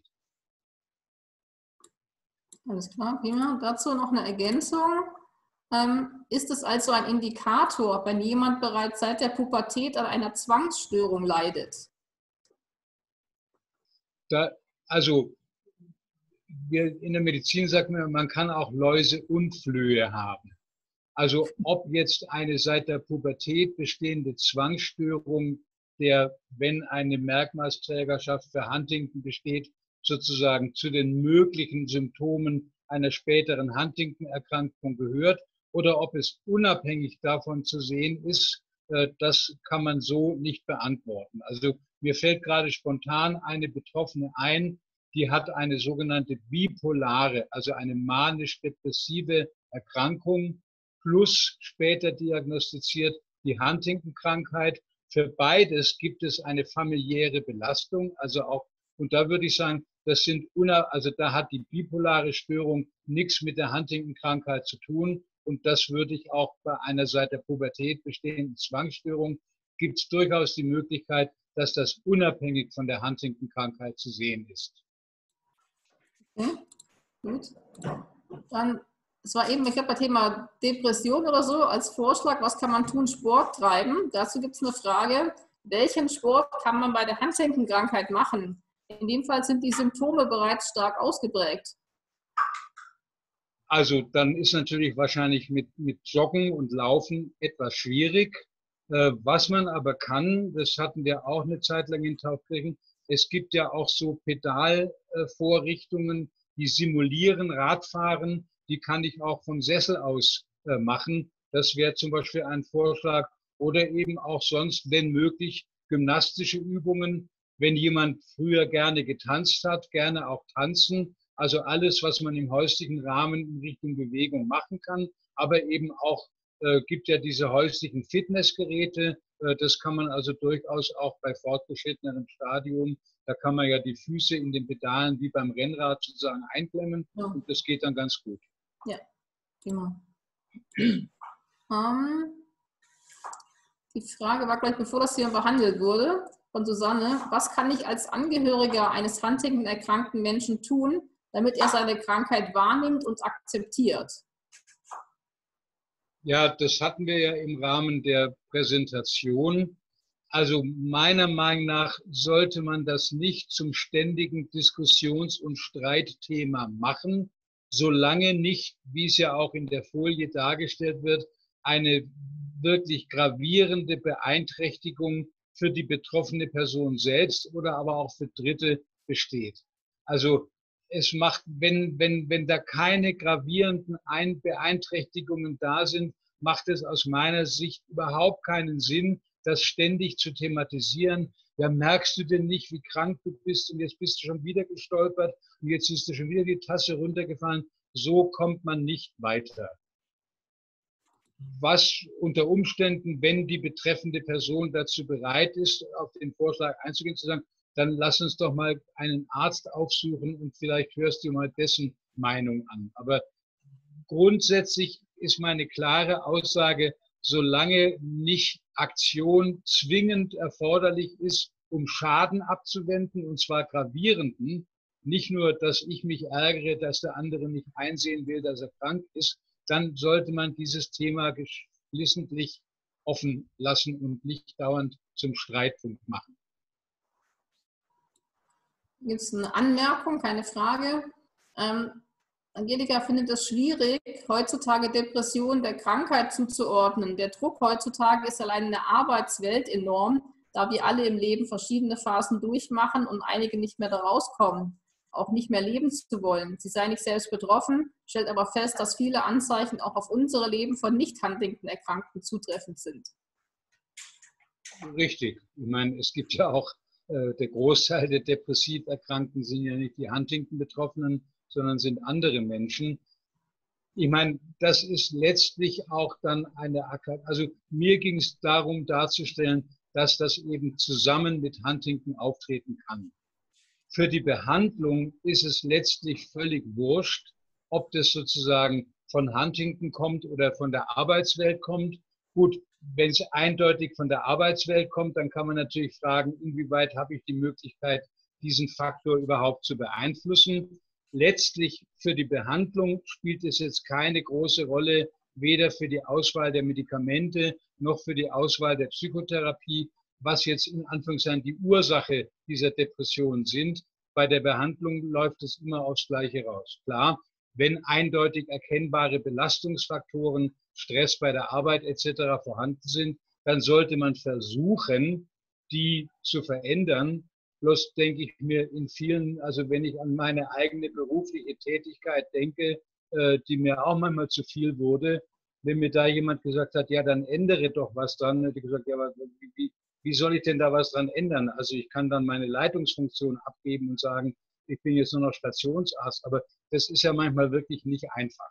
Alles klar, prima. Dazu noch eine Ergänzung. Ähm, ist es also ein Indikator, wenn jemand bereits seit der Pubertät an einer Zwangsstörung leidet? Da, also wir in der Medizin sagt man, man kann auch Läuse und Flöhe haben. Also ob jetzt eine seit der Pubertät bestehende Zwangsstörung, der, wenn eine Merkmalsträgerschaft für Huntington besteht, sozusagen zu den möglichen Symptomen einer späteren Huntington-Erkrankung gehört, oder ob es unabhängig davon zu sehen ist, das kann man so nicht beantworten. Also mir fällt gerade spontan eine Betroffene ein, die hat eine sogenannte bipolare, also eine manisch-depressive Erkrankung, plus später diagnostiziert die Huntington-Krankheit. Für beides gibt es eine familiäre Belastung, also auch, und da würde ich sagen, das sind, also da hat die bipolare Störung nichts mit der Huntington-Krankheit zu tun. Und das würde ich auch bei einer seit der Pubertät bestehenden Zwangsstörung, gibt es durchaus die Möglichkeit, dass das unabhängig von der Huntington-Krankheit zu sehen ist. Okay, gut. Dann, es war eben, ich glaube, bei Thema Depression oder so, als Vorschlag, was kann man tun? Sport treiben. Dazu gibt es eine Frage, welchen Sport kann man bei der Huntington-Krankheit machen? In dem Fall sind die Symptome bereits stark ausgeprägt. Also dann ist natürlich wahrscheinlich mit, mit Joggen und Laufen etwas schwierig. Äh, was man aber kann, das hatten wir auch eine Zeit lang in Taufkirchen, es gibt ja auch so Pedalvorrichtungen, die simulieren Radfahren, die kann ich auch vom Sessel aus äh, machen. Das wäre zum Beispiel ein Vorschlag. Oder eben auch sonst, wenn möglich, gymnastische Übungen. Wenn jemand früher gerne getanzt hat, gerne auch tanzen. Also alles, was man im häuslichen Rahmen in Richtung Bewegung machen kann. Aber eben auch, äh, gibt ja diese häuslichen Fitnessgeräte. Äh, das kann man also durchaus auch bei fortgeschrittenem Stadium. Da kann man ja die Füße in den Pedalen wie beim Rennrad sozusagen einklemmen. Ja. Und das geht dann ganz gut. Ja, genau. um, die Frage war gleich, bevor das hier behandelt wurde, von Susanne. Was kann ich als Angehöriger eines Huntington-erkrankten Menschen tun, damit er seine Krankheit wahrnimmt und akzeptiert? Ja, das hatten wir ja im Rahmen der Präsentation. Also meiner Meinung nach sollte man das nicht zum ständigen Diskussions- und Streitthema machen, solange nicht, wie es ja auch in der Folie dargestellt wird, eine wirklich gravierende Beeinträchtigung für die betroffene Person selbst oder aber auch für Dritte besteht. Also es macht, wenn, wenn, wenn da keine gravierenden Beeinträchtigungen da sind, macht es aus meiner Sicht überhaupt keinen Sinn, das ständig zu thematisieren. Ja, merkst du denn nicht, wie krank du bist und jetzt bist du schon wieder gestolpert und jetzt ist dir schon wieder die Tasse runtergefallen. So kommt man nicht weiter. Was unter Umständen, wenn die betreffende Person dazu bereit ist, auf den Vorschlag einzugehen, zu sagen, dann lass uns doch mal einen Arzt aufsuchen und vielleicht hörst du mal dessen Meinung an. Aber grundsätzlich ist meine klare Aussage, solange nicht Aktion zwingend erforderlich ist, um Schaden abzuwenden, und zwar gravierenden, nicht nur, dass ich mich ärgere, dass der andere nicht einsehen will, dass er krank ist, dann sollte man dieses Thema geflissentlich offen lassen und nicht dauernd zum Streitpunkt machen. Gibt es eine Anmerkung, keine Frage? Ähm, Angelika findet es schwierig, heutzutage Depressionen der Krankheit zuzuordnen. Der Druck heutzutage ist allein in der Arbeitswelt enorm, da wir alle im Leben verschiedene Phasen durchmachen und einige nicht mehr da rauskommen, auch nicht mehr leben zu wollen. Sie sei nicht selbst betroffen, stellt aber fest, dass viele Anzeichen auch auf unsere Leben von Nicht-Huntington-Erkrankten zutreffend sind. Richtig. Ich meine, es gibt ja auch, äh, der Großteil der depressiv Erkrankten sind ja nicht die Huntington-Betroffenen, sondern sind andere Menschen. Ich meine, das ist letztlich auch dann eine, also mir ging es darum darzustellen, dass das eben zusammen mit Huntington auftreten kann. Für die Behandlung ist es letztlich völlig wurscht, ob das sozusagen von Huntington kommt oder von der Arbeitswelt kommt. Gut, wenn es eindeutig von der Arbeitswelt kommt, dann kann man natürlich fragen, inwieweit habe ich die Möglichkeit, diesen Faktor überhaupt zu beeinflussen. Letztlich für die Behandlung spielt es jetzt keine große Rolle, weder für die Auswahl der Medikamente noch für die Auswahl der Psychotherapie, was jetzt in Anführungszeichen die Ursache dieser Depression sind. bei der Behandlung läuft es immer aufs Gleiche raus. Klar, wenn eindeutig erkennbare Belastungsfaktoren, Stress bei der Arbeit et cetera vorhanden sind, dann sollte man versuchen, die zu verändern. Bloß denke ich mir in vielen, also wenn ich an meine eigene berufliche Tätigkeit denke, äh, die mir auch manchmal zu viel wurde, wenn mir da jemand gesagt hat, ja, dann ändere doch was dran, hätte ich gesagt, ja, aber wie, wie soll ich denn da was dran ändern? Also ich kann dann meine Leitungsfunktion abgeben und sagen, ich bin jetzt nur noch Stationsarzt, aber das ist ja manchmal wirklich nicht einfach.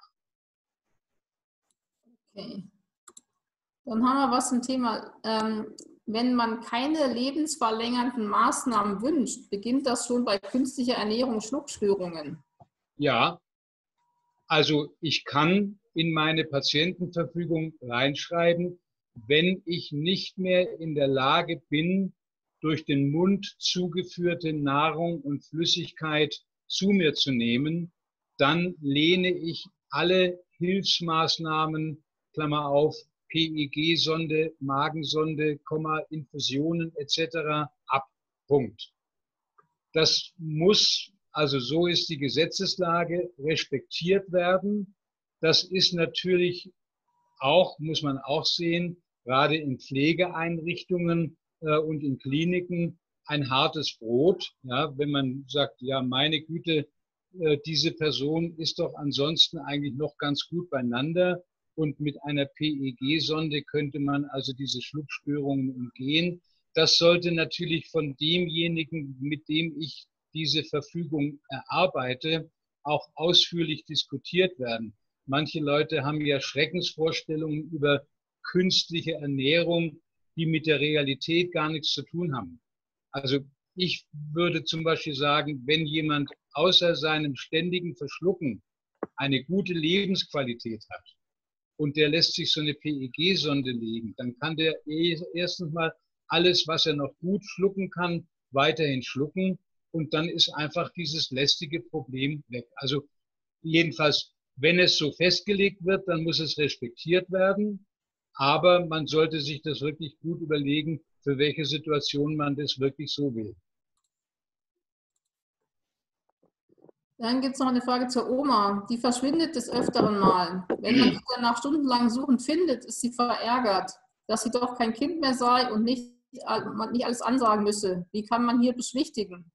Okay. Dann haben wir was zum Thema, ähm, wenn man keine lebensverlängernden Maßnahmen wünscht, beginnt das schon bei künstlicher Ernährung Schluckstörungen. Ja, also ich kann in meine Patientenverfügung reinschreiben, wenn ich nicht mehr in der Lage bin, durch den Mund zugeführte Nahrung und Flüssigkeit zu mir zu nehmen, dann lehne ich alle Hilfsmaßnahmen, Klammer auf, P E G-Sonde, Magensonde, Infusionen et cetera ab. Punkt. Das muss, also so ist die Gesetzeslage, respektiert werden. Das ist natürlich auch, muss man auch sehen, gerade in Pflegeeinrichtungen äh, und in Kliniken ein hartes Brot. Ja, wenn man sagt, ja, meine Güte, äh, diese Person ist doch ansonsten eigentlich noch ganz gut beieinander. Und mit einer P E G-Sonde könnte man also diese Schluckstörungen umgehen. Das sollte natürlich von demjenigen, mit dem ich diese Verfügung erarbeite, auch ausführlich diskutiert werden. Manche Leute haben ja Schreckensvorstellungen über künstliche Ernährung, die mit der Realität gar nichts zu tun haben. Also ich würde zum Beispiel sagen, wenn jemand außer seinem ständigen Verschlucken eine gute Lebensqualität hat, und der lässt sich so eine P E G-Sonde legen, dann kann der erstens mal alles, was er noch gut schlucken kann, weiterhin schlucken und dann ist einfach dieses lästige Problem weg. Also jedenfalls, wenn es so festgelegt wird, dann muss es respektiert werden, aber man sollte sich das wirklich gut überlegen, für welche Situation man das wirklich so will. Dann gibt es noch eine Frage zur Oma. Die verschwindet des Öfteren mal. Wenn man sie dann nach stundenlangem Suchen findet, ist sie verärgert, dass sie doch kein Kind mehr sei und nicht, man nicht alles ansagen müsse. Wie kann man hier beschwichtigen?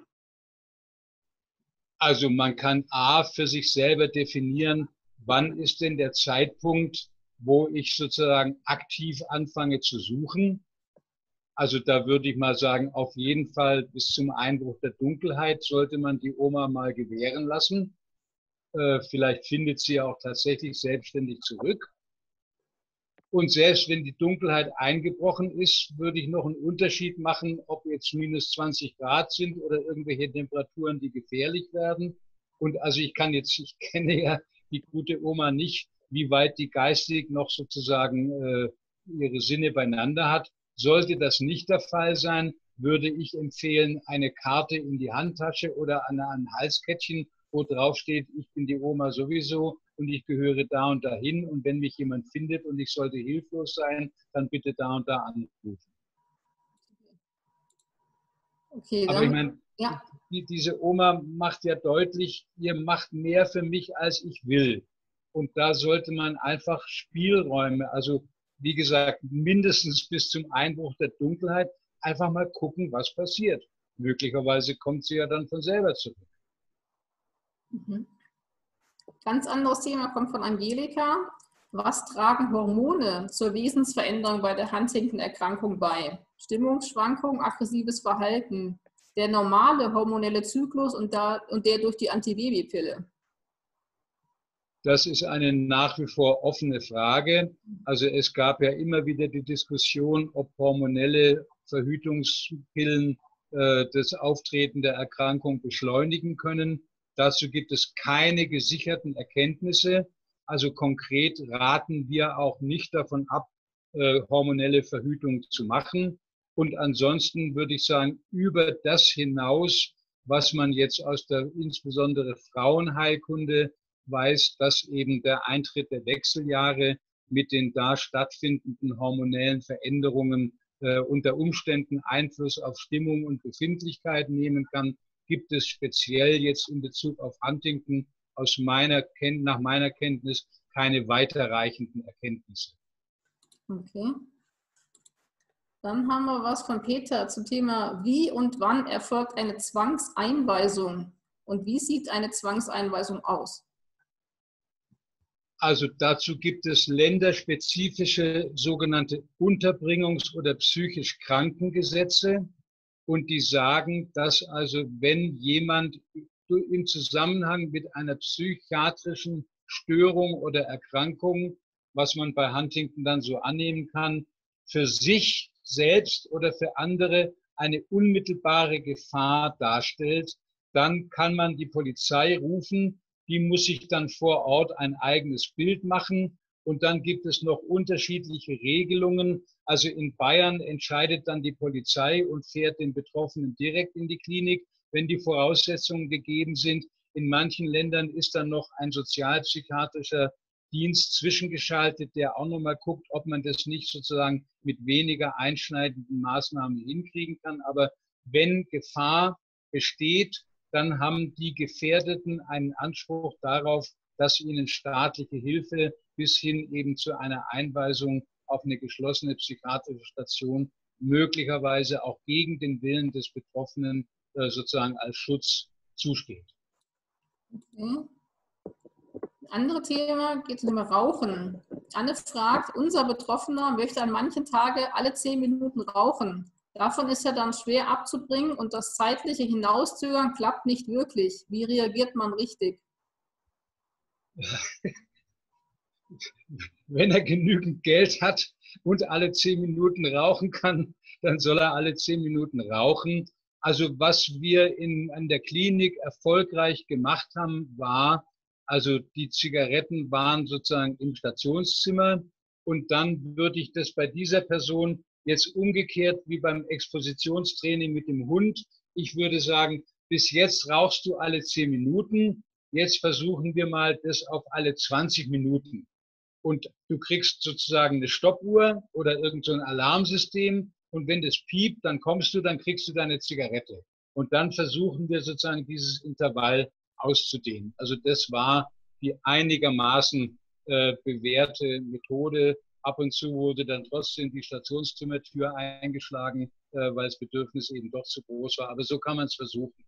Also man kann A für sich selber definieren, wann ist denn der Zeitpunkt, wo ich sozusagen aktiv anfange zu suchen. Also da würde ich mal sagen, auf jeden Fall bis zum Einbruch der Dunkelheit sollte man die Oma mal gewähren lassen. Äh, vielleicht findet sie auch tatsächlich selbstständig zurück. Und selbst wenn die Dunkelheit eingebrochen ist, würde ich noch einen Unterschied machen, ob jetzt minus zwanzig Grad sind oder irgendwelche Temperaturen, die gefährlich werden. Und also ich kann jetzt, ich kenne ja die gute Oma nicht, wie weit die geistig noch sozusagen äh, ihre Sinne beieinander hat. Sollte das nicht der Fall sein, würde ich empfehlen, eine Karte in die Handtasche oder an ein Halskettchen, wo drauf steht, ich bin die Oma sowieso und ich gehöre da und dahin. Und wenn mich jemand findet und ich sollte hilflos sein, dann bitte da und da anrufen. Okay, Aber ich dann, meine, ja. die, diese Oma macht ja deutlich, ihr macht mehr für mich, als ich will. Und da sollte man einfach Spielräume, also wie gesagt, mindestens bis zum Einbruch der Dunkelheit, einfach mal gucken, was passiert. Möglicherweise kommt sie ja dann von selber zurück. Mhm. Ganz anderes Thema kommt von Angelika. Was tragen Hormone zur Wesensveränderung bei der Huntington-Erkrankung bei? Stimmungsschwankungen, aggressives Verhalten, der normale hormonelle Zyklus und, da, und der durch die Antibabypille? Das ist eine nach wie vor offene Frage. Also es gab ja immer wieder die Diskussion, ob hormonelle Verhütungspillen äh, das Auftreten der Erkrankung beschleunigen können. Dazu gibt es keine gesicherten Erkenntnisse. Also konkret raten wir auch nicht davon ab, äh, hormonelle Verhütung zu machen. Und ansonsten würde ich sagen, über das hinaus, was man jetzt aus der insbesondere Frauenheilkunde weiß, dass eben der Eintritt der Wechseljahre mit den da stattfindenden hormonellen Veränderungen äh, unter Umständen Einfluss auf Stimmung und Befindlichkeit nehmen kann, gibt es speziell jetzt in Bezug auf Huntington aus meiner Kenntnis, nach meiner Kenntnis keine weiterreichenden Erkenntnisse. Okay. Dann haben wir was von Peter zum Thema, wie und wann erfolgt eine Zwangseinweisung und wie sieht eine Zwangseinweisung aus? Also dazu gibt es länderspezifische sogenannte Unterbringungs- oder psychisch Krankengesetze und die sagen, dass also wenn jemand im Zusammenhang mit einer psychiatrischen Störung oder Erkrankung, was man bei Huntington dann so annehmen kann, für sich selbst oder für andere eine unmittelbare Gefahr darstellt, dann kann man die Polizei rufen. Die muss sich dann vor Ort ein eigenes Bild machen. Und dann gibt es noch unterschiedliche Regelungen. Also in Bayern entscheidet dann die Polizei und fährt den Betroffenen direkt in die Klinik, wenn die Voraussetzungen gegeben sind. In manchen Ländern ist dann noch ein sozialpsychiatrischer Dienst zwischengeschaltet, der auch nochmal guckt, ob man das nicht sozusagen mit weniger einschneidenden Maßnahmen hinkriegen kann. Aber wenn Gefahr besteht, dann haben die Gefährdeten einen Anspruch darauf, dass ihnen staatliche Hilfe bis hin eben zu einer Einweisung auf eine geschlossene psychiatrische Station möglicherweise auch gegen den Willen des Betroffenen äh, sozusagen als Schutz zusteht. Okay. Andere Thema geht um Rauchen. Anne fragt, unser Betroffener möchte an manchen Tagen alle zehn Minuten rauchen. Davon ist er dann schwer abzubringen und das zeitliche Hinauszögern klappt nicht wirklich. Wie reagiert man richtig? Wenn er genügend Geld hat und alle zehn Minuten rauchen kann, dann soll er alle zehn Minuten rauchen. Also was wir in, an der Klinik erfolgreich gemacht haben, war, also die Zigaretten waren sozusagen im Stationszimmer und dann würde ich das bei dieser Person jetzt umgekehrt wie beim Expositionstraining mit dem Hund. Ich würde sagen, bis jetzt rauchst du alle zehn Minuten. Jetzt versuchen wir mal das auf alle zwanzig Minuten. Und du kriegst sozusagen eine Stoppuhr oder irgend so ein Alarmsystem. Und wenn das piept, dann kommst du, dann kriegst du deine Zigarette. Und dann versuchen wir sozusagen dieses Intervall auszudehnen. Also das war die einigermaßen äh, bewährte Methode. Ab und zu wurde dann trotzdem die Stationszimmertür eingeschlagen, äh, weil das Bedürfnis eben doch zu groß war. Aber so kann man es versuchen.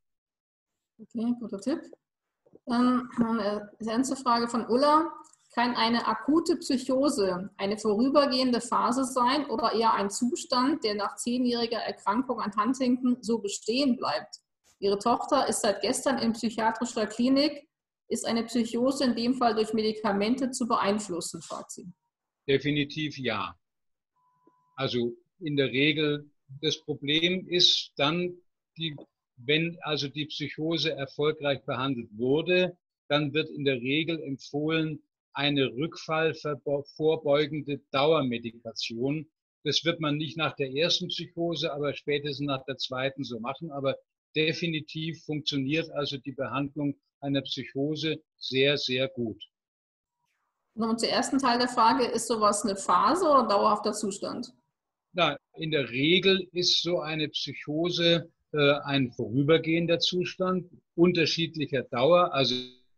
Okay, guter Tipp. Dann eine ernste Frage von Ulla. Kann eine akute Psychose eine vorübergehende Phase sein oder eher ein Zustand, der nach zehnjähriger Erkrankung an Huntington so bestehen bleibt? Ihre Tochter ist seit gestern in psychiatrischer Klinik. Ist eine Psychose in dem Fall durch Medikamente zu beeinflussen, fragt sie. Definitiv ja. Also in der Regel, das Problem ist dann, die, wenn also die Psychose erfolgreich behandelt wurde, dann wird in der Regel empfohlen, eine rückfallvorbeugende Dauermedikation. Das wird man nicht nach der ersten Psychose, aber spätestens nach der zweiten so machen. Aber definitiv funktioniert also die Behandlung einer Psychose sehr, sehr gut. Und zum ersten Teil der Frage, ist sowas eine Phase oder ein dauerhafter Zustand? Na, in der Regel ist so eine Psychose äh, ein vorübergehender Zustand unterschiedlicher Dauer. Also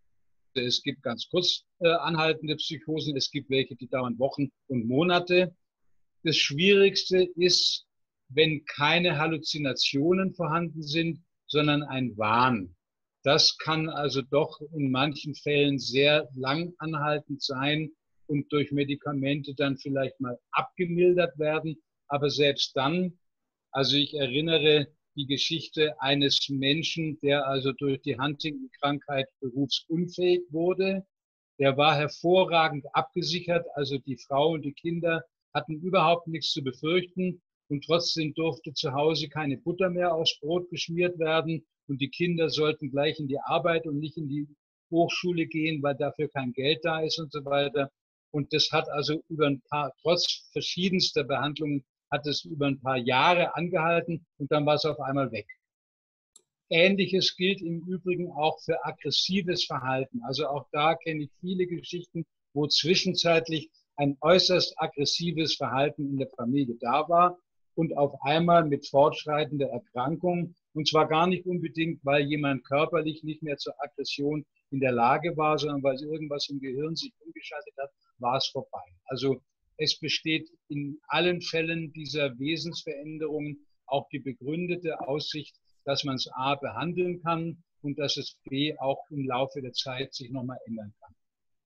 es gibt ganz kurz äh, anhaltende Psychosen, es gibt welche, die dauern Wochen und Monate. Das Schwierigste ist, wenn keine Halluzinationen vorhanden sind, sondern ein Wahn. Das kann also doch in manchen Fällen sehr lang anhaltend sein und durch Medikamente dann vielleicht mal abgemildert werden. Aber selbst dann, also ich erinnere die Geschichte eines Menschen, der also durch die Huntington-Krankheit berufsunfähig wurde. Der war hervorragend abgesichert, also die Frau und die Kinder hatten überhaupt nichts zu befürchten und trotzdem durfte zu Hause keine Butter mehr aufs Brot geschmiert werden und die Kinder sollten gleich in die Arbeit und nicht in die Hochschule gehen, weil dafür kein Geld da ist und so weiter. Und das hat also über ein paar, trotz verschiedenster Behandlungen, hat es über ein paar Jahre angehalten und dann war es auf einmal weg. Ähnliches gilt im Übrigen auch für aggressives Verhalten. Also auch da kenne ich viele Geschichten, wo zwischenzeitlich ein äußerst aggressives Verhalten in der Familie da war und auf einmal mit fortschreitender Erkrankung Und zwar gar nicht unbedingt, weil jemand körperlich nicht mehr zur Aggression in der Lage war, sondern weil irgendwas im Gehirn sich umgeschaltet hat, war es vorbei. Also es besteht in allen Fällen dieser Wesensveränderungen auch die begründete Aussicht, dass man es A behandeln kann und dass es B auch im Laufe der Zeit sich nochmal ändern kann.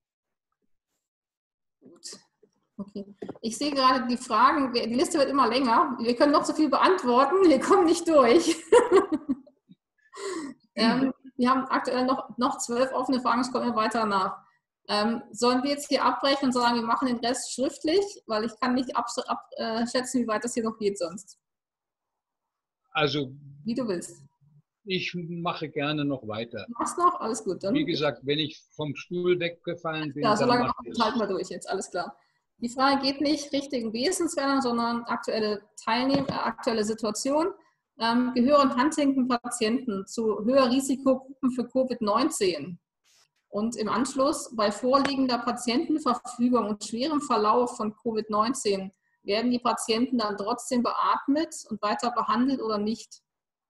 Gut. Okay. Ich sehe gerade die Fragen, die Liste wird immer länger. Wir können noch so viel beantworten, wir kommen nicht durch. ähm, wir haben aktuell noch, noch zwölf offene Fragen, es kommt immer weiter nach. Ähm, sollen wir jetzt hier abbrechen und sagen, wir machen den Rest schriftlich? Weil ich kann nicht abschätzen, wie weit das hier noch geht sonst. Also, wie du willst. Ich mache gerne noch weiter. Du machst noch? Alles gut. Dann Wie gesagt, wenn ich vom Stuhl weggefallen bin, ja, so lange dann halten wir durch jetzt, alles klar. Die Frage geht nicht richtigen Wesensveränderungen, sondern aktuelle Teilnehmer, äh, aktuelle Situation. Ähm, gehören Huntington-Patienten zu Höherrisikogruppen für Covid neunzehn? Und im Anschluss, bei vorliegender Patientenverfügung und schwerem Verlauf von Covid neunzehn, werden die Patienten dann trotzdem beatmet und weiter behandelt oder nicht?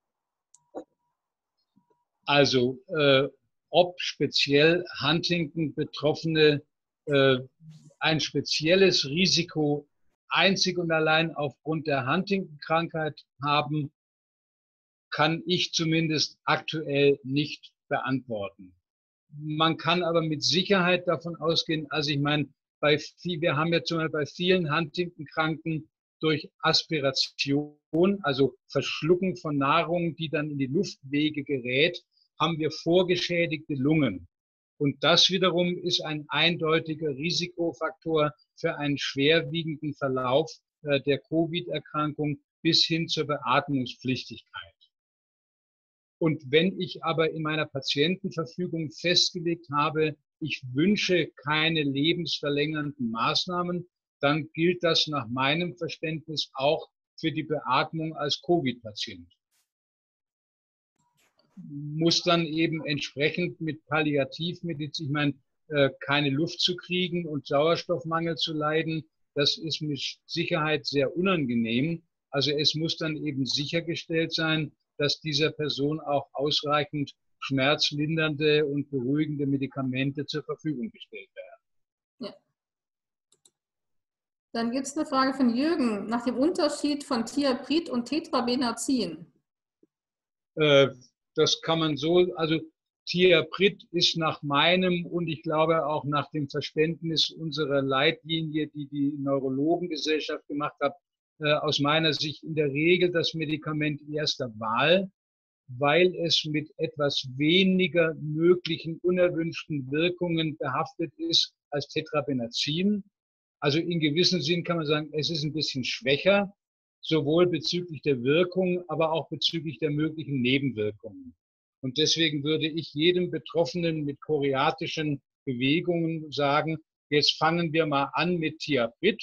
Also, äh, ob speziell Huntington-Betroffene äh, ein spezielles Risiko einzig und allein aufgrund der Huntington-Krankheit haben, kann ich zumindest aktuell nicht beantworten. Man kann aber mit Sicherheit davon ausgehen, also ich meine, bei viel, wir haben ja zum Beispiel bei vielen Huntington-Kranken durch Aspiration, also Verschlucken von Nahrung, die dann in die Luftwege gerät, haben wir vorgeschädigte Lungen. Und das wiederum ist ein eindeutiger Risikofaktor für einen schwerwiegenden Verlauf äh, der Covid-Erkrankung bis hin zur Beatmungspflichtigkeit. Und wenn ich aber in meiner Patientenverfügung festgelegt habe, ich wünsche keine lebensverlängernden Maßnahmen, dann gilt das nach meinem Verständnis auch für die Beatmung als Covid-Patient. Muss dann eben entsprechend mit Palliativmedizin, ich meine, äh, keine Luft zu kriegen und Sauerstoffmangel zu leiden, das ist mit Sicherheit sehr unangenehm. Also es muss dann eben sichergestellt sein, dass dieser Person auch ausreichend schmerzlindernde und beruhigende Medikamente zur Verfügung gestellt werden. Ja. Dann gibt es eine Frage von Jürgen nach dem Unterschied von Thiaprid und Tetrabenazin. Äh, das kann man so, also Thiaprid ist nach meinem und ich glaube auch nach dem Verständnis unserer Leitlinie, die die Neurologengesellschaft gemacht hat, äh, aus meiner Sicht in der Regel das Medikament erster Wahl, weil es mit etwas weniger möglichen unerwünschten Wirkungen behaftet ist als Tetrabenazin. Also in gewissem Sinn kann man sagen, es ist ein bisschen schwächer, sowohl bezüglich der Wirkung, aber auch bezüglich der möglichen Nebenwirkungen. Und deswegen würde ich jedem Betroffenen mit choreatischen Bewegungen sagen, jetzt fangen wir mal an mit Thiaprid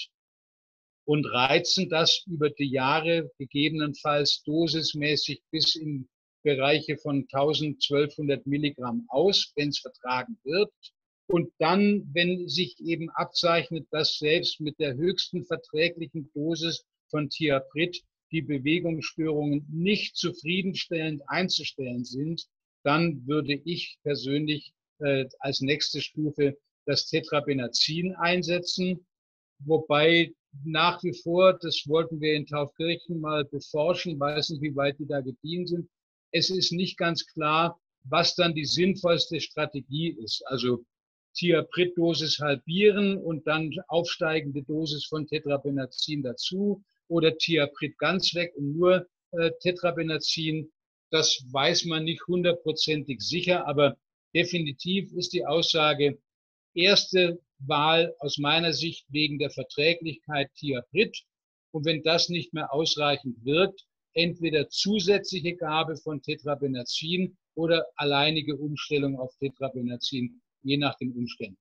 und reizen das über die Jahre gegebenenfalls dosismäßig bis in Bereiche von tausend, zwölfhundert Milligramm aus, wenn es vertragen wird. Und dann, wenn sich eben abzeichnet, dass selbst mit der höchsten verträglichen Dosis von Thiaprid die Bewegungsstörungen nicht zufriedenstellend einzustellen sind, dann würde ich persönlich äh, als nächste Stufe das Tetrabenazin einsetzen. Wobei nach wie vor, das wollten wir in Taufkirchen mal beforschen, weiß nicht, wie weit die da gediehen sind. Es ist nicht ganz klar, was dann die sinnvollste Strategie ist. Also Thiaprid-Dosis halbieren und dann aufsteigende Dosis von Tetrabenazin dazu oder Thiaprid ganz weg und nur äh, Tetrabenazin. Das weiß man nicht hundertprozentig sicher, aber definitiv ist die Aussage, erste Wahl aus meiner Sicht wegen der Verträglichkeit Thiaprid. Und wenn das nicht mehr ausreichend wirkt, entweder zusätzliche Gabe von Tetrabenazin oder alleinige Umstellung auf Tetrabenazin, je nach den Umständen.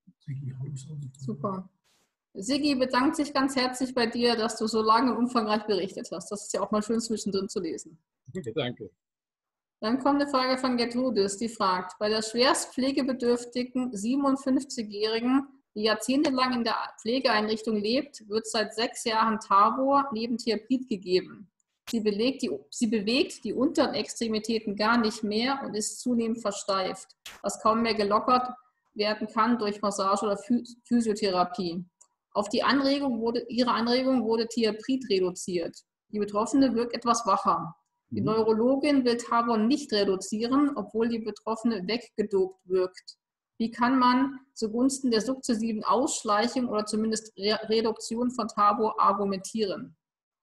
Super. Sigi bedankt sich ganz herzlich bei dir, dass du so lange und umfangreich berichtet hast. Das ist ja auch mal schön zwischendrin zu lesen. Danke. Dann kommt eine Frage von Gertrudis, die fragt, bei der schwerst pflegebedürftigen siebenundfünfzigjährigen, die jahrzehntelang in der Pflegeeinrichtung lebt, wird seit sechs Jahren Tavor neben Thiaprid gegeben. Sie, belegt die, sie bewegt die unteren Extremitäten gar nicht mehr und ist zunehmend versteift, was kaum mehr gelockert werden kann durch Massage oder Physiotherapie. Auf die Anregung wurde, ihre Anregung wurde Thiaprid reduziert. Die Betroffene wirkt etwas wacher. Die Neurologin will Tavor nicht reduzieren, obwohl die Betroffene weggedopt wirkt. Wie kann man zugunsten der sukzessiven Ausschleichung oder zumindest Re Reduktion von Tavor argumentieren?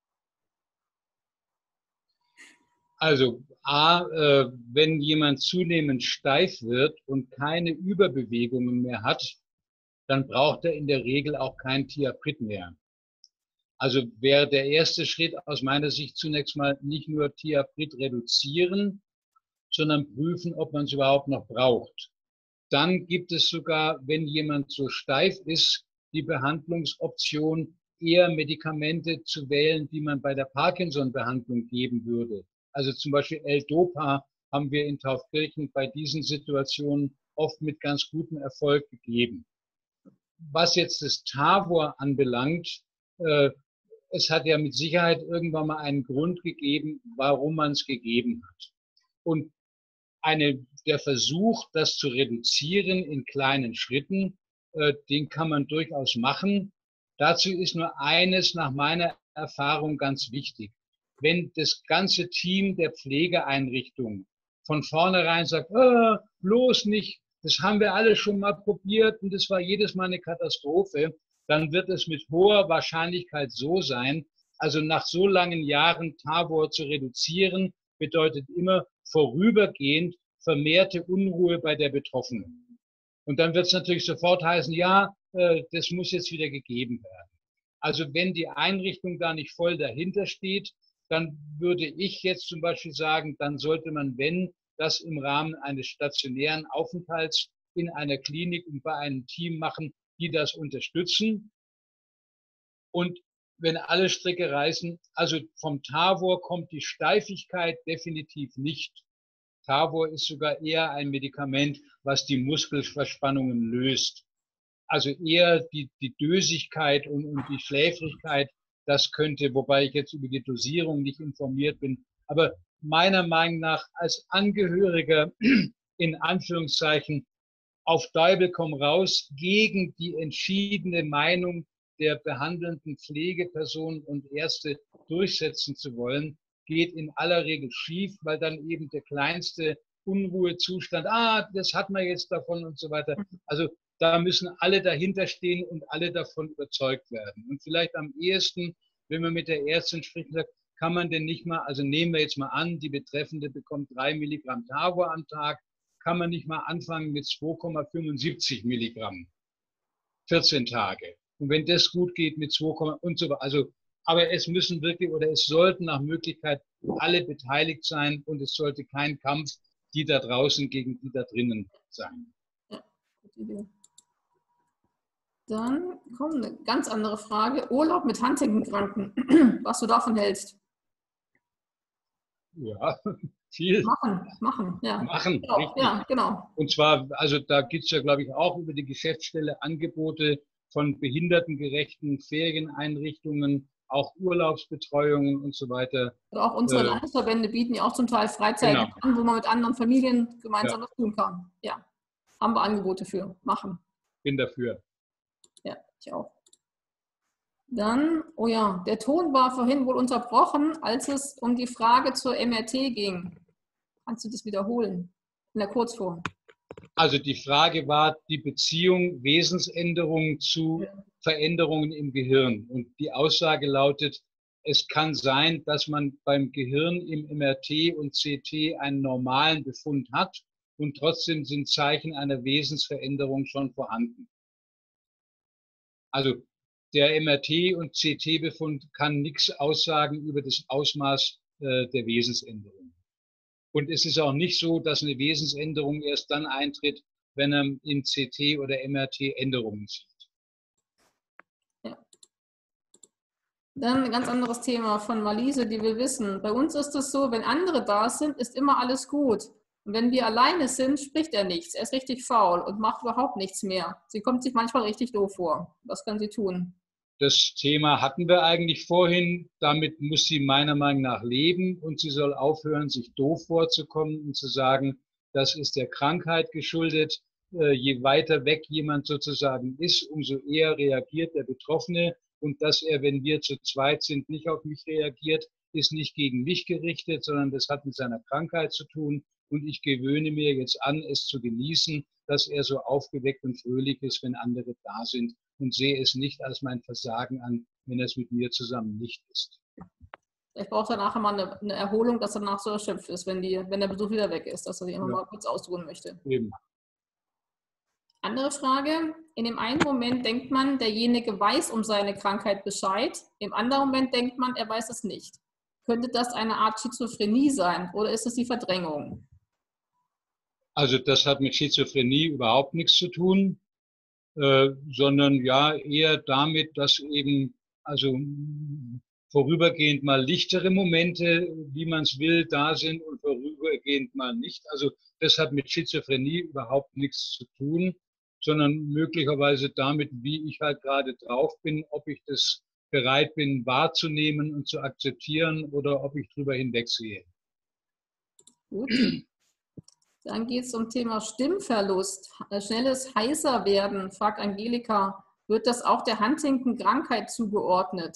Also A, äh, wenn jemand zunehmend steif wird und keine Überbewegungen mehr hat, dann braucht er in der Regel auch kein Thiaprid mehr. Also wäre der erste Schritt aus meiner Sicht zunächst mal nicht nur Thiaprid reduzieren, sondern prüfen, ob man es überhaupt noch braucht. Dann gibt es sogar, wenn jemand so steif ist, die Behandlungsoption, eher Medikamente zu wählen, die man bei der Parkinson-Behandlung geben würde. Also zum Beispiel L-Dopa haben wir in Taufkirchen bei diesen Situationen oft mit ganz gutem Erfolg gegeben. Was jetzt das Tavor anbelangt, äh, es hat ja mit Sicherheit irgendwann mal einen Grund gegeben, warum man es gegeben hat. Und eine, der Versuch, das zu reduzieren in kleinen Schritten, äh, den kann man durchaus machen. Dazu ist nur eines nach meiner Erfahrung ganz wichtig. Wenn das ganze Team der Pflegeeinrichtung von vornherein sagt, oh, bloß nicht, das haben wir alle schon mal probiert und das war jedes Mal eine Katastrophe, dann wird es mit hoher Wahrscheinlichkeit so sein, also nach so langen Jahren Tavor zu reduzieren, bedeutet immer vorübergehend vermehrte Unruhe bei der Betroffenen. Und dann wird es natürlich sofort heißen, ja, äh, das muss jetzt wieder gegeben werden. Also wenn die Einrichtung da nicht voll dahinter steht, dann würde ich jetzt zum Beispiel sagen, dann sollte man, wenn, das im Rahmen eines stationären Aufenthalts in einer Klinik und bei einem Team machen, die das unterstützen. Und wenn alle Stricke reißen, also vom Tavor kommt die Steifigkeit definitiv nicht. Tavor ist sogar eher ein Medikament, was die Muskelverspannungen löst. Also eher die, die Dösigkeit und, und die Schläfrigkeit, das könnte, wobei ich jetzt über die Dosierung nicht informiert bin, aber meiner Meinung nach als Angehöriger in Anführungszeichen auf Teufel komm raus gegen die entschiedene Meinung der behandelnden Pflegepersonen und Ärzte durchsetzen zu wollen, geht in aller Regel schief, weil dann eben der kleinste Unruhezustand, ah, das hat man jetzt davon und so weiter. Also da müssen alle dahinter stehen und alle davon überzeugt werden. Und vielleicht am ehesten, wenn man mit der Ärztin spricht und sagt, kann man denn nicht mal, also nehmen wir jetzt mal an, die Betreffende bekommt drei Milligramm Tavor am Tag, kann man nicht mal anfangen mit zwei Komma fünfundsiebzig Milligramm, vierzehn Tage. Und wenn das gut geht mit zwei, und so weiter. Also, aber es müssen wirklich oder es sollten nach Möglichkeit alle beteiligt sein und es sollte kein Kampf, die da draußen gegen die da drinnen sein. Ja, gute Idee. Dann kommt eine ganz andere Frage. Urlaub mit Huntington-Kranken, was du davon hältst? Ja, viel. Machen, machen, ja. Machen, genau, richtig. Ja, genau. Und zwar, also da gibt es ja, glaube ich, auch über die Geschäftsstelle Angebote von behindertengerechten Ferieneinrichtungen, auch Urlaubsbetreuungen und so weiter. Und auch unsere Äh, Landesverbände bieten ja auch zum Teil Freizeiten genau. an, wo man mit anderen Familien gemeinsam Ja. was tun kann. Ja, haben wir Angebote für. Machen. Bin dafür. Ja, ich auch. Dann, oh ja, der Ton war vorhin wohl unterbrochen, als es um die Frage zur M R T ging. Kannst du das wiederholen in der Kurzform? Also die Frage war die Beziehung Wesensänderung zu Veränderungen im Gehirn. Und die Aussage lautet, es kann sein, dass man beim Gehirn im M R T und C T einen normalen Befund hat und trotzdem sind Zeichen einer Wesensveränderung schon vorhanden. Also der M R T und C T-Befund kann nichts aussagen über das Ausmaß äh, der Wesensänderung. Und es ist auch nicht so, dass eine Wesensänderung erst dann eintritt, wenn er im C T oder M R T Änderungen sieht. Ja. Dann ein ganz anderes Thema von Marlise, die will wissen. Bei uns ist es so, wenn andere da sind, ist immer alles gut. Und wenn wir alleine sind, spricht er nichts. Er ist richtig faul und macht überhaupt nichts mehr. Sie kommt sich manchmal richtig doof vor. Was kann sie tun? Das Thema hatten wir eigentlich vorhin. Damit muss sie meiner Meinung nach leben und sie soll aufhören, sich doof vorzukommen und zu sagen, das ist der Krankheit geschuldet. Je weiter weg jemand sozusagen ist, umso eher reagiert der Betroffene. Und dass er, wenn wir zu zweit sind, nicht auf mich reagiert, ist nicht gegen mich gerichtet, sondern das hat mit seiner Krankheit zu tun. Und ich gewöhne mir jetzt an, es zu genießen, dass er so aufgeweckt und fröhlich ist, wenn andere da sind, und sehe es nicht als mein Versagen an, wenn er es mit mir zusammen nicht ist. Ich brauche danach immer eine, eine Erholung, dass er danach so erschöpft ist, wenn, die, wenn der Besuch wieder weg ist, dass er sich immer ja. mal kurz ausruhen möchte. Eben. Andere Frage. In dem einen Moment denkt man, derjenige weiß um seine Krankheit Bescheid. Im anderen Moment denkt man, er weiß es nicht. Könnte das eine Art Schizophrenie sein oder ist es die Verdrängung? Also das hat mit Schizophrenie überhaupt nichts zu tun, äh, sondern ja eher damit, dass eben also vorübergehend mal lichtere Momente, wie man es will, da sind und vorübergehend mal nicht. Also das hat mit Schizophrenie überhaupt nichts zu tun, sondern möglicherweise damit, wie ich halt gerade drauf bin, ob ich das bereit bin wahrzunehmen und zu akzeptieren oder ob ich drüber hinwegsehe. Gut. Dann geht es um Thema Stimmverlust. Schnelles Heiserwerden, fragt Angelika. Wird das auch der Huntington-Krankheit zugeordnet?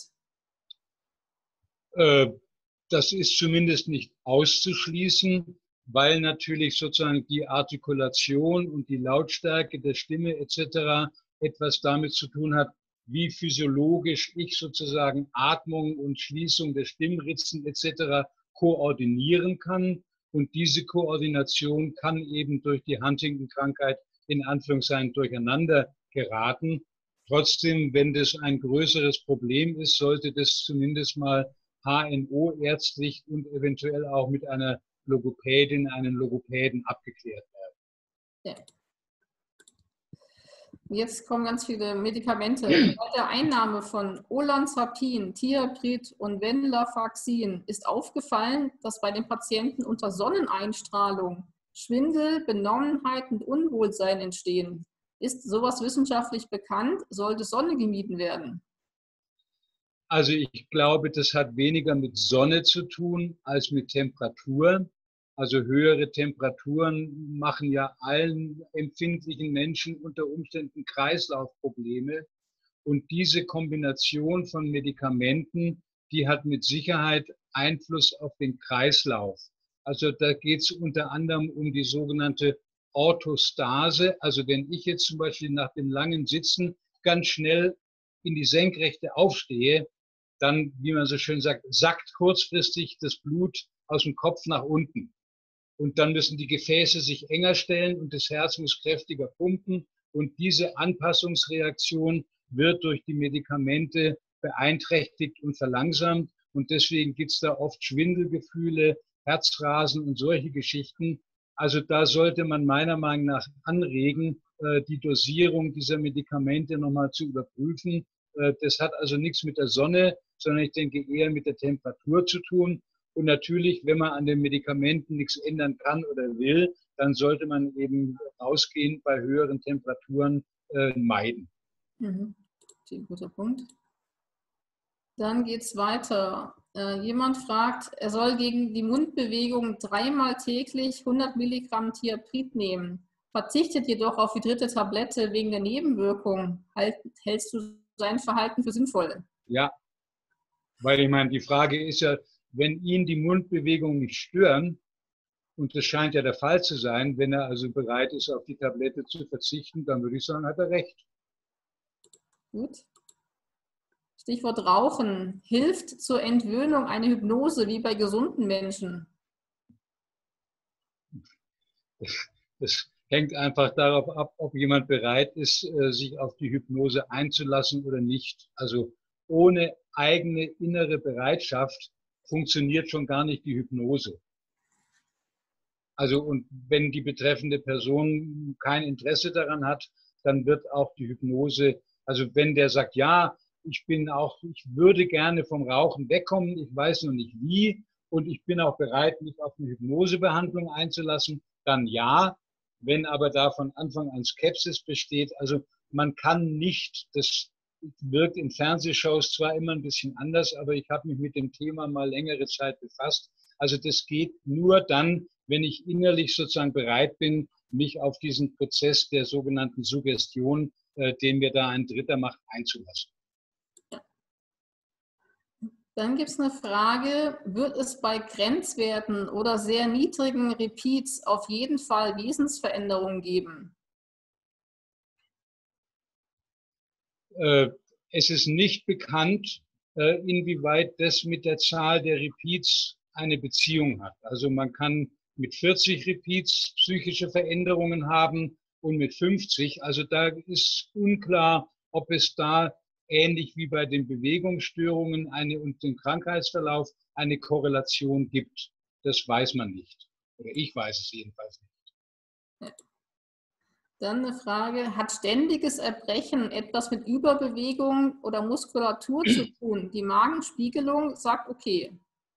Äh, das ist zumindest nicht auszuschließen, weil natürlich sozusagen die Artikulation und die Lautstärke der Stimme et cetera etwas damit zu tun hat, wie physiologisch ich sozusagen Atmung und Schließung der Stimmritzen et cetera koordinieren kann. Und diese Koordination kann eben durch die Huntington-Krankheit in Anführungszeichen durcheinander geraten. Trotzdem, wenn das ein größeres Problem ist, sollte das zumindest mal H N O ärztlich und eventuell auch mit einer Logopädin, einem Logopäden abgeklärt werden. Ja. Jetzt kommen ganz viele Medikamente. Bei der Einnahme von Olanzapin, Thiaprid und Venlafaxin ist aufgefallen, dass bei den Patienten unter Sonneneinstrahlung Schwindel, Benommenheit und Unwohlsein entstehen. Ist sowas wissenschaftlich bekannt? Sollte Sonne gemieden werden? Also ich glaube, das hat weniger mit Sonne zu tun als mit Temperatur. Also höhere Temperaturen machen ja allen empfindlichen Menschen unter Umständen Kreislaufprobleme. Und diese Kombination von Medikamenten, die hat mit Sicherheit Einfluss auf den Kreislauf. Also da geht es unter anderem um die sogenannte Orthostase. Also wenn ich jetzt zum Beispiel nach dem langen Sitzen ganz schnell in die Senkrechte aufstehe, dann, wie man so schön sagt, sackt kurzfristig das Blut aus dem Kopf nach unten. Und dann müssen die Gefäße sich enger stellen und das Herz muss kräftiger pumpen. Und diese Anpassungsreaktion wird durch die Medikamente beeinträchtigt und verlangsamt. Und deswegen gibt es da oft Schwindelgefühle, Herzrasen und solche Geschichten. Also da sollte man meiner Meinung nach anregen, die Dosierung dieser Medikamente nochmal zu überprüfen. Das hat also nichts mit der Sonne, sondern ich denke eher mit der Temperatur zu tun. Und natürlich, wenn man an den Medikamenten nichts ändern kann oder will, dann sollte man eben rausgehen bei höheren Temperaturen äh, meiden. Mhm. Ein guter Punkt. Dann geht es weiter. Äh, jemand fragt, er soll gegen die Mundbewegung dreimal täglich hundert Milligramm Thiaprid nehmen, verzichtet jedoch auf die dritte Tablette wegen der Nebenwirkungen. Halt, hältst du sein Verhalten für sinnvoll? Ja, weil ich meine, die Frage ist ja, wenn ihn die Mundbewegungen nicht stören, und das scheint ja der Fall zu sein, wenn er also bereit ist, auf die Tablette zu verzichten, dann würde ich sagen, hat er recht. Gut. Stichwort Rauchen. Hilft zur Entwöhnung eine Hypnose wie bei gesunden Menschen? Das, das hängt einfach darauf ab, ob jemand bereit ist, sich auf die Hypnose einzulassen oder nicht. Also ohne eigene innere Bereitschaft funktioniert schon gar nicht die Hypnose. Also und wenn die betreffende Person kein Interesse daran hat, dann wird auch die Hypnose, also wenn der sagt, ja, ich bin auch, ich würde gerne vom Rauchen wegkommen, ich weiß noch nicht wie und ich bin auch bereit, mich auf eine Hypnosebehandlung einzulassen, dann ja. Wenn aber da von Anfang an Skepsis besteht, also man kann nicht das wirkt in Fernsehshows zwar immer ein bisschen anders, aber ich habe mich mit dem Thema mal längere Zeit befasst. Also das geht nur dann, wenn ich innerlich sozusagen bereit bin, mich auf diesen Prozess der sogenannten Suggestion, äh, den mir da ein Dritter macht, einzulassen. Dann gibt es eine Frage, wird es bei Grenzwerten oder sehr niedrigen Repeats auf jeden Fall Wesensveränderungen geben? Äh, es ist nicht bekannt, äh, inwieweit das mit der Zahl der Repeats eine Beziehung hat. Also man kann mit vierzig Repeats psychische Veränderungen haben und mit fünfzig. Also da ist unklar, ob es da ähnlich wie bei den Bewegungsstörungen eine, und dem Krankheitsverlauf eine Korrelation gibt. Das weiß man nicht. Oder ich weiß es jedenfalls nicht. Dann eine Frage, hat ständiges Erbrechen etwas mit Überbewegung oder Muskulatur zu tun? Die Magenspiegelung sagt okay.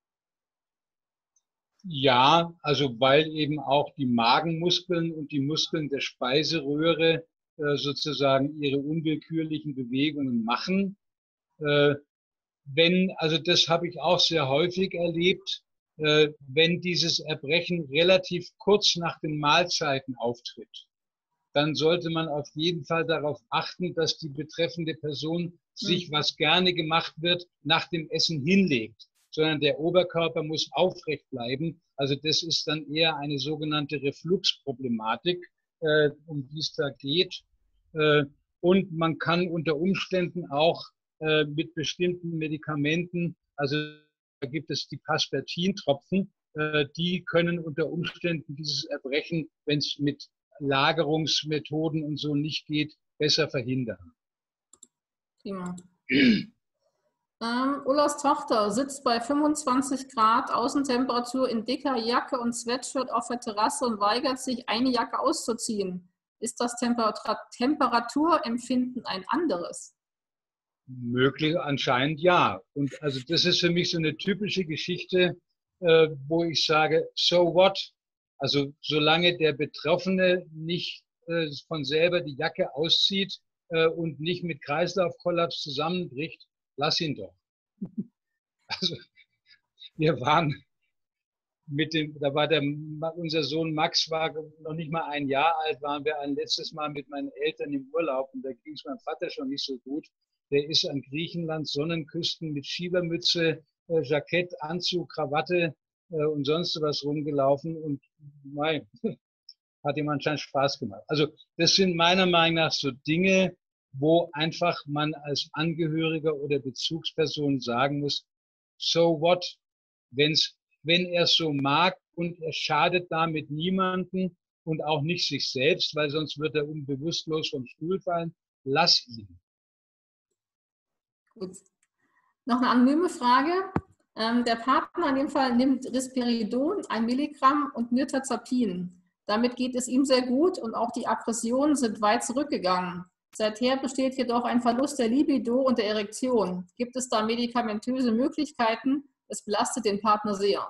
Ja, also weil eben auch die Magenmuskeln und die Muskeln der Speiseröhre äh, sozusagen ihre unwillkürlichen Bewegungen machen. Äh, wenn, also das habe ich auch sehr häufig erlebt, äh, wenn dieses Erbrechen relativ kurz nach den Mahlzeiten auftritt, dann sollte man auf jeden Fall darauf achten, dass die betreffende Person sich, was gerne gemacht wird, nach dem Essen hinlegt, sondern der Oberkörper muss aufrecht bleiben. Also das ist dann eher eine sogenannte Refluxproblematik, äh, um die es da geht. Äh, und man kann unter Umständen auch äh, mit bestimmten Medikamenten, also da gibt es die Paspertin-Tropfen, äh, die können unter Umständen dieses Erbrechen, wenn es mit Lagerungsmethoden und so nicht geht, besser verhindern. Prima. Ähm, Ullas Tochter sitzt bei fünfundzwanzig Grad Außentemperatur in dicker Jacke und Sweatshirt auf der Terrasse und weigert sich, eine Jacke auszuziehen. Ist das Temperatur Temperaturempfinden ein anderes? Möglich, anscheinend ja. Und also das ist für mich so eine typische Geschichte, äh, wo ich sage, so what? Also solange der Betroffene nicht äh, von selber die Jacke auszieht äh, und nicht mit Kreislaufkollaps zusammenbricht, lass ihn doch. Also wir waren mit dem, da war der, unser Sohn Max war noch nicht mal ein Jahr alt, waren wir ein letztes Mal mit meinen Eltern im Urlaub und da ging es meinem Vater schon nicht so gut. Der ist an Griechenland Sonnenküsten mit Schiebermütze, äh, Jackett, Anzug, Krawatte äh, und sonst was rumgelaufen und nein, hat ihm anscheinend Spaß gemacht. Also das sind meiner Meinung nach so Dinge, wo einfach man als Angehöriger oder Bezugsperson sagen muss, so what, wenn's, wenn er es so mag und er schadet damit niemanden und auch nicht sich selbst, weil sonst wird er unbewusstlos vom Stuhl fallen, lass ihn. Gut. Noch eine anonyme Frage. Ähm, der Partner in dem Fall nimmt Risperidon, ein Milligramm und Mirtazapin. Damit geht es ihm sehr gut und auch die Aggressionen sind weit zurückgegangen. Seither besteht jedoch ein Verlust der Libido und der Erektion. Gibt es da medikamentöse Möglichkeiten? Es belastet den Partner sehr.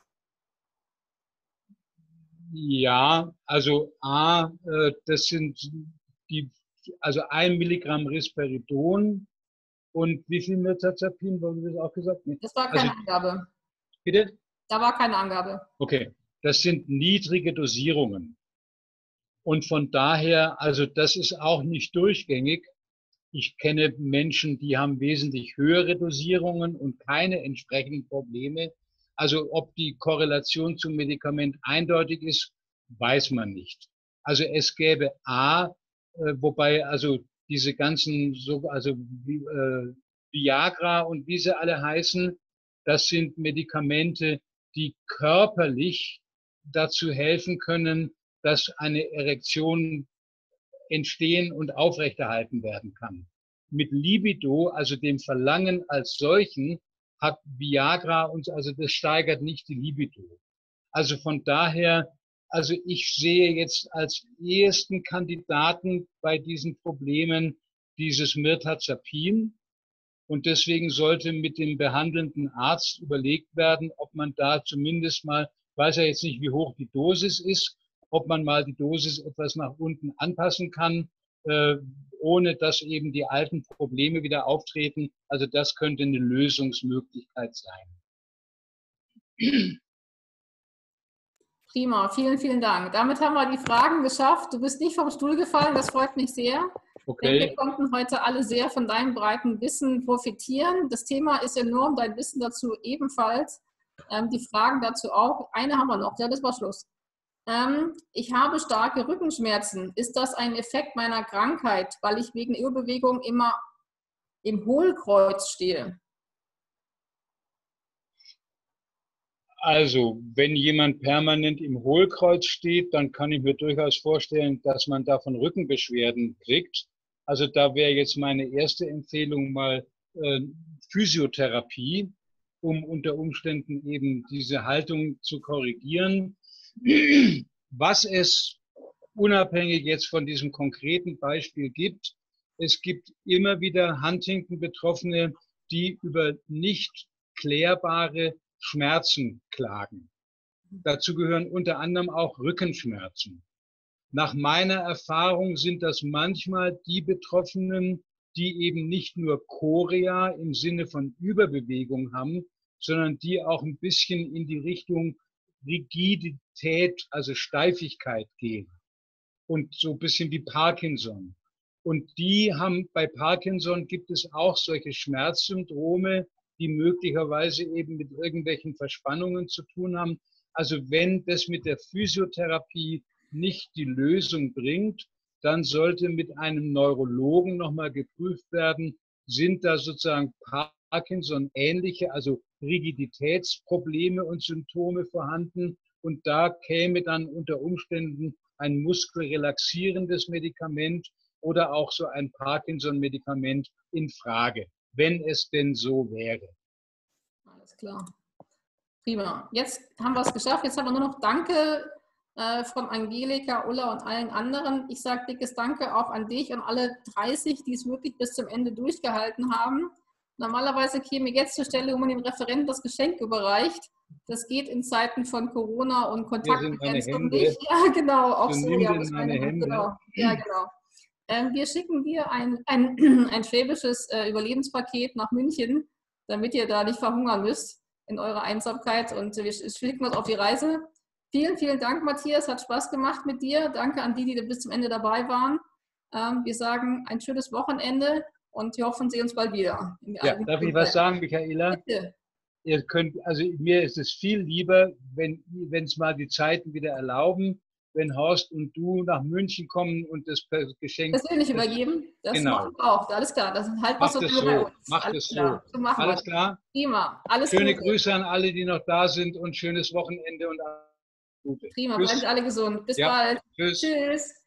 Ja, also A, äh, das sind die, also ein Milligramm Risperidon und wie viel Mirtazapin, haben wir das auch gesagt? Nee. Das war keine also, Angabe. Bitte? Da war keine Angabe. Okay, das sind niedrige Dosierungen. Und von daher, also das ist auch nicht durchgängig. Ich kenne Menschen, die haben wesentlich höhere Dosierungen und keine entsprechenden Probleme. Also ob die Korrelation zum Medikament eindeutig ist, weiß man nicht. Also es gäbe A, äh, wobei also diese ganzen, so, also äh, Viagra und wie sie alle heißen, das sind Medikamente, die körperlich dazu helfen können, dass eine Erektion entstehen und aufrechterhalten werden kann. Mit Libido, also dem Verlangen als solchen, hat Viagra uns, also das steigert nicht die Libido. Also von daher, also ich sehe jetzt als ersten Kandidaten bei diesen Problemen dieses Mirtazapin und deswegen sollte mit dem behandelnden Arzt überlegt werden, ob man da zumindest mal, ich weiß ja jetzt nicht, wie hoch die Dosis ist, ob man mal die Dosis etwas nach unten anpassen kann äh, ohne dass eben die alten Probleme wieder auftreten. Also das könnte eine Lösungsmöglichkeit sein. Prima, vielen, vielen Dank. Damit haben wir die Fragen geschafft. Du bist nicht vom Stuhl gefallen, das freut mich sehr. Okay. Ich denke, wir konnten heute alle sehr von deinem breiten Wissen profitieren. Das Thema ist enorm, dein Wissen dazu ebenfalls. Ähm, die Fragen dazu auch. Eine haben wir noch, ja, das war Schluss. Ähm, ich habe starke Rückenschmerzen. Ist das ein Effekt meiner Krankheit, weil ich wegen Überbewegung immer im Hohlkreuz stehe? Also, wenn jemand permanent im Hohlkreuz steht, dann kann ich mir durchaus vorstellen, dass man davon Rückenbeschwerden kriegt. Also da wäre jetzt meine erste Empfehlung mal äh, Physiotherapie, um unter Umständen eben diese Haltung zu korrigieren. Was es unabhängig jetzt von diesem konkreten Beispiel gibt, es gibt immer wieder Huntington-Betroffene, die über nicht klärbare Schmerzen klagen. Dazu gehören unter anderem auch Rückenschmerzen. Nach meiner Erfahrung sind das manchmal die Betroffenen, die eben nicht nur Chorea im Sinne von Überbewegung haben, sondern die auch ein bisschen in die Richtung Rigidität, also Steifigkeit gehen. Und so ein bisschen wie Parkinson. Und die haben, bei Parkinson gibt es auch solche Schmerzsyndrome, die möglicherweise eben mit irgendwelchen Verspannungen zu tun haben. Also wenn das mit der Physiotherapie nicht die Lösung bringt, dann sollte mit einem Neurologen nochmal geprüft werden, sind da sozusagen Parkinson-ähnliche, also Rigiditätsprobleme und Symptome vorhanden. Und da käme dann unter Umständen ein muskelrelaxierendes Medikament oder auch so ein Parkinson-Medikament in Frage, wenn es denn so wäre. Alles klar. Prima. Jetzt haben wir es geschafft. Jetzt haben wir nur noch Danke äh, von Angelika, Ulla und allen anderen. Ich sage dickes Danke auch an dich und alle dreißig, die es wirklich bis zum Ende durchgehalten haben. Normalerweise käme jetzt zur Stelle, wo man dem Referenten das Geschenk überreicht. Das geht in Zeiten von Corona und Kontaktbegrenzung nicht. Ja, genau. Auch so. Ja, das meine Hände. Genau. Ja, genau. Ähm, wir schicken dir ein, ein, ein schwäbisches äh, Überlebenspaket nach München, damit ihr da nicht verhungern müsst in eurer Einsamkeit. Und wir schicken uns auf die Reise. Vielen, vielen Dank, Matthias. Hat Spaß gemacht mit dir. Danke an die, die bis zum Ende dabei waren. Ähm, wir sagen ein schönes Wochenende und wir hoffen, sehen uns bald wieder. Ja, darf ich was sagen, Michaela? Bitte. Ihr könnt, also mir ist es viel lieber, wenn es mal die Zeiten wieder erlauben, wenn Horst und du nach München kommen und das Geschenk persönlich übergeben. Das genau. machen wir auch. Alles klar. Das halt was so bei uns. Macht es so. so machen Alles wir. klar? Prima. Alles Schöne Gute. Grüße an alle, die noch da sind und schönes Wochenende und alles Gute. Prima. Bleiben Sie alle gesund. Bis ja. bald. Tschüss. Tschüss.